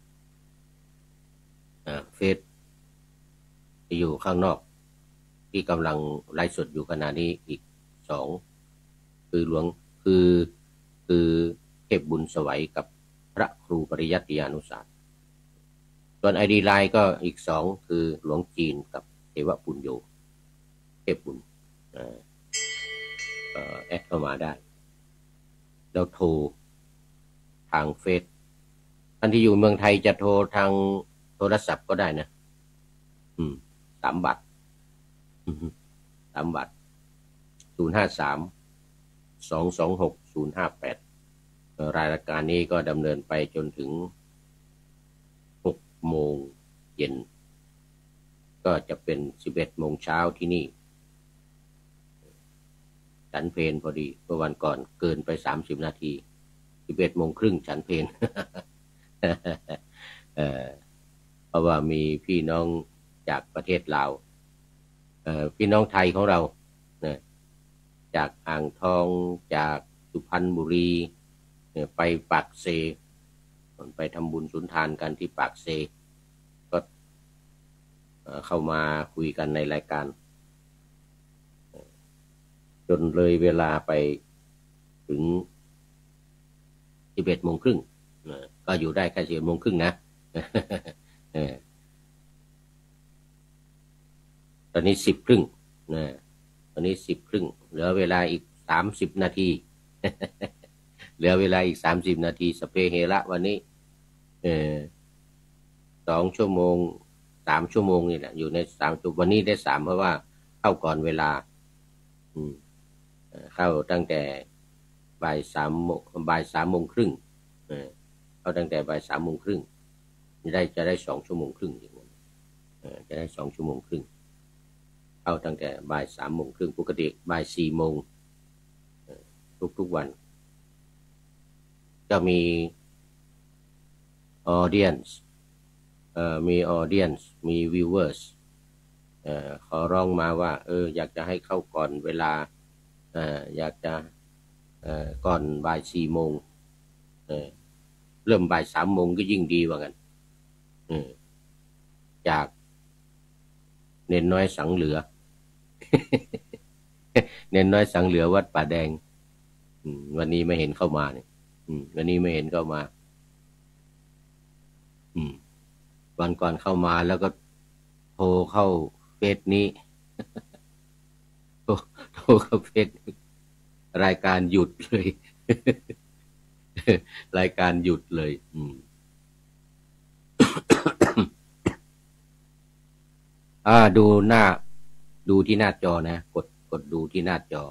เฟซที่อยู่ข้างนอกที่กำลังไลฟ์สดอยู่ขณะนี้อีก2คือเทพบุญสวัยกับพระครูปริยัติยานุศาสตร์ส่วน ID ไลน์ก็อีก2คือหลวงจีนกับเทวปุญโญเทพบุญแอดเข้ามาได้แล้วโทรทางเฟซท่านที่อยู่เมืองไทยจะโทรทางโทรศัพท์ก็ได้นะ3 บาท3 บาท053-226-058รายการนี้ก็ดำเนินไปจนถึง6 โมงเย็นก็จะเป็น11 โมงเช้าที่นี่ฉันเพลพอดีเมื่อวันก่อนเกินไป30 นาที11 โมงครึ่งฉันเพลเพราะว่ามีพี่น้องจากประเทศลาวพี่น้องไทยของเราจากอ่างทองจากสุพรรณบุรีไปปากเซไปทำบุญสุนทานกันที่ปากเซก็เข้ามาคุยกันในรายการจนเลยเวลาไปถึง11 โมงครึ่งก็อยู่ได้แค่11 โมงครึ่งนะตอนนี้10 ครึ่งตอนนี้10 ครึ่งเหลือเวลาอีก30 นาทีเหลือเวลาอีก30 นาทีสเปเฮระวันนี้2 ชั่วโมง3 ชั่วโมงนี่แหละอยู่ใน3 จุดวันนี้ได้3เพราะว่าเข้าก่อนเวลาเข้าตั้งแต่บ่าย3 โมงครึ่งเข้าตั้งแต่บ่าย3 โมงครึ่งจะได้2 ชั่วโมงครึ่งจะได้2 ชั่วโมงครึ่งเข้าตั้งแต่บ่าย3:30ปกติบ่าย4 โมงทุกวันจะมีaudience มี audience มี viewers ขอร้องมาว่าอยากจะให้เข้าก่อนเวลาอยากจะก่อนบ่าย4 โมงเริ่มบ่าย3 โมงก็ยิ่งดีว่างั้นจากเน้นน้อยสังเหลือ เน้นน้อยสังเหลือวัดป่าแดงวันนี้ไม่เห็นเข้ามาเนี่ยวันนี้ไม่เห็นเข้ามาวันก่อนเข้ามาแล้วก็โทรเข้าเฟซนี้ โทรเข้าเฟซรายการหยุดเลย รายการหยุดเลยดูที่หน้าจอนะกดดูที่หน้าจ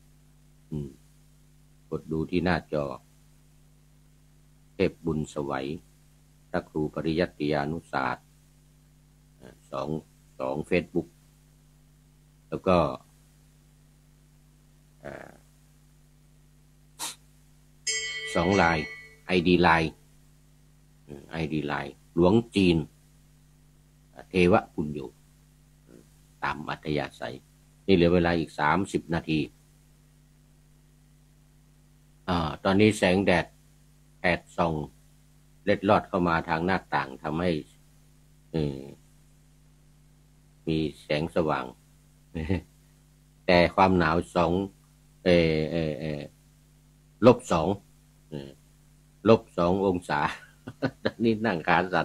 อกดดูที่หน้าจอเทพบุญสวัยพระครูปริยัติยานุศาสตร์สองเฟซบุ๊กแล้วก็2 ไลน์ไอดีไลน์หลวงจีนเทวปุญโญตามอัธยาศัยนี่เหลือเวลาอีก30 นาทีตอนนี้แสงแดดส่องเล็ดลอดเข้ามาทางหน้าต่างทำให้มีแสงสว่าง แต่ความหนาว-2 องศา ตอนนี้นั่งขาสั่น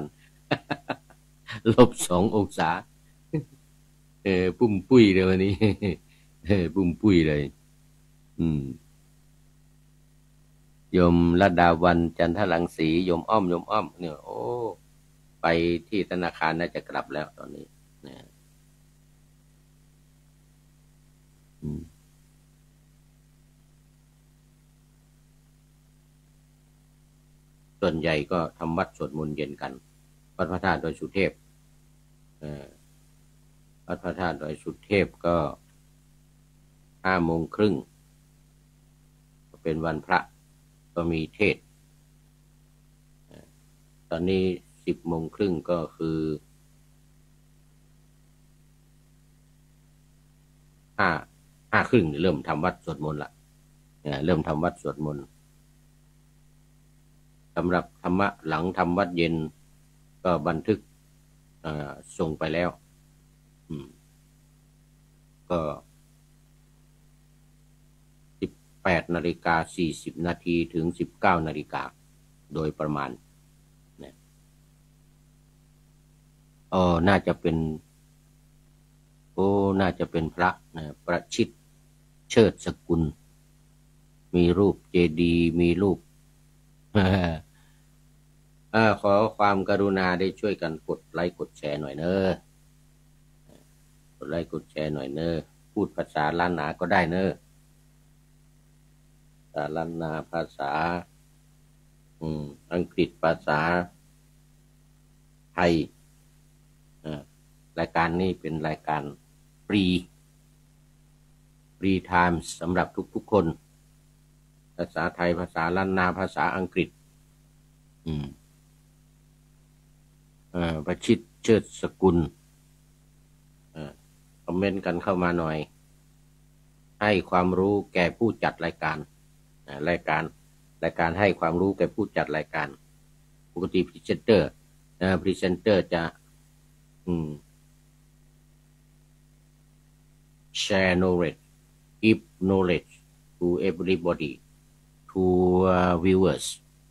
-2 องศาปุ้มปุ้ยเลยวันนี้ ปุ้มปุ้ยเลยโยมระดาวันจันทรังสีโยมอ้อมเนี่ยโอ้ไปที่ธนาคารน่าจะกลับแล้วตอนนี้นะส่วนใหญ่ก็ทำวัดสวดมนต์เย็นกันวัดพระธาตุดอยสุเทพวัดพระธาตุดอยสุเทพก็5:30เป็นวันพระก็มีเทศตอนนี้10:30ก็คือ5:30เริ่มทำวัดสวดมนต์ละเริ่มทำวัดสวดมนต์สำหรับธรรมะหลังทำวัดเย็นก็บันทึกส่งไปแล้วก็18:40 นาทีถึง 19 นาฬิกาโดยประมาณนะน่าจะเป็นพระนะประชิตเชิดสกุลมีรูปเจดีย์มีรูป ขอความกรุณาได้ช่วยกันกดไลค์กดแชร์หน่อยเนอะกดไลค์กดแชร์หน่อยเนอะพูดภาษาล้านนาก็ได้เนอะภาษาล้านนาภาษาอังกฤษภาษาไทยรายการนี้เป็นรายการฟรีไทม์สำหรับทุกๆคนภาษาไทยภาษาล้านนาภาษาอังกฤษประชิตเชิดสกุลคอมเมนต์กันเข้ามาหน่อยให้ความรู้แก่ผู้จัดรายการให้ความรู้แก่ผู้จัดรายการปกติพรีเซนเตอร์จะshare knowledge give knowledge to everybody to viewers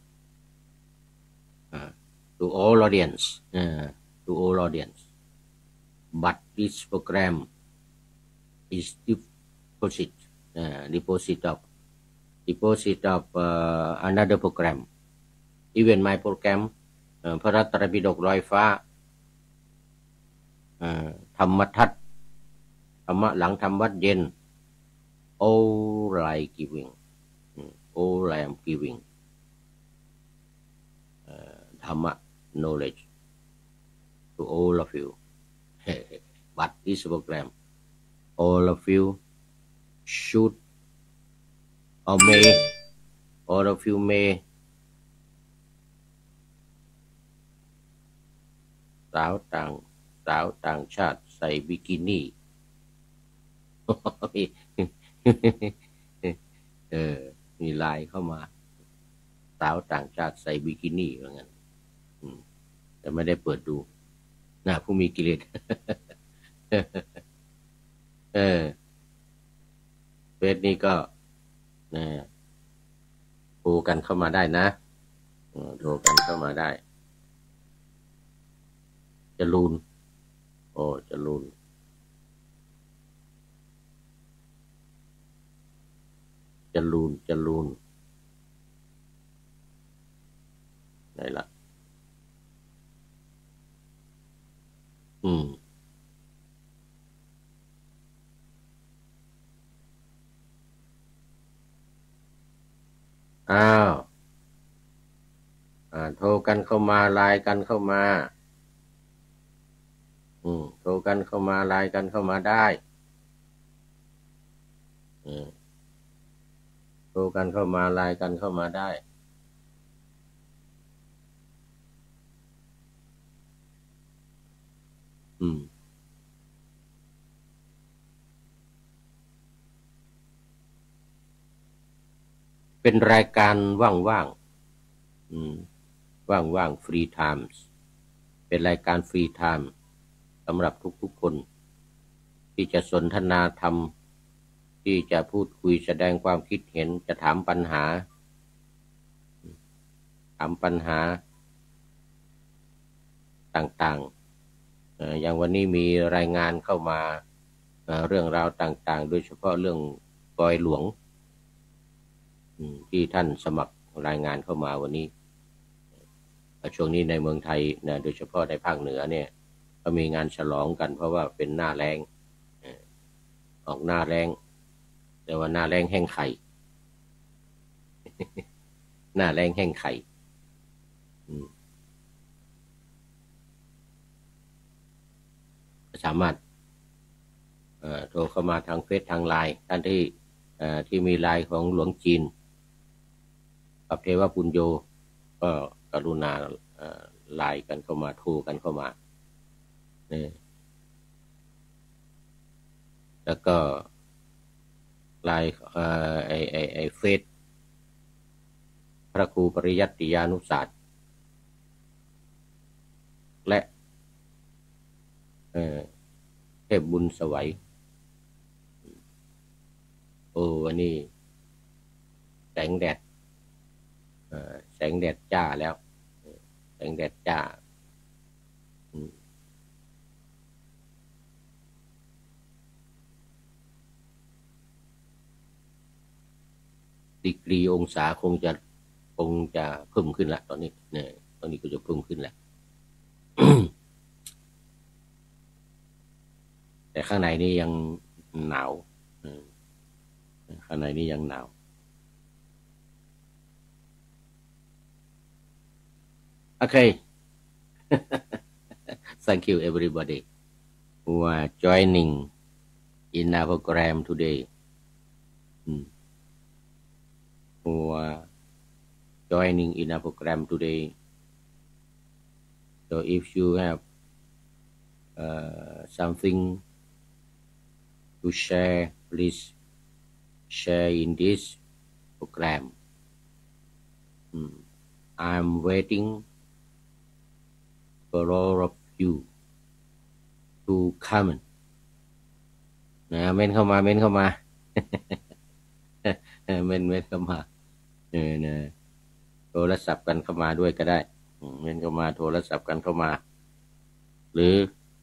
to all audience but this program is deposit of another program even my program พระรัตนปิฎกลอยฟ้าธรรมทัศน์ธรรมะหลังทำวัดเย็น all I am giving ธรรมะ knowledge to all of you but this program all of you should or may all of you may สาวต่างชาติใส่บิกินี่ มีไลน์เข้ามาสาวต่างชาติใส่บิกินี่ว่างั้นแต่ไม่ได้เปิดดูหน้าผู้มีกิเลส เฟซนี้ก็โทรกันเข้ามาได้นะโทรกันเข้ามาได้จรูนจรูนไหนล่ะอ้าวโทรกันเข้ามาไลน์กันเข้ามาโทรกันเข้ามาไลน์กันเข้ามาได้โทรกันเข้ามาไลน์กันเข้ามาได้เป็นรายการว่างฟรีไทม์เป็นรายการฟรีไทม์สำหรับทุกๆคนที่จะสนทนาธรรมที่จะพูดคุยแสดงความคิดเห็นจะถามปัญหาต่างๆอย่างวันนี้มีรายงานเข้ามาเรื่องราวต่างๆโดยเฉพาะเรื่องปอยหลวงที่ท่านสมัครรายงานเข้ามาวันนี้ช่วงนี้ในเมืองไทยนะโดยเฉพาะในภาคเหนือเนี่ยก็มีงานฉลองกันเพราะว่าเป็นหน้าแล้งออกหน้าแล้งแต่ว่าหน้าแล้งแห้งไข่ หน้าแล้งแห้งไข่สามารถโทรเข้ามาทางเฟซทางไลน์ท่านที่มีไลน์ของหลวงจีนกับเทวปุญโญก็กรุณาไลน์กันเข้ามาโทรกันเข้ามาแล้วก็ไลน์ไอเฟซพระครูปริยัติยานุศาสตร์และเทพบุญสวัยอันนี้แสงแดดจ้าแล้วแสงแดดจ้าดีกรีองศาคงจะเพิ่มขึ้นละตอนนี้เนี่ยตอนนี้ก็จะเพิ่มขึ้นแหละ แต่ข้างในนี่ยังหนาวข้างในนี่ยังหนาวOkay. Thank you everybody who are joining in our program today. Who are joining in our program today. So if you have something to share, please share in this program. I'm waiting.For all of you to comment นะเม้นเข้ามาเม้นเข้ามานะโทรศัพท์กันเข้ามาด้วยก็ได้เม้นเข้ามาโทรศัพท์กันเข้ามาหรือ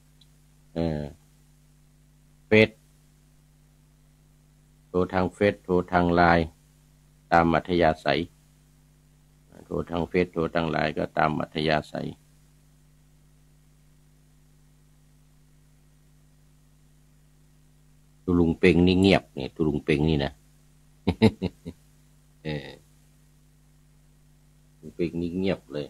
เฟซโทรทางเฟซโทรทางไลน์ตามอัธยาศัยโทรทางเฟซโทรทางไลน์ก็ตามอัธยาศัยตุลุงเปงนี่เงียบเนี่ยตุลุงเปงนี่นะตุลุงเปงนี่เงียบเลย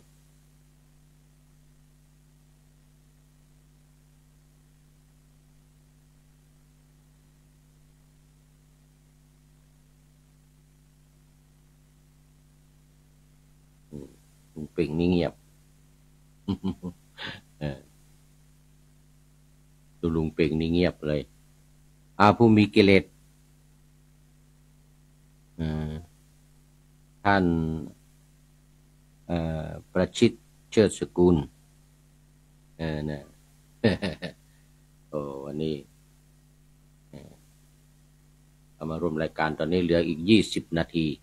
ลุงเป่งนี่เงียบดูลุงเป่งนี่เงียบเลยผู้มีกิเลสท่านประชิตเชิดสกุลนะโอ้วันนี้เอามาร่วมรายการตอนนี้เหลืออีก20 นาที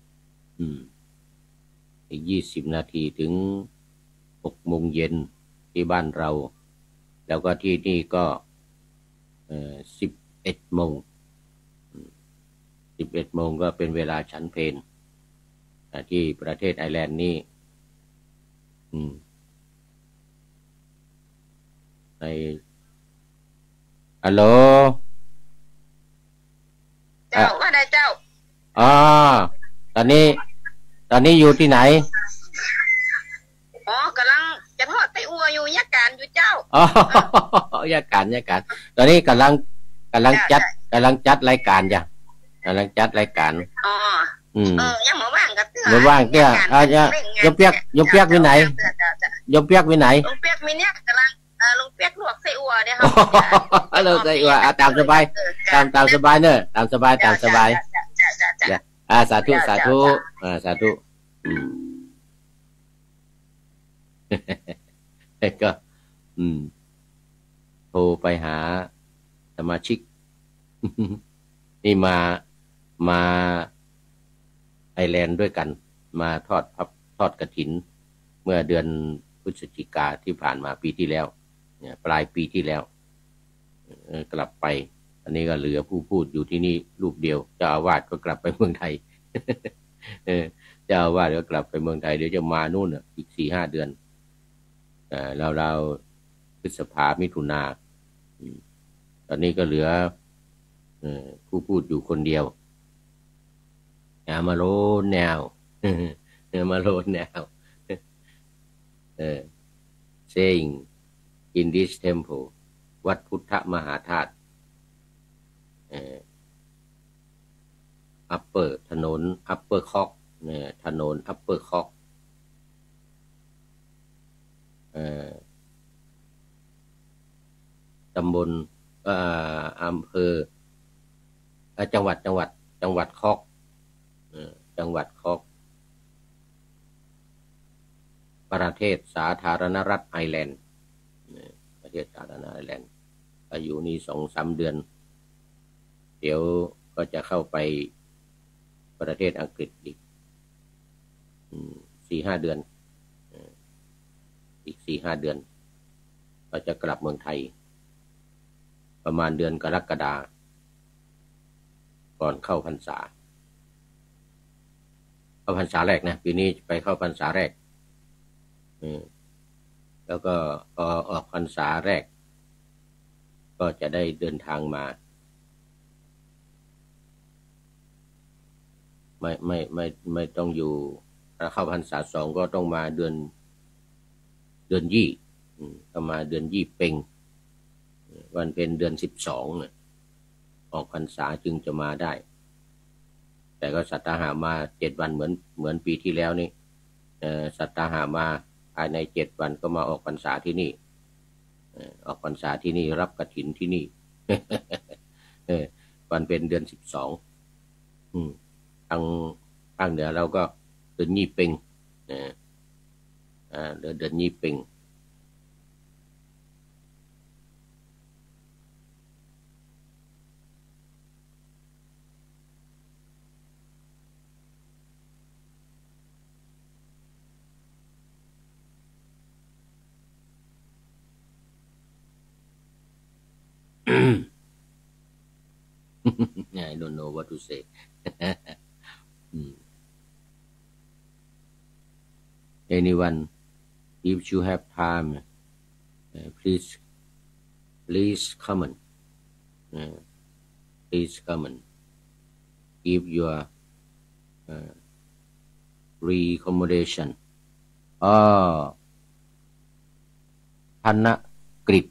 อีก20 นาทีถึง6 โมงเย็นที่บ้านเราแล้วก็ที่นี่ก็11 โมง11 โมงก็เป็นเวลาฉันเพลที่ประเทศไอร์แลนด์นี่ในฮัลโหลเจ้าว่าได้เจ้าตอนนี้อยู่ที่ไหนกำลังจะทอดไส้อั่วอยู่ยักการอยู่เจ้ายักการตอนนี้กำลังจัดรายการจ้ะกำลังจัดรายการยังมาว่างกับมาว่างเตี้ยยมเปียกวิไหนยมเปียกวิไหนลุงเปียกมีเนี่ยกำลังลุงเปียกลวกไส้อั่วเนี่ยครับลวกไส้อั่วตามสบายตามสบายเนอะตามสบายจ้ะสาธุสาธุก็โทรไปหาสมาชิกนี่มาไอร์แลนด์ด้วยกันมาทอดกฐินเมื่อเดือนพฤศจิกาที่ผ่านมาปีที่แล้วเนี่ยปลายปีที่แล้วกลับไปอันนี้ก็เหลือผู้พูดอยู่ที่นี่รูปเดียวเจ้าอาวาสก็กลับไปเมืองไทยเจ้าอาวาสก็กลับไปเมืองไทยเดี๋ยวจะมานู่นอีก 4-5 เดือนเราพฤษภามิถุนาตอนนี้ก็เหลือผู้พูดอยู่คนเดียวมาโลแนวมาโลแนวsaying in this temple วัดพุทธมหาธาตุupper ถนน upper cock ถนน upper cock ตำบลอำเภอจังหวัดคอกจังหวัดคอกประเทศสาธารณรัฐไอร์แลนด์ประเทศสาธารณรัฐไอร์แลนด์อายุนี้ 2-3 เดือนเดี๋ยวก็จะเข้าไปประเทศอังกฤษอีก 4-5 เดือนอีก 4-5 เดือนก็จะกลับเมืองไทยประมาณเดือนกรกฎาคมก่อนเข้าพรรษาแรกนะปีนี้ไปเข้าพรรษาแรกแล้วก็พอออกพรรษาแรกก็จะได้เดินทางมาไม่ต้องอยู่ถ้าเข้าพรรษา2ก็ต้องมาเดือนยี่ก็มาเดือนยี่เพ็งวันเป็นเดือน12เนี่ยออกพรรษาจึงจะมาได้แต่ก็สัตหามา7 วันเหมือนปีที่แล้วนี่สัตหามาภายใน7 วันก็มาออกพรรษาที่นี่ออกพรรษาที่นี่รับกฐินที่นี่วันเป็นเดือน12ทางเหนือเราก็เดือนยี่เพ็งเดือนยี่เพ็งI don't know what to say. Anyone, if you have time, please comment. Please comment. Give your recommendation. ธนกฤษ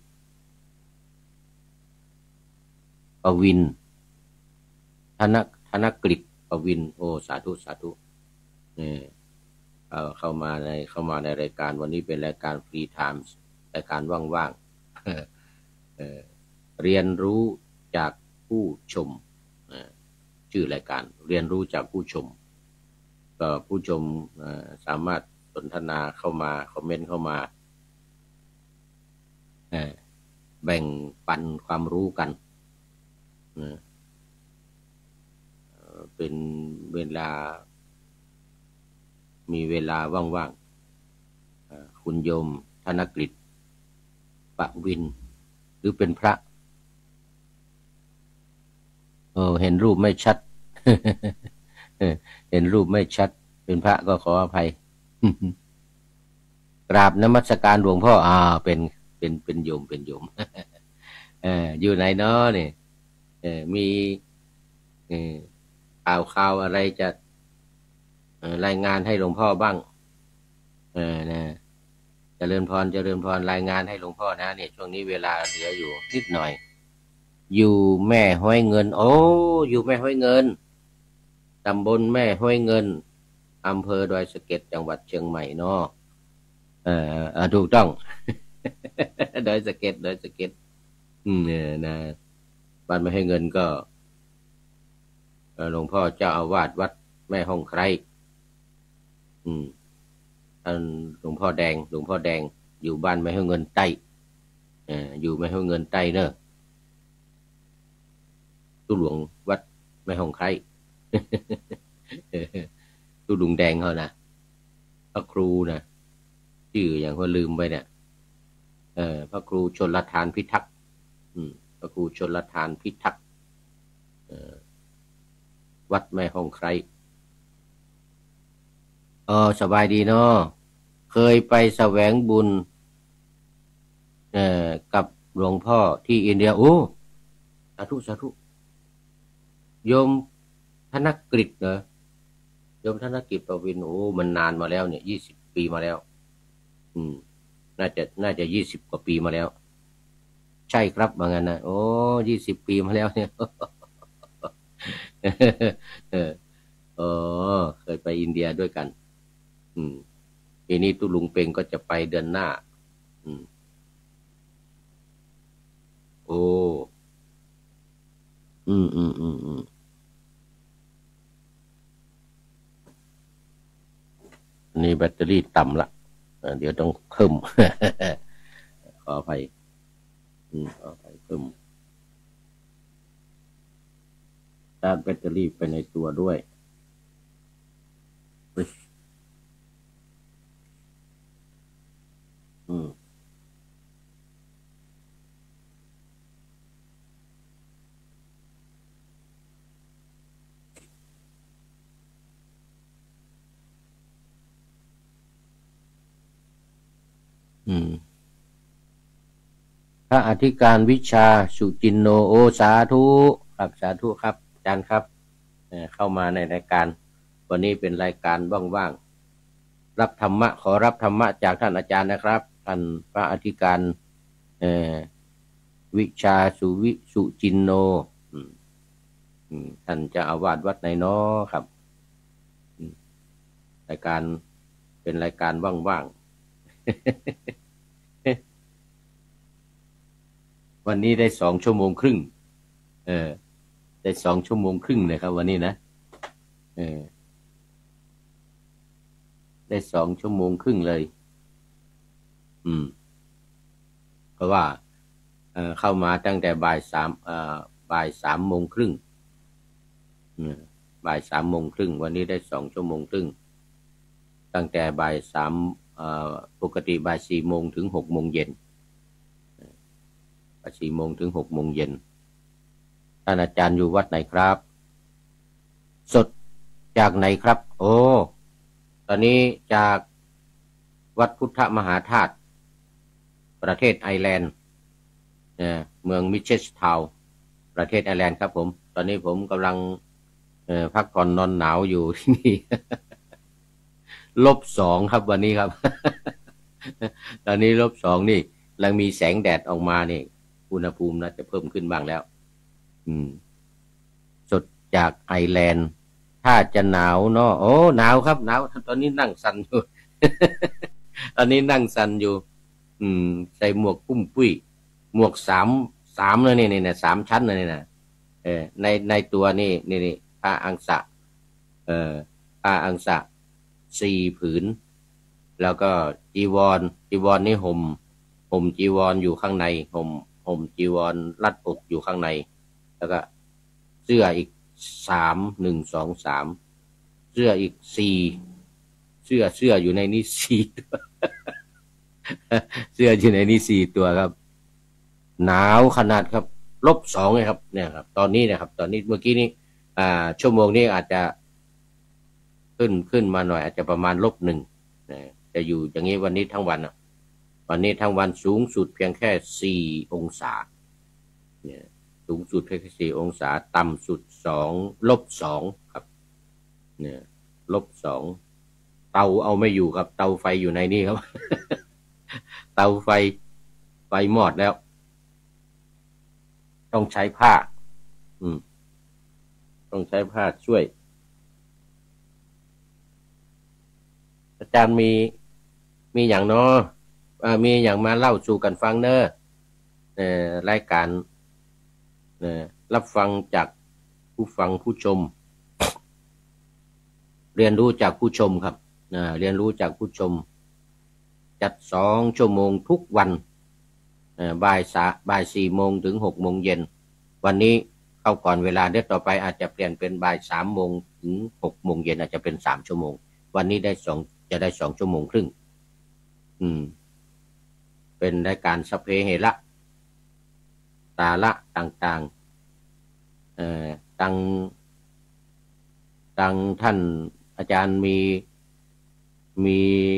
ปวินธนกฤษปวินโอ้สาธุเข้ามาในรายการวันนี้เป็นรายการฟรีไทม์รายการว่างๆเรียนรู้จากผู้ชมชื่อรายการเรียนรู้จากผู้ชมก็ผู้ชมสามารถสนทนาเข้ามาคอมเมนต์เข้ามาแบ่งปันความรู้กันเป็นเวลามีเวลาว่างๆคุณโยมธนกฤษปวินหรือเป็นพระเห็นรูปไม่ชัด เห็นรูปไม่ชัดเป็นพระก็ขออภัย กราบนมัสการหลวงพ่อเป็นโยมเป็นโยม อยู่ไหนเนาะเนี่ยมีข่าวอะไรจะรายงานให้หลวงพ่อบ้างนะเจริญพรรายงานให้หลวงพ่อนะเนี่ยช่วงนี้เวลาเหลืออยู่นิดหน่อยอยู่แม่ห้อยเงินอยู่แม่ห้อยเงินตำบลแม่ห้อยเงินอำเภอดอยสะเก็ดจังหวัดเชียงใหม่เนาะถูกต้อง ดอยสะเก็ดนะบ้านแม่ห้อยเงินก็หลวงพ่อเจ้าอาวาสวัดแม่ห้องไคร้ท่านหลวงพ่อแดงอยู่บ้านแม่ห้อยเงินใต้อยู่แม่ห้อยเงินใต้เนอะตู้หลวงวัดแม่ห้องไคร้ ตู้หลวงแดงเขานะพระครูนะชื่ออย่างเขาลืมไปเนี่ยพระครูชลทานพิทักษ์พระครูชลทานพิทักษ์วัดแม่ห้องไคร้สบายดีเนาะเคยไปแสวงบุญกับหลวงพ่อที่อินเดียสาธุโยมธนกฤษเหรอโยมธนกฤษประวินมันนานมาแล้วเนี่ย20 ปีมาแล้วน่าจะ20 กว่าปีมาแล้วใช่ครับบางงั้นนะ20 ปีมาแล้วเนี่ย เคยไปอินเดียด้วยกันปีนี้ตุลุงเปงก็จะไปเดือนหน้านี่แบตเตอรี่ต่ำละเดี๋ยวต้องเพิ่ม ขออภัยเพิ่มชาร์จแบตเตอรี่ไปในตัวด้วยพระอธิการวิชาสุจินโนสาธุครับสาธุครับอาจารย์ครับเข้ามาในรายการวันนี้เป็นรายการว่างๆรับธรรมะขอรับธรรมะจากท่านอาจารย์นะครับท่านพระอธิการวิชาสุจินโนท่านเจ้าอาวาสวัดไหนน้อครับรายการเป็นรายการว่างๆ วันนี้ได้2 ชั่วโมงครึ่งได้2 ชั่วโมงครึ่งเลยครับวันนี้นะได้2 ชั่วโมงครึ่งเลยเพราะว่าเข้ามาตั้งแต่บ่าย 3 โมงครึ่งบ่าย 3 โมงครึ่งวันนี้ได้2 ชั่วโมงครึ่งตั้งแต่บ่าย 3ปกติบ่าย 4 โมงถึง 6 โมงเย็นบ่าย 4 โมงถึง 6 โมงเย็นท่านอาจารย์อยู่วัดไหนครับสดจากไหนครับตอนนี้จากวัดพุทธมหาธาตุประเทศไอร์แลนด์เมืองมิเชสทาวน์ประเทศไอร์แลนด์ครับผมตอนนี้ผมกำลังพักผ่อนนอนหนาวอยู่ที่นี่ -2ครับวันนี้ครับ ตอนนี้-2นี่กำลังมีแสงแดดออกมานี่อุณหภูมิน่าจะเพิ่มขึ้นบ้างแล้วสดจากไอร์แลนด์ถ้าจะหนาวเนาะโอ้หนาวครับหนาวตอนนี้นั่งสั่นอยู่ ตอนนี้นั่งสั่นอยู่ใส่หมวกปุ้มปุ้ยหมวกสามเลยนี่สามชั้นเลยนะในตัวนี่ผ้าอังสะผ้าอังสะ4 ผืนแล้วก็จีวรนี่ห่มจีวรอยู่ข้างในห่มจีวรรัดอกอยู่ข้างในแล้วก็เสื้ออีก1 2 3เสื้ออีก4เสื้ออยู่ในนี้4 ตัว เสื้ออยู่ในนี้4 ตัวครับหนาวขนาดครับ-2เลยครับเนี่ยครับตอนนี้นะครับตอนนี้เมื่อกี้นี้ชั่วโมงนี้อาจจะขึ้นมาหน่อยอาจจะประมาณ-1จะอยู่อย่างนี้วันนี้ทั้งวันวันนี้ทั้งวันสูงสุดเพียงแค่4 องศาเนี่ยสูงสุดเพียงแค่4 องศาต่ำสุด-2ครับเนี่ย-2เตาเอาไม่อยู่ครับเตาไฟอยู่ในนี้ครับ เตาไฟมอดแล้วต้องใช้ผ้าต้องใช้ผ้าช่วยอาจารย์มีอย่างเนาะมีอย่างมาเล่าสู่กันฟังเนอะรายการรับฟังจากผู้ฟังผู้ชมเรียนรู้จากผู้ชมครับเรียนรู้จากผู้ชมจัด2 ชั่วโมงทุกวันบ่าย4 โมงถึง6 โมงเย็นวันนี้เข้าก่อนเวลาเดี๋ยวต่อไปอาจจะเปลี่ยนเป็นบ่าย3 โมงถึง6 โมงเย็นอาจจะเป็น3 ชั่วโมงวันนี้จะได้2 ชั่วโมงครึ่งเป็นรายการสัพเพเหระสาระต่างๆตังท่านอาจารย์มี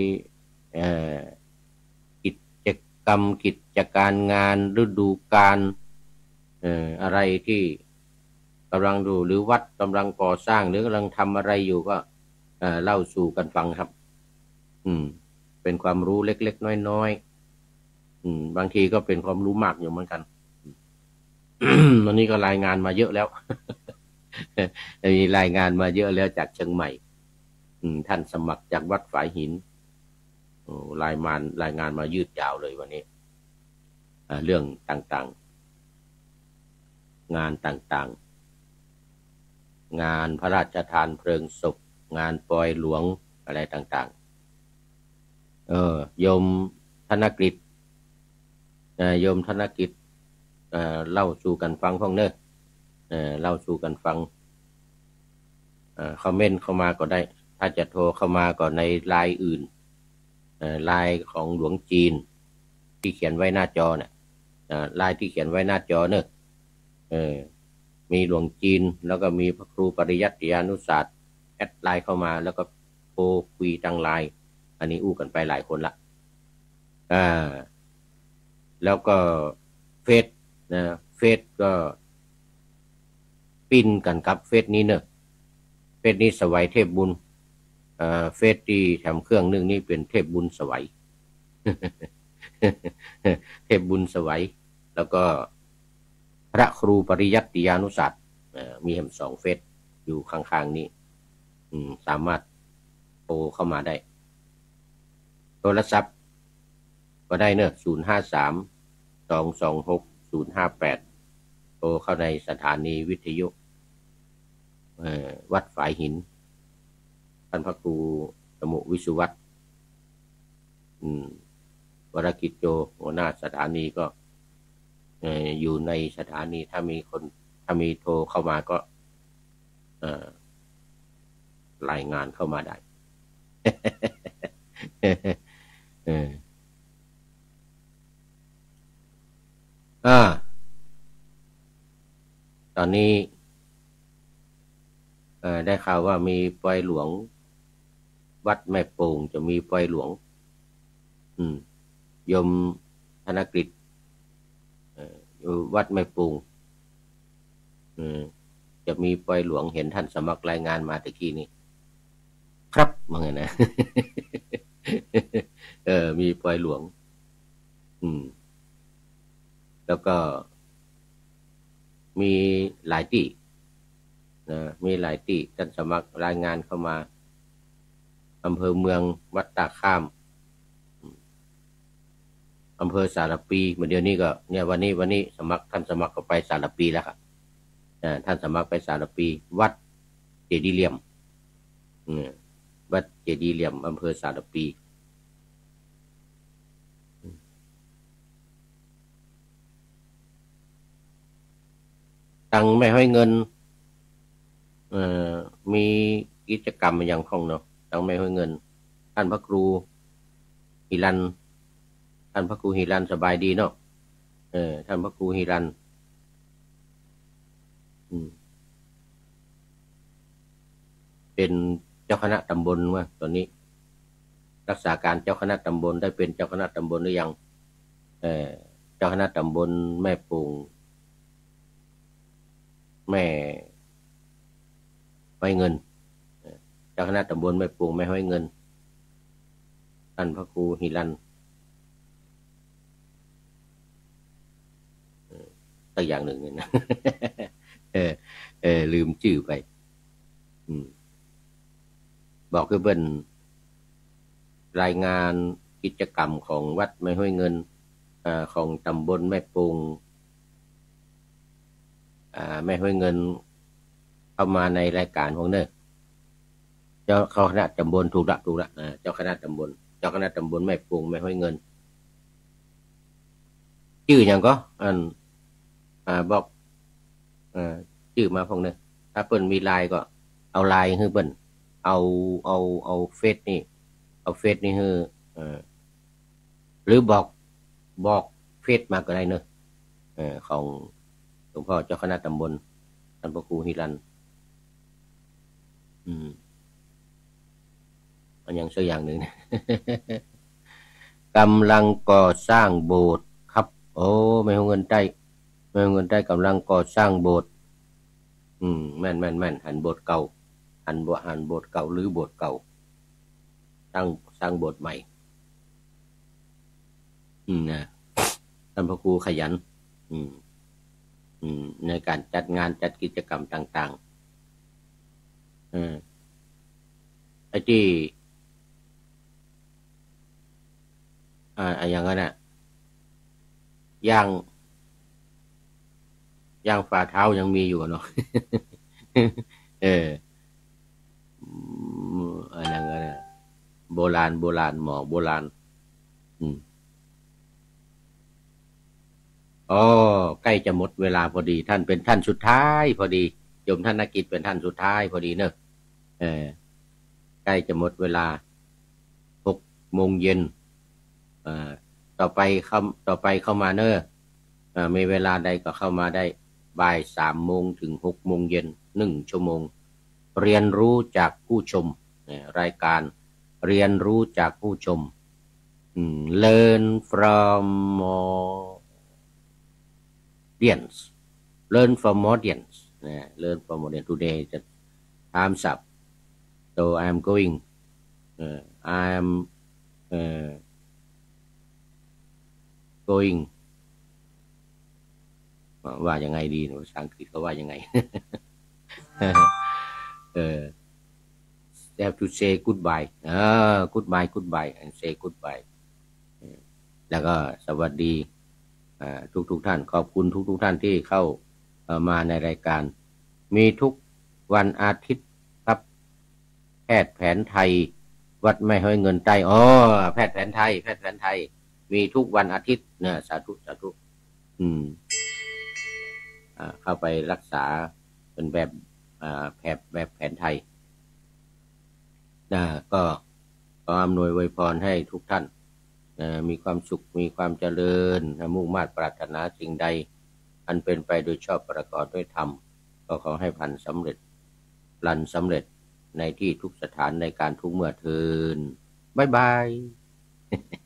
กิจกรรมกิจการงานฤดูกาลอะไรที่กำลังดูหรือวัดกำลังก่อสร้างหรือกำลังทำอะไรอยู่ก็เล่าสู่กันฟังครับเป็นความรู้เล็กๆน้อยๆบางทีก็เป็นความรู้มากอยู่เหมือนกัน วันนี้ก็รายงานมาเยอะแล้ว มีรายงานมาเยอะแล้วจากเชียงใหม่ท่านสมัครจากวัดฝายหินรายงานมายืดยาวเลยวันนี้เรื่องต่างๆงานต่างๆงานพระราชทานเพลิงศพงานปล่อยหลวงอะไรต่างๆโยมธนกฤษเล่าสู่กันฟังพ้องเนอะเล่าสู่กันฟังคอมเมนต์เข้ามาก็ได้ถ้าจะโทรเข้ามาก็ในไลน์อื่นไลน์ของหลวงจีนที่เขียนไว้หน้าจอเนี่ยไลน์ที่เขียนไว้หน้าจอเนอะมีหลวงจีนแล้วก็มีพระครูปริยัติยานุศาสตร์แอดไลน์เข้ามาแล้วก็โทรคุยทางไลน์อันนี้อู้กันไปหลายคนละแล้วก็เฟซก็ปิ้นกันกับเฟซนี้เนอะเฟซนี้สวัยเทพบุญเฟซที่แถมเครื่องนึงนี่เป็นเทพบุญสวัย เทพบุญสวัยแล้วก็พระครูปริยัติยานุศาสตร์มี2 เฟซอยู่ข้างๆนี้สามารถโทรเข้ามาได้โทรศัพท์ก็ได้เนอะ053-226-058โทรเข้าในสถานีวิทยุวัดฝายหินท่านพระครูสมุวิสุวัตรวรกิจโจหัวหน้าสถานีก็อยู่ในสถานีถ้ามีโทรเข้ามาก็รายงานเข้ามาได้ ตอนนี้ได้ข่าวว่ามีปล่อยหลวงวัดแม่โป่งจะมีปล่อยหลวงโยมธนกฤษอยู่วัดแม่โป่งจะมีปล่อยหลวงเห็นท่านสมัครรายงานมาตะกี้นี้ครับว่าไงนะ มีปล่อยหลวงแล้วก็มีหลายที่มีหลายที่ท่านสมัครรายงานเข้ามาอำเภอเมืองวัดตาข้ามอำเภอสารปีเมื่อเดี๋ยวนี้ก็เนี่ยวันนี้สมัครท่านสมัครก็ไปสารปีแล้วครับท่านสมัครไปสารปีวัดเจดีย์เหลี่ยมวัดเจดีย์เหลี่ยมอำเภอสารปีตังไม่ให้เงินมีกิจกรรมอย่างของเนาะตังไม่ให้เงินท่านพระครูฮิรันท่านพระครูฮิรันสบายดีเนาะท่านพระครูฮิรันเป็นเจ้าคณะตำบลว่าตอนนี้รักษาการเจ้าคณะตำบลได้เป็นเจ้าคณะตำบลหรือยังเจ้าคณะตำบลแม่ปูงแม่ห้อยเงินเจ้าคณะตำบลแม่ปูงแม่ห้อยเงินท่านพระครูฮิรันสักอย่างหนึ่งเนี่ยนะลืมชื่อไปบอกคือเป็นรายงานกิจกรรมของวัดแม่ห้วยเงินของตำบลแม่ปูงแม่ห้วยเงินเข้ามาในรายการของเนอเจ้าคณะตำบลถูกละเจ้าคณะตำบลแม่ปูงแม่ห้วยเงินชื่ออย่างก็บอกชื่อมาพวกนี้ถ้าเปิ้นมีไลน์ก็เอาไลน์ให้เปิ้นเอาเฟซนี่ให้หรือบอกเฟซมาก็ได้เนอะของหลวงพ่อเจ้าคณะตำบลท่านพระครูฮิรันอันอย่างสักอย่างหนึ่ง กำลังก่อสร้างโบสถ์ครับโอ้ไม่เอาเงินได้กำลังก่อสร้างโบสถ์แม่นหันโบสถ์เก่าหันโบสถ์เก่าหรือโบสถ์เก่าสร้างโบสถ์ใหม่นะท่านพระครูขยันในการจัดงานจัดกิจกรรมต่างๆไอ้ที่อย่างนั้นน่ะย่างฝ่าเท้ายังมีอยู่เนาะ อันนั้นก็เนี่ยโบราณหมอโบราณใกล้จะหมดเวลาพอดีท่านเป็นท่านสุดท้ายพอดีโยมท่านนักกิจเป็นท่านสุดท้ายพอดีเนอะใกล้จะหมดเวลา6 โมงเย็นต่อไปเข้ามาเนอะมีเวลาใดก็เข้ามาได้บ่าย3 โมงถึง6 โมงเย็น1 ชั่วโมงเรียนรู้จากผู้ชมรายการเรียนรู้จากผู้ชมlearn from audience learn from audience today the time's up so I'm going I'm going ว่ายังไงดีภาษาอังกฤษเขาว่ายังไง have to say goodbye goodbye and say goodbye แล้วก็สวัสดีทุกท่านขอบคุณทุกท่านที่เข้ามาในรายการมีทุกวันอาทิตย์ครับแพทย์แผนไทยวัดแม่ห้วยเงินใต้แพทย์แผนไทยมีทุกวันอาทิตย์เนี่ยสาธุเข้าไปรักษาเป็นแบบแผนไทยก็อำนวยอวยพรให้ทุกท่านมีความสุขมีความเจริญมุ่งมา่ปรารถนาสิ่งใดอันเป็นไปโดยชอบประกอบด้วยธรรมก็ขอให้พันสำเร็จในที่ทุกสถานในการทุกเมื่อเทินบ๊ายบาย